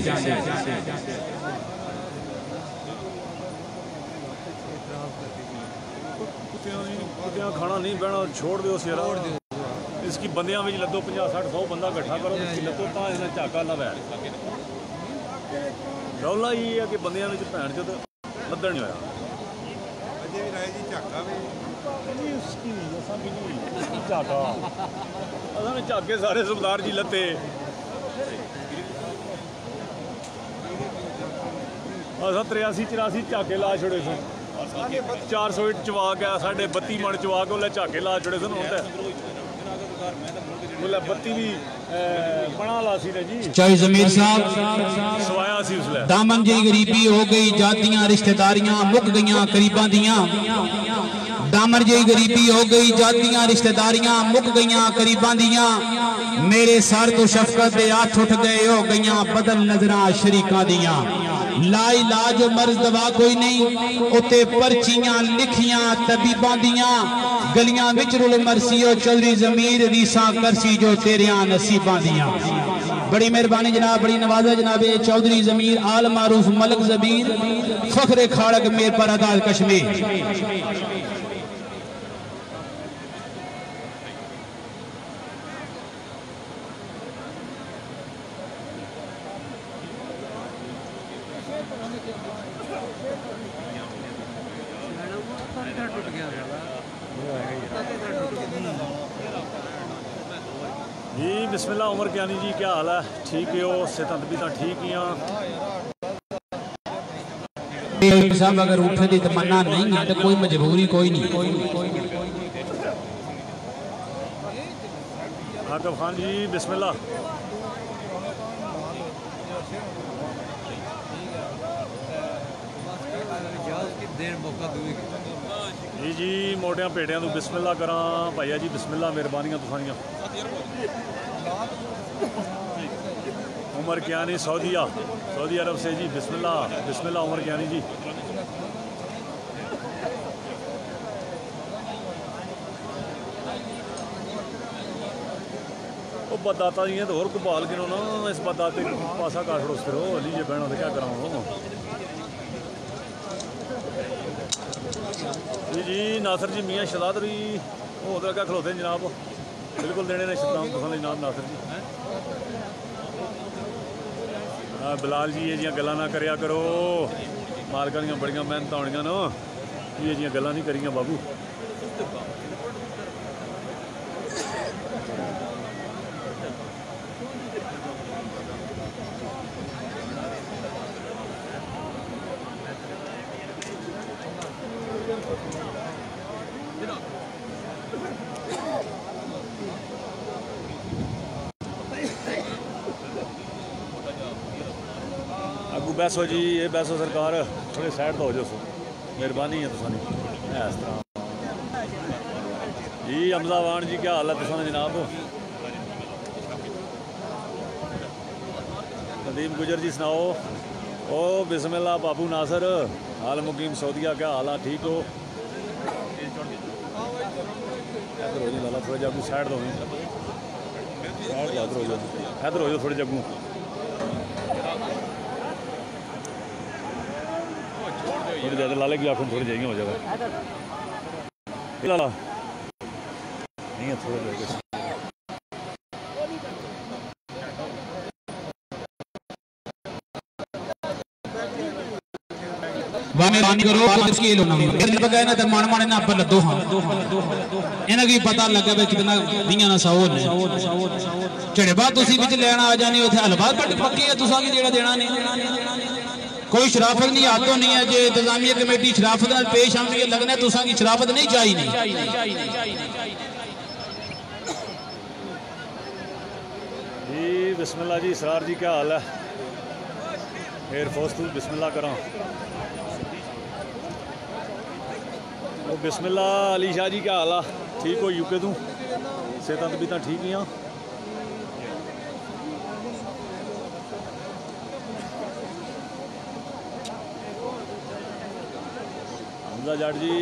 खाना नहीं बहना छोड़ दो सिरा इसकी बंदियां में लदो पचास साठ सौ बंदा इकट्ठा करो लदो तो इसने झाका ला वैर रौला ये है कि बंदियां में भैन चो लदन नहीं होया झाका असां झाके सारे सरदार जी लते असां त्रियासी चौरासी झाके ला छोड़े सन, चार सौ इट चवा गया साढ़े बत्ती मन चवा के उल्ले झाके ला छोड़े सन। बत्ती भी बना ला सी ने जी चाहे जमीर साहब सवाया सी उसले दामन जी गरीबी हो गई, जातियां रिश्तेदारियां मुक गईयां करीबां दियां। दामन जी गरीबी हो गई, जातियां रिश्तेदारियां मुक गईयां करीबां दियां। मेरे सर तो शफकत दे हाथ उठ गए हो गईयां बदल नजरां शरीकां दियां। ला इलाज मर्ज दवा कोई नहीं उत्ते पर्चियां लिखियां तबीबां दियां, गलियां विच रुल मरसियो चौधरी जमीर रीसा करसी जो तेरिया नसीबां दियां। बड़ी मेहरबानी जनाब, बड़ी नवाजा जनाब चौधरी जमीर आल मारूफ मलक जमीर फखरे खाड़क मेर पर आजाद कश्मीर। जी बिस्मिल्लाह उमर क्यानी जी, क्या हाल है? ठीक हो? सेहत भी ठीक ही साहब अगर उठने की तमन्ना नहीं है तो कोई मजबूरी कोई नहीं। आकब खान जी बिस्मिल्लाह। जी जी मोटिया पेटिया तू बिस्मिल्लाह करा भाईया जी, बिस्मिल्लाह मेहरबानियां तुसानियां। उमर क्यानी सऊदीया सऊदी अरब से जी, बिस्मिल्लाह बिस्मिल्लाह उमर क्यानी जी। वो बदाता जी तो और कुबाल गिनो ना, इस बदाते पासा काट लो फिर अली जे बहना तो क्या कराऊँ जी जी। नासर जी मियाँ शदाद भी वो उधर क्या खलोते हैं जनाब, बिल्कुल देने ने शदाम तुम जनाब नासर जी। हाँ बिलाल जी ये जी गल्लां ना करया करो, मालकां दियां बड़ियां मेहनत होनियां ना, ये जी गल्लां नहीं करियां बाबू। अगू बैसो जी, ये बैसो सरकार थोड़े साइड तो हो जाओ, मेहरबानी है तुसानी इस तरह जी। हमजा वाण जी क्या हाल है तुसाने जनाब? नदीम गुजर जी सुनाओ। ओ बिस्मिल्लाह बाबू नासर आल मुकीम सऊदिया, क्या हाल है? ठीक हो? इधर हो जी लाला थोड़ा जगू साइड दो, इधर हो जाओ, इधर हो जाओ थोड़े जगू। थोड़ी ज़्यादा लाले की आँखों थोड़ी जाएंगे हो जाएगा लाला नहीं है थोड़ा देर मेहरबानी करो इसकी लो ना बगैर ना तो मन मन ना पर दो हां इन्हें की पता लगे भाई कितना दियां ना सौ ने चढ़े बाद तुसी विच लेना आ जाने उथे हलवा पक्की है तुसा की जेड़ा देना नहीं। कोई शराफत नहीं, हाथों नहीं है जो इंतजामिया कमेटी शराफत नाल पेश आती है, लगना तुसा की शराफत नहीं चाहिए। जी बिस्मिल्लाह जी। इसरार जी क्या हाल है? एयरफोर्स तू बिस्मिल्लाह करा। वो बिस्मिल्लाह अली शाह जी क्या हाल है? ठीक हो? यूके तू सेहत भी ठीक ही हाँ। हमजा जाट जी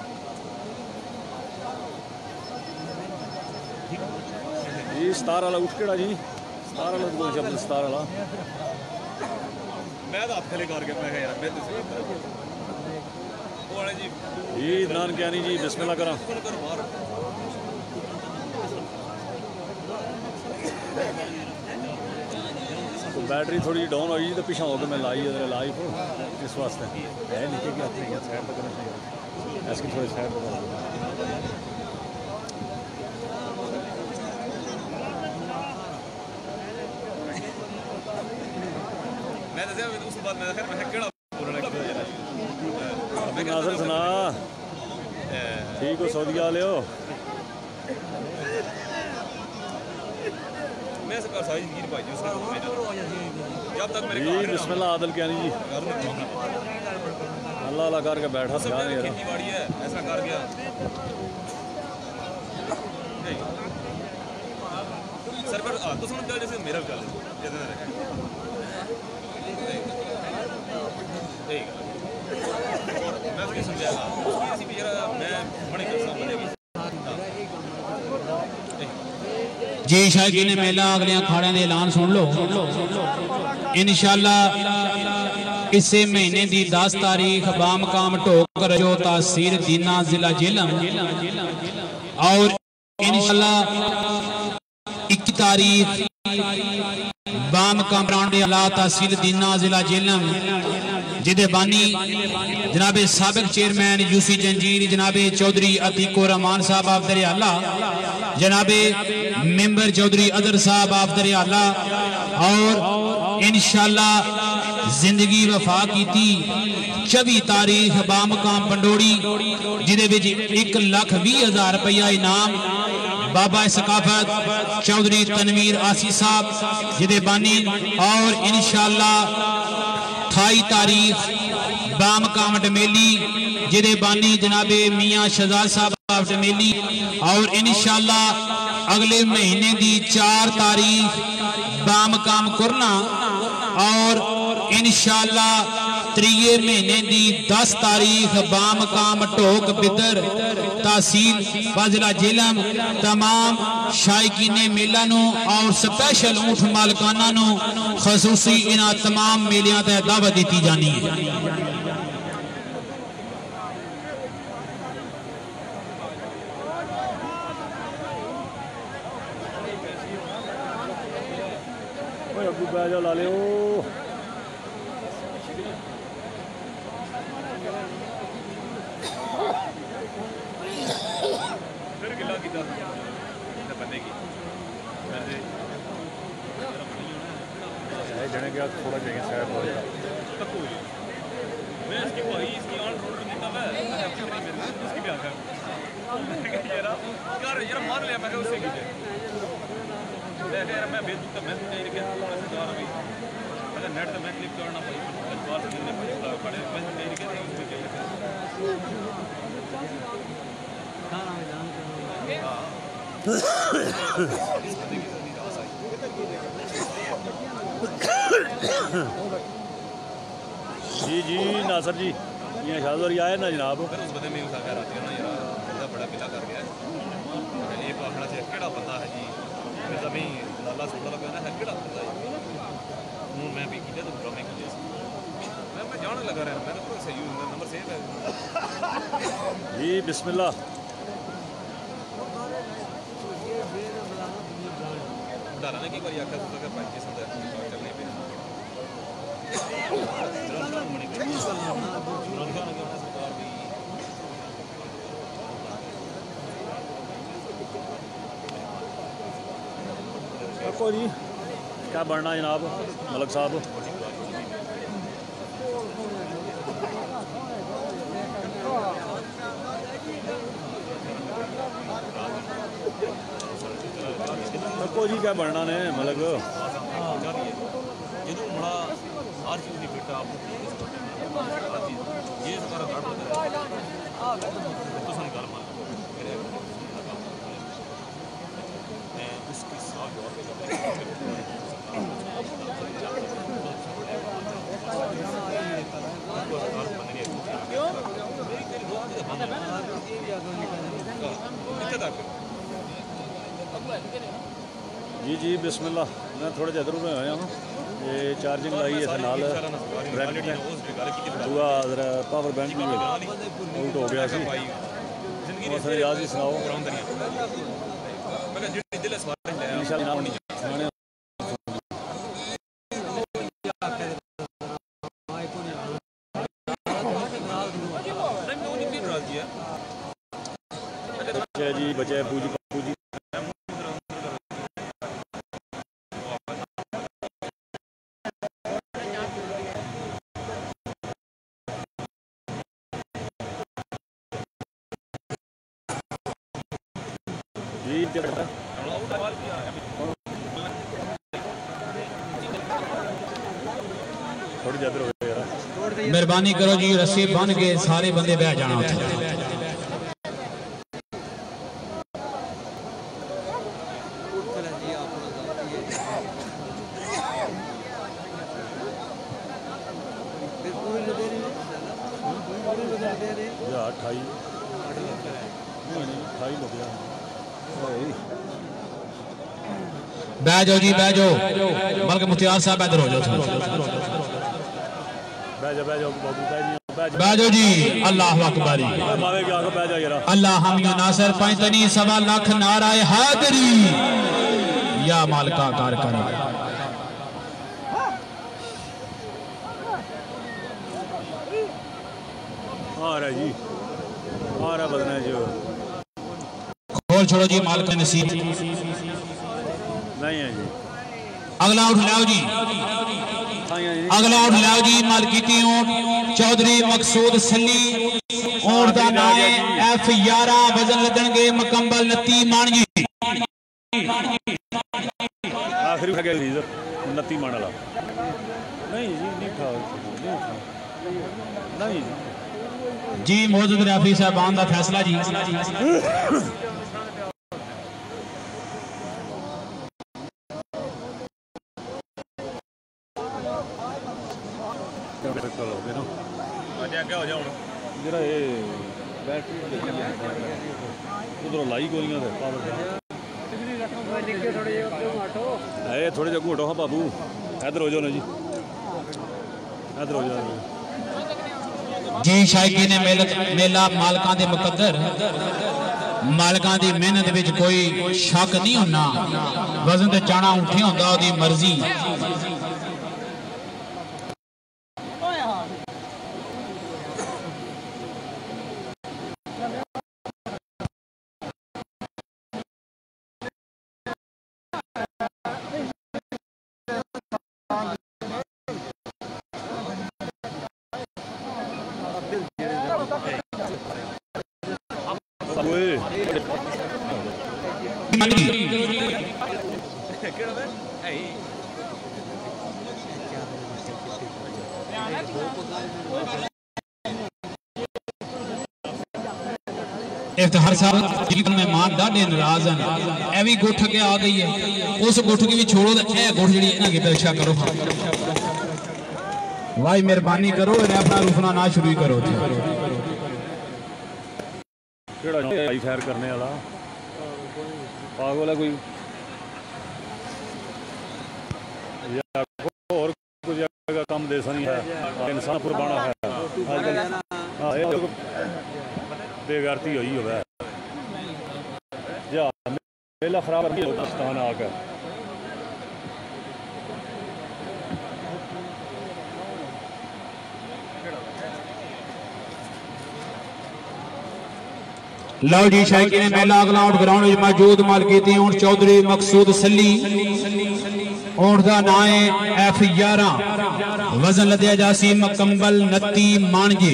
जी सतार वाला उठ केड़ा जी, सतार वाला कोई शब्द सतार वाला मैं तो हाथ खले करके मैं यार मैं तो वाले जी जी नान क्यानी जी बिस्मिल्लाह करा। तो बैटरी थोड़ी डाउन हुई तो पिछा होकर मैं लाई इधर लाई को इस वास्ते है नीचे की अपने साइड पर करना चाहिए, ऐसे थोड़ी साइड पर मैं तो उसके बाद मैं मैं केड़ा नाज़र सुना ठीक हो? सऊदीया वाले हो? जी बिस्मिल्लाह आदल क्यानी जी अल्लाह अल्लाह करके बैठा था यार ऐसा कर गया सर पर तो समझ गया जैसे मेरा गल मैं समझा मैं बड़े जी शायकीन मेला अगले अखाड़े के ऐलान सुन लो इंशाअल्लाह इसे महीने की दस तारीख बामकाम ढोक रजो तहसील दीना जिला जेलम और इंशाअल्लाह इक्की तारीख बामकाम अला तहसील दीना जिला जेलम जिदे बानी जनाबे साबिक चेयरमैन यूसी जंजीर जनाबे चौधरी अतीको रहमान साहब आप दरियाला जनाबे मेंबर चौधरी अदर साहब आप दरियाला और इंशाअल्लाह जिंदगी वफा की थी चौबी तारीख बामकाम पंडोड़ी जिदे विच एक लाख भी हजार रुपया इनाम बाबा सकाफत चौधरी तनवीर आसी साहब जिदे बानी और इंशाअल्लाह अठाई तारीख बामकाम डमेली जिदे बानी जनाबे मियाँ शहजाद साहब डमेली और इंशाअल्लाह अगले महीने की चार तारीख बामकाम कुरना और इंशाअल्लाह त्रीए महीने की दस तारीख बामकाम ढोक बिदर तहसील जिला जेलम तमाम शायकीने मेला नो और स्पेशल ऊँट मालकाना नो खसूसी इन्हां तमाम मेलियां ते दावत दी जानी है। ला लियो जने क्या थोड़ा चाहिए साइड मैं इसकी भाई इसकी ऑन रोड पे देता मैं अपनी मेरी इसकी भी आकर यार यार मार लिया मैं उससे की मैं यार मैं भेज दूंगा मैं नहीं क्या और अभी अगर नेट पे मैं क्लिक करना भाई बात करने पड़ेगा खड़े मैं नहीं क्या उसमें क्या जी जी नासर जी ये शाहजौरी आए ना जनाब उस बंदे में उठा कर आती है ना यार बड़ा किला कर गया है ये आखना चाहिए केड़ा बंदा है जी मेरा भी लाला सोड़ा लगा ना है केड़ा बंदा है हूँ मैं भी किया तो ड्रामे किए मैं मैं जाने लगा रहा मैंने तो सही नंबर सेव है जी बिस्मिल्लाह डाला ना कि बार आखा तो अगर भाई के साथ चलने पे को जी क्या बढ़ना जनाब मलक साहब को जी क्या बढ़ना ने मलक जो बड़ा हर चीज़ नहीं बेटा ये सारा घाट होता है तो सन गल मान मैं उसके साथ जी जी बिस्मिल्लाह मैं थोड़ा जिधर में आया हूँ ये चार्जिंग लाई है नाल दूआ पावर बैंक भी उल्ट हो गया सी और याद ही सुनाओ बच्चे जी बच्चे पूजी पूजी मेहरबानी करो जी रस्सी बन के सारे बंदे बह जाना उत्थे अठाई अठाई हो गया बह जाओ जी बह जाओ, बल्कि मुख्तियार साहब इधर हो जाओ, बह जाओ जी। अल्लाह अकबर, अल्लाह हम नासर पैंतनी सवा लाख नाराए हादरी या मालिका कार कर। आ रहा जी, आ रहा बदना जो खोल छोड़ो जी, मालिक नसीब नहीं है जी। अगला उठ लाओ जी, अगला उठ लाओ जी। मालकीती ऊंट चौधरी मकसूद सली ऊंट का नाम है एफ ग्यारह, वजन लदणगे मुकम्मल नत्ती मान जी। आखिरी उठा गया नत्ती मान वाला नहीं जी, नहीं था नहीं जी जी। मौजूद रेफरी साहबान का फैसला जी। उधरों लाई गोलियां थोड़े जगह हटो हाँ बाबू, इधर हो जाओ ना जी, इधर हो जाओ जी। शायकी ने मेला मालकां दे मुकद्दर, मालकां दी मेहनत विच कोई शक नहीं होना। वजन ते चाणा उठे होंदा ओदी मर्जी। इफ्तिखार साहब मेहमान डाढे नाराज हैं, ए भी गुठ के आ गई है, उस गुठ की भी छोड़ो तो यह गुठ जी इन्हें पेशा करो। भाई मेहरबानी करो, इन्हें अपना रुकना ना शुरू करो। खैर करने वाला पागल है कोई, और कुछ जगह कम देसा नहीं है, इंसान कुर्बाना है, बेगैरती हुई है जा मेला खराब पाकिस्तान आकर। लो जी, शायकी ने मेला अगला ऊंट ग्राउंड में मौजूद मालकीती ऊंट चौधरी मकसूद सली ऊंट का नाम है एफ ग्यारह, वजन लदया जासी मुकम्मल नत्ती मानजी।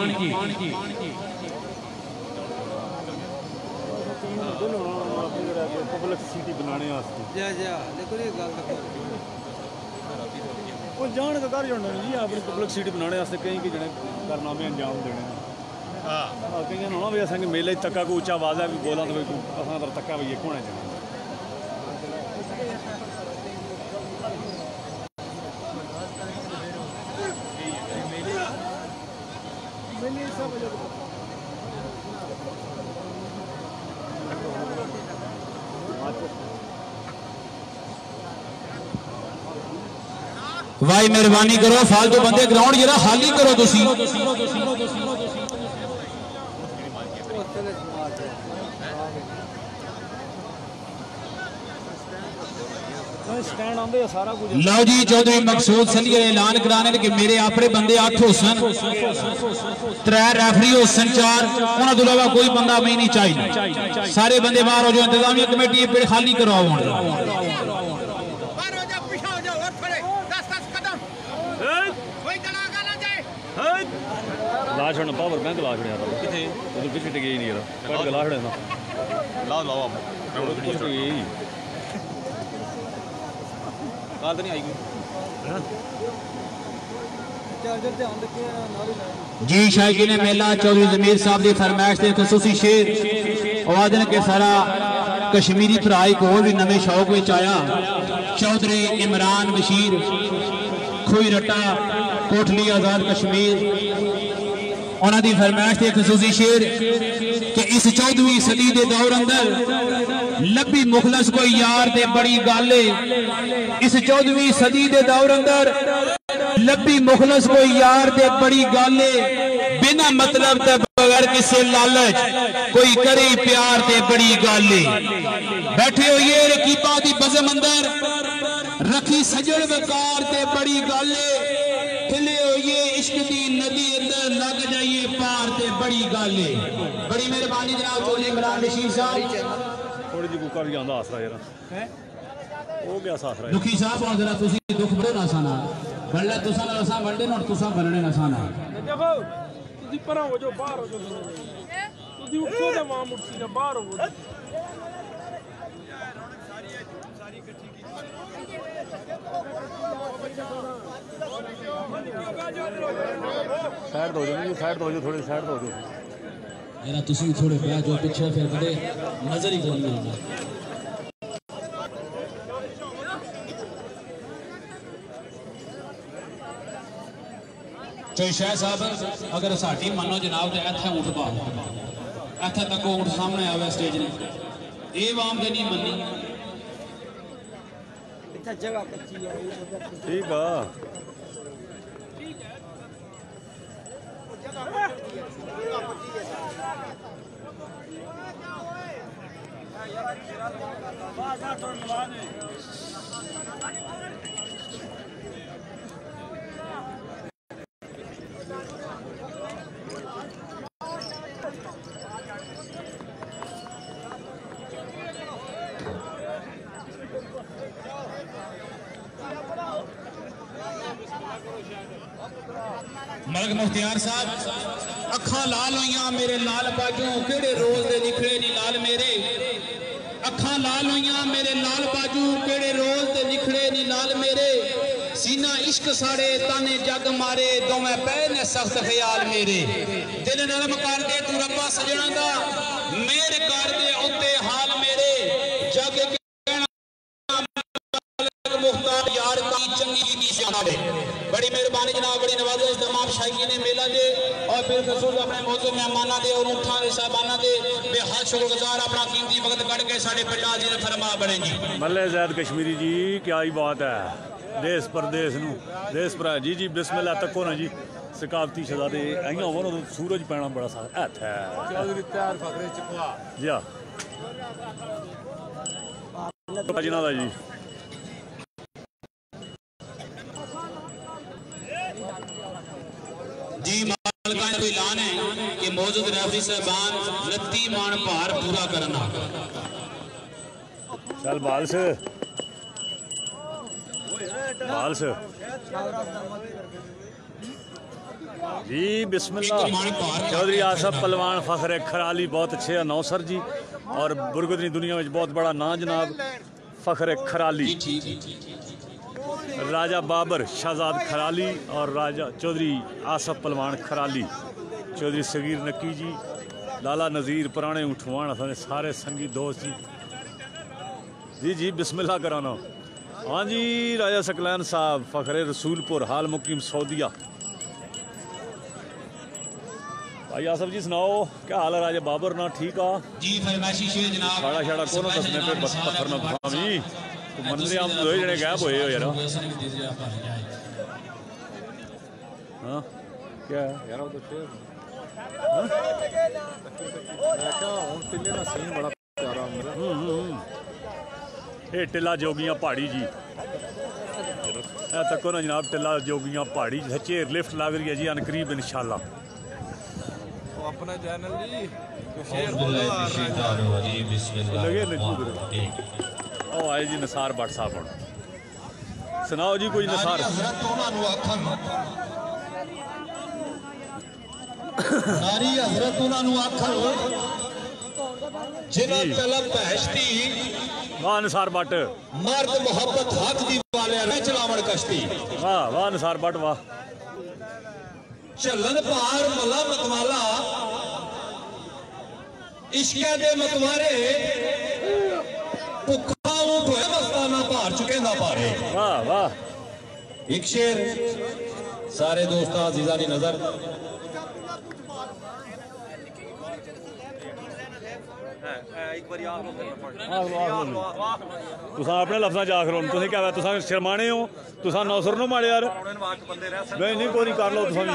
जान का कर जाना जी, अपनी पब्लिक सिटी बनाने कई कि जने कारनामे अंजाम देने। हाँ कई होना भी असें मेले तक्का को उच्चा आवाज़ है भी बोला तो असां तक्का भी एक होना चाहिए। भाई मेहरबानी करो, फालतू बंदे ग्राउंड जरा खाली करो तुसी। लो जी, चौधरी मकसूद सली ऐलान कराने कि मेरे अपने बंदे अठ होसन, त्रै रेफरी होसन, चार उन्होंने तो इलावा कोई बंदा मैं नहीं चाहिए। सारे बंदे बाहर हो जाओ, इंतजामिया कमेटी पेड़ खाली करवाओ। ला छोड़ना पावर बैंक ला छोड़ा कितने उधर पिछले टिके ही नहीं रहा कट के ला छोड़ा ना लाओ लाओ आप काल तो नहीं आई जी। शायकी ने मेला चौधरी जमीर साहब की फरमाइश से खसूसी शेर आवाजन के सारा कश्मीरी भरा एक होर भी नवे शौक में आया। चौधरी इमरान बशीर खुई रट्टा कोटली आजाद कश्मीर उन्होंने फरमाइश के खसूसी शेर कि इस चौदहवीं सदी के दौर अंदर लब्बी मुखलस कोई यार दे बड़ी गल है। इस चौदहवीं सदी के दौर अंदर लब्बी मुखलस कोई यार दे बड़ी गल है। बिना मतलब ते बगैर किसी लालच कोई करे प्यार ते बड़ी गल है। बैठे होइए रकीबा दी बज़म अंदर रखी सजड़ वकार ते बड़ी गल है। खिले होइए इश्क दी नदी अंदर लग जाइए पार ते बड़ी गल है। बड़ी मेहरबानी जनाब चौधरी इमरान रशीद साहब। थोड़ी जी कुकर जांदा आसरा जरा हो गया सासरा दुखी साहब और जरा तुसी दुख बड़ो ना साना बल्ले तुसा ना असा वंडे ना तुसा बनने ना साना। देखो तुसी परा हो जो बाहर हो जो तुसी उठो ते वहां मुर्सी ना बाहर हो। साइड दो जो साइड दो जो थोड़ी साइड दो जो जरा तुसी थोड़े बैठ जो पीछे फिर कदे नजर ही कोई नहीं। चोई शाह साहब अगर साडी मानो जनाब तो इत्थे ऊँट पा इत्थे तक ऊँट सामने आवे स्टेज ने ये वाम दे नहीं मनी जगह कच्ची है ठीक है। मलक मुख्तियार साहब अखा लाल हुई मेरे लाल बाजू केड़े रोज दे निखड़े नी लाल मेरे। अखा लाल हुई मेरे लाल बाजू केड़े रोज दे निखड़े नी लाल मेरे। सीना इश्क साड़े ताने जग मारे दोवें पै ने सख्त ख्याल मेरे। दिल नरम कर दे तू रब्बा सजना दा मेर कर दे उत्ते हाल मेरे। जग मुख्तार यार की चंगी दी शान बड़ी मेहरबानी जनाब बड़ी नवाज़ तमाम शायकीन मेला दे और फिर खसूस अपने मौजूद मेहमाना दे और उठा दे साहबाना दे बेहद शुक्रगुजार अपना कीमती वक्त कट के साढ़े पिंडा जी ने फरमा बने जी। मल्ले जैद कश्मीरी जी क्या ही बात है देश परदेश नू देश पर जी जी बिस्मिल्लाह तको ना जी सकाफती शहजादे आइया हो ना सूरज पैना बड़ा सा हथ है चौधरी तैयार फकरे चकवा जी जिना दा जी जी मालका का ऐलान है कि मौजूद रेफरी साहबान उनतीस मान भार पूरा करना। चल बाल से बाल से जी बिस्मिल्लाह। चौधरी आसफ पलवान फखर खराली बहुत अच्छे अनाउंसर जी और बुरगुदनी दुनिया में बहुत बड़ा ना जनाब फखर खराली। राजा बाबर शहजाद खराली और राजा चौधरी आसफ पलवान खराली चौधरी सगीर नक्की जी लाला नज़ीर पुराने उठवान सारे संगी दोस्त जी जी जी बिस्मिल्लाह कराना। हाँ जी राजा सकलैन साहब फखरे रसूलपुर हाल मुकीम सऊदिया। भाई आसफ जी सुनाओ क्या हाल है राजा बाबर ना ठीक आ जी फरमाइशी शेर जनाब साड़ा शाड़ा कौन दसने पे बस पत्थर ना भावी मंदिर हम दो जने गायब हुए हो यार। हाँ क्या है यार वो तो शेर टिल्ले का सीन बड़ा प्यारा मेरा। ये टिल्ला जोगियां पहाड़ी जी तको ना जनाब टिल्ला जोगियां पहाड़ी चेर लिफ्ट लग रही है जी अनकरीब इंशाल्लाह। अपना चैनल जी शेर लगे ओ आए जी निसार भट्ट साहब सुनाओ जी कोई निसार नारी हजरत उन्होंने आखन जिन्हों तलब बहश्ती वाह निसार भट्ट मर्द मोहब्बत हक दी वाले ने चलावण कश्ती। वाह वाह निसार भट्ट वाह चलन पार मला मतवाला इश्क़ दे मतवारे भुखा ऊंट होया मस्ताना भार चुके ना पारे। वाह वाह एक शेर सारे दोस्तां अजीज़ां दी नजर ਇੱਕ ਵਾਰੀ ਆਖ ਲਓ ਫਿਰ ਪੜ ਆਖ ਲਓ ਆਖ ਲਓ ਤੁਸੀਂ ਆਪਣੇ ਲਫ਼ਜ਼ਾਂ 'ਚ ਆਖ ਲਓ ਤੁਸੀਂ ਕਿਹਾ ਤੁਸੀਂ ਸ਼ਰਮਾਣੇ ਹੋ ਤੁਸੀਂ ਨੌਸਰ ਨੂੰ ਮਾੜੇ ਯਾਰ ਨਹੀਂ ਨਹੀਂ ਕੋਈ ਨਹੀਂ ਕਰ ਲਓ ਤੁਸੀਂ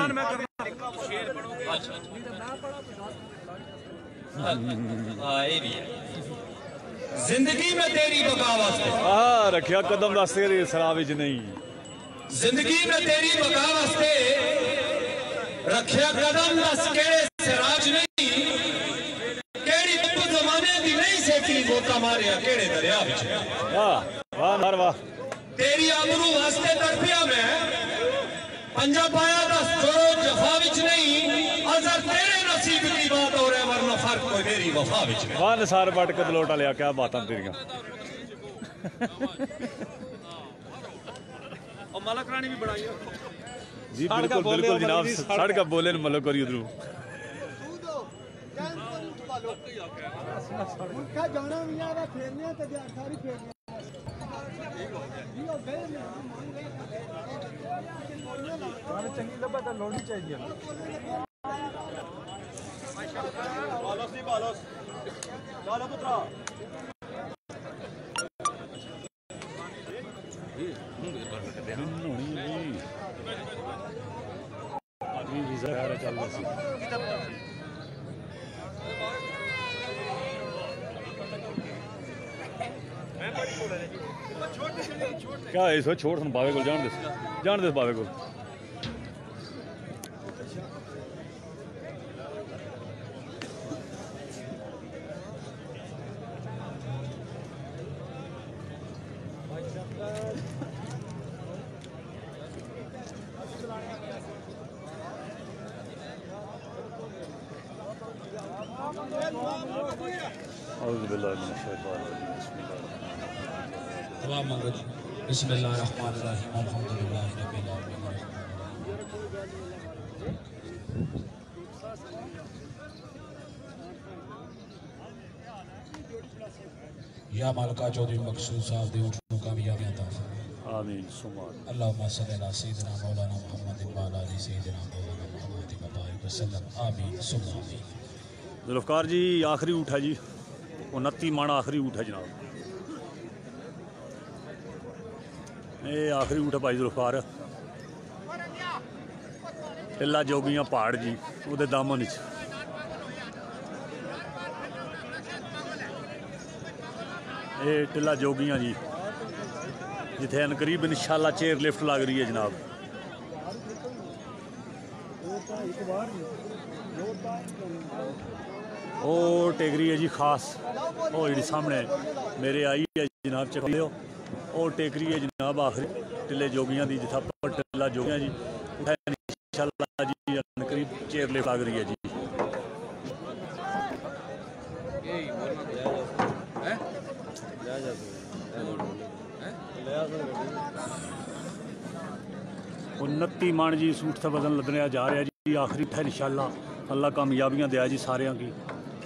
जिंदगी में तेरी बगावत आ रखिया कदम दस तेरे सराह विच नहीं जिंदगी में तेरी बगावत रखिया कदम दस केड़े सिराज नहीं केड़ी तू जमाने दी नहीं सेठी गोता मारिया केड़े दरिया विच वाह वाह नार वाह तेरी आबरू वास्ते तड़पिया मैं पंजा पाया दस जोरो जफा विच नहीं अजर तेरे नसीब की बात हो रहा वरना फर्क कोई मेरी वफा विच नहीं वाह निसार बट के दलोटा लिया क्या बातां तेरियां और मलक रानी भी बढ़ाई जी बिल्कुल बिल्कुल जनाब सड़क बोले न मलक करी उधरू मुल्का जाना भी आ फेरने ते सारी फेरने चंगी लब्बा तो लोड़ी चाहिए बालोस नहीं बालोस लाला पुत्रा क्या है इसको छोड़ बावे को जान दे जान दे बावे को बिस्मिल्लाहिर्रहमानिर्रहीम अल्हम्दुलिल्लाहि रब्बिल आलमीन या मालिका चौधरी मकसूद साहब दे उठो कामयाबी अता फरमाए आमीन सुभान अल्लाहुम्मा सल्ली अला सय्यिदिना मौलाना मुहम्मद व अला आलि सय्यिदिना मौलाना मुहम्मद व बारिक वसल्लम आमीन सुभान आमीन जुल्फकार जी आखिरी ऊँट है जी उनती मन आखिरी ऊँट है जनाब ये आखिरी ऊँट है भाई जुल्फकार टिल्ला जोगियां पहाड़ जी वो दामन च ये टिल्ला जोगियां जी जिथे अनकरीब इंशाल्लाह चेयर लिफ्ट लग रही है जनाब ओ टेकरी है जी खास वो जी सामने मेरे आई है जनाब चक लियो ओ टेकरी है जनाब आखिरी टिल्ले जोगियां दी जिथा पर टिल्ला जोगियां जी इंशाल्लाह जी अनकरीब चेयर लिफ्ट लग रही है जी उन्नती मान जी सूट से वजन लदने जा रहा जी आखिरी था इंशाल्लाह अल्लाह कामयाबियां दिया जी सारियां की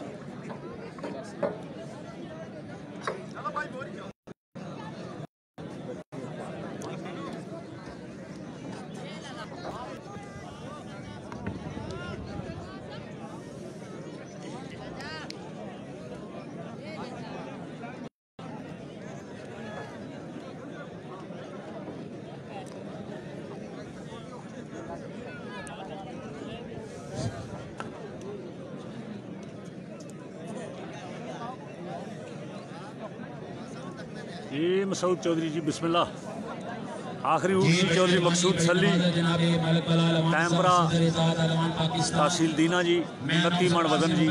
ये मसूद चौधरी जी बिस्मिल्लाह आखिरी ऊँट जी चौधरी मकसूद सली कैमरा तहसील दीना जी उनती मन वजन जी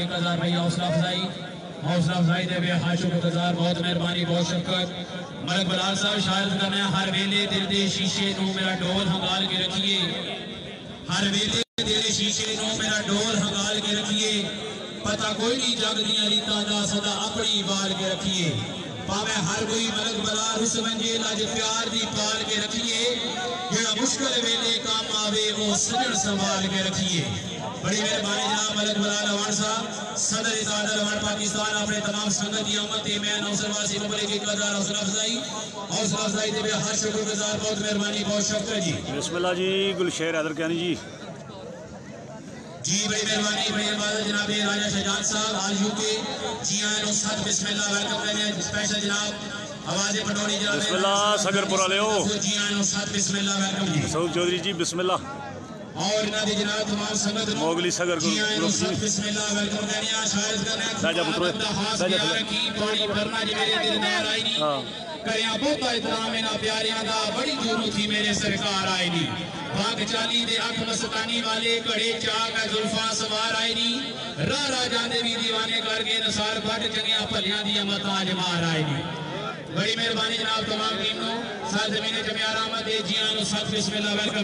हौसला अफजाई दे बेहद शुक्रगुजार बहुत मेहरबानी बहुत शुक्र मलक बलाल साहब शायद करने हर वेले दिल दे शीशे नू मेरा डोल हंगाल के रखिए हर वेले दिल दे शीशे नू मेरा डोल हंगाल के रखिए पता कोई नहीं जग दियां रीतां दा सदा अपनी बाल के रखिए भावे हर कोई मलक बलाल रुस मंजे लज प्यार दी पाल के रखिए जेड़ा मुश्किल वेले काम आवे ओ सजन संभाल के रखिए बड़ी मेहरबानी जनाब मलक बलाल अवान साहब सदर इताद अवान पाकिस्तान अपने तमाम संगत की आमद में नौसरवासी मुबारक की कदर हौसला अफजाई हौसला अफजाई दे हर शुक्रगुजार बहुत मेहरबानी बहुत शुक्र जी बिस्मिल्लाह जी गुलशेर हैदर कहनी जी जी बड़ी मेहरबानी बड़ी इबादत जनाब राजा शहजाद साहब आल यूके जी आए नुसरत बिस्मिल्लाह वेलकम करने स्पेशल जनाब आवाज़ पटोरी जनाब बिस्मिल्लाह सगरपुरा ले जी आए नुसरत बिस्मिल्लाह वेलकम जी सऊद चौधरी जी बिस्मिल्लाह और इन्हां दी जनाब तमाम संगत मोगली सगर जी आए नुसरत बिस्मिल्लाह वेलकम करने शायद करने साजा पुत्र साजा की पानी भरना जी मेरे दिलदार आई नहीं हां करिया बहुता इतराम इन्हां प्यारियां दा बड़ी जरूरत थी मेरे सरकार आई नहीं भाग चाली दे अख मस्तानी वाले घड़े चाक जुल्फा सवार आए नी रा रा जांदे भी दीवाने करके नसार फट चंगिया भलियां दी मतां जमार आए नी बड़ी मेहरबानी जनाब तमाम टीम नो साथ जमीने जमियार अहमद दे जियां नु सत बिस्मिल्लाह वेलकम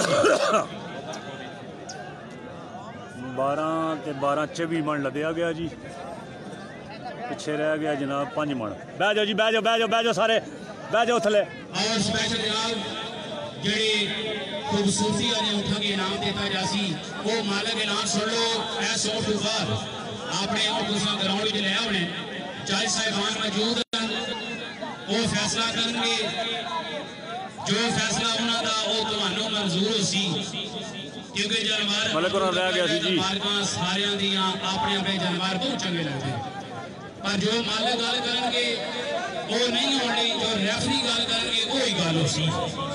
बारह ते बारह चौबी मन लदया गया जी पिछे रह गया जनाब पांच मन बह जाओ जी बह जाओ बह जाओ बह जाओ सारे बह जाओ थले और स्पेशल जनाब जेडी खूबसूरती वाले उठा के इनाम देता जासी वो मालक ऐलान सुन लो ऐ सौ टू बाद आपने दूसरा ग्राउंड में ले आने चाहे साहिबान मौजूद वो फैसला करेंगे जो फैसला उन्होंने दा वो तुहानू मंजूर हो सी क्योंकि जानवर मालक और रह गया सी जी सारे दियां अपने अपने जानवर बहुत चंगे लगते पर जो मालक गल करेंगे वो नहीं होनी जो रेफरी गल करेंगे वो ही गल हो सी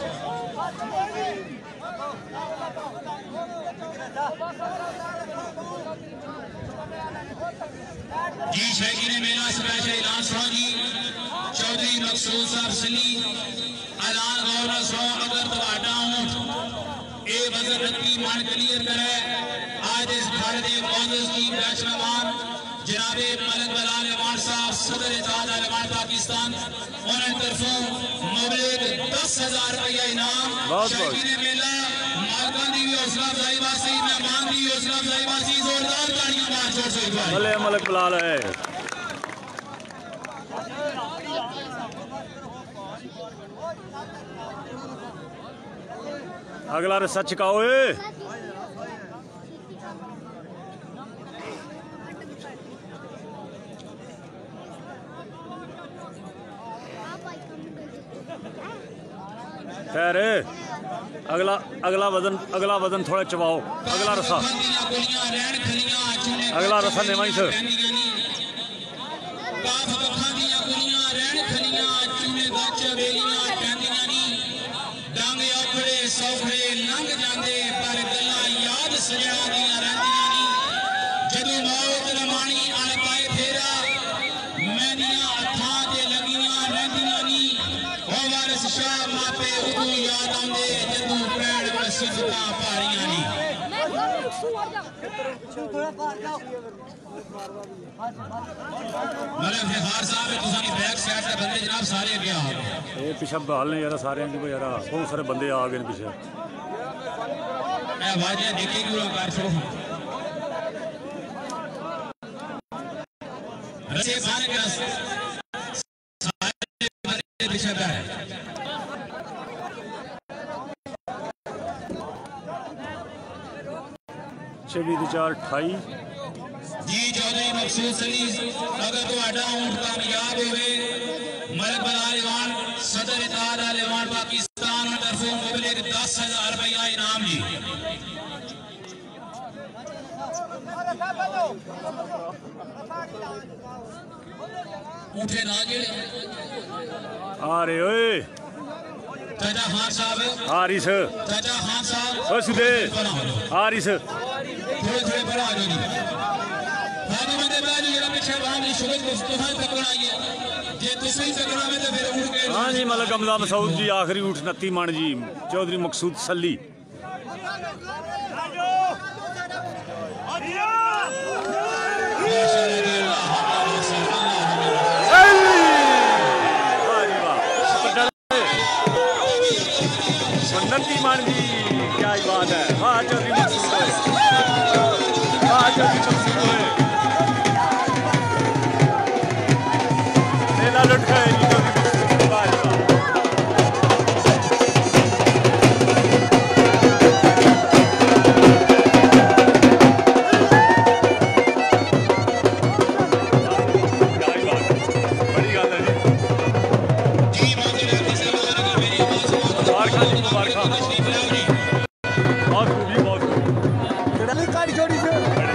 जी शैकी ने मेला स्पेशल ऐलान सुना जी चौधरी मकसूद साहब सली ऐलान गौर सौ अगर तुम्हारा ऊंट ए वजन रखी मान क्लियर करे आज इस घर दे मौजूद की बैचलमान जनाबे मलक बलाल अमान साहब सदर इत्तेहाद अमान पाकिस्तान उन्हें तरफों मुबलिग दस हजार रुपया इनाम शैकी ने मेला मालकान दी हौसला अफजाई वासी मेहमान दी हौसला अफजाई वासी जोरदार तालियां मार छोड़ से भले मलक बलाल है अगला रस्सा चकाओ ए खैर अगला अगला वजन अगला वजन थोड़ा चबाओ अगला रस्सा अगला रस्सा ने वहीं से पिछा बहाल ने यार सारे की यार बहुत सारे बंदे आ गए पिछे छब्बी चार अठाई जी चौधरी मकसूद सली अगर तुहाडा ऊंट कामयाब होवे मलक बलाल ऐवान सदर इत्तेहाद ऐवान पाकिस्तान तरफों मुबलिग दस हजार रुपया इनाम जी ऊँटे ना जेड़े आ रहे ओए चाचा खान साहब हारिस चाचा खान साहब ओ सीधे हारिस थोड़े थोड़े बड़ा आ जाओ बाकी बंदे बैठ जरा पीछे वहां की शुगर को तुफान पकड़ा है जे तुसी पकड़ा में तो फिर उठ के हां जी मलक अमदा मसूद जी आखिरी उठ उनतीस मन जी चौधरी मकसूद सली उनतीस मन जी क्या बात है हां चौधरी मकसूद हां चौधरी मकसूद मेला लुट गए जी चौधरी मकसूद वाह बहुत खूबी बहुत खूबी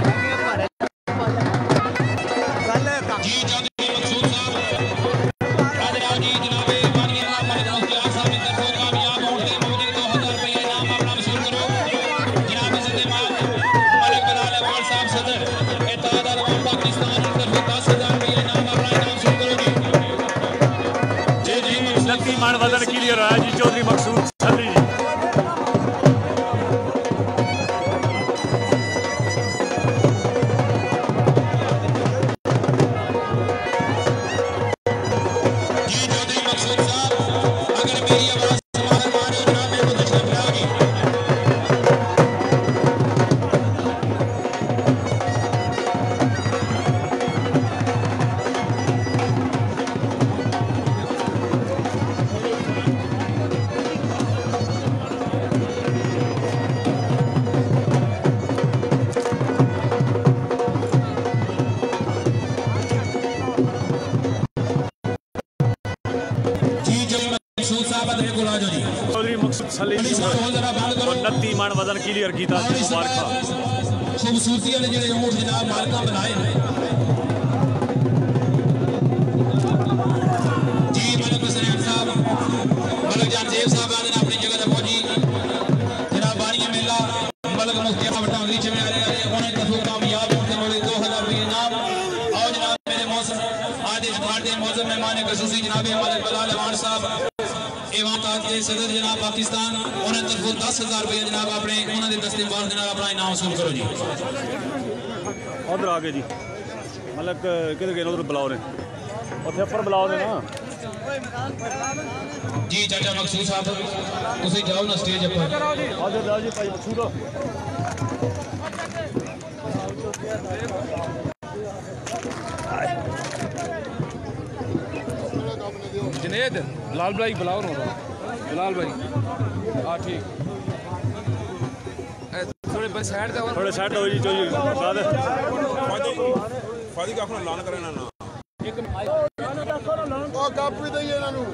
क्लियर आया जी चौधरी मकसूद छली जी। चौधरी मकसूद छली उनती मन वजन क्लियर किया खूबसूरती ने जो ऊँट जनाब मालका बनाए जी मलिक हुसैन साहब मलिक जानजेब साहब ने अपनी जगह पर पहुंची जनाब बानिया मेला मलिक मुफ्ती बटांगरी च में आ रहे हैं उन्हें कसूर कामयाब होने वाले दो हजार रुपये इनाम और जनाब मेरे मौसम आज इस बार के मौसम मेहमान खसूसी जनाब मलिक बलाल अमान साहब के सदर जनाब पाकिस्तान उन्हें तरफों दस हजार रुपये जनाब अपने उन्होंने दस्ते बार के अपना इनाम वसूल करो जी। उधर आ गए जी मतलब किधर गए उधर बुलाओ ने उसे ऊपर बुलाओ ने ना जी चाचा मकसूद साहब तुम जाओ ना स्टेज पर आओ जाओ जी भाई मकसूद जुनेद लाल भाई बुलाओ ना लाल भाई हाँ ठीक थोड़े बस साइड दो थोड़े साइड दो जी चोजी बाद फादी का अपना ऐलान करना ना एक ओ कापी दईए इन्हां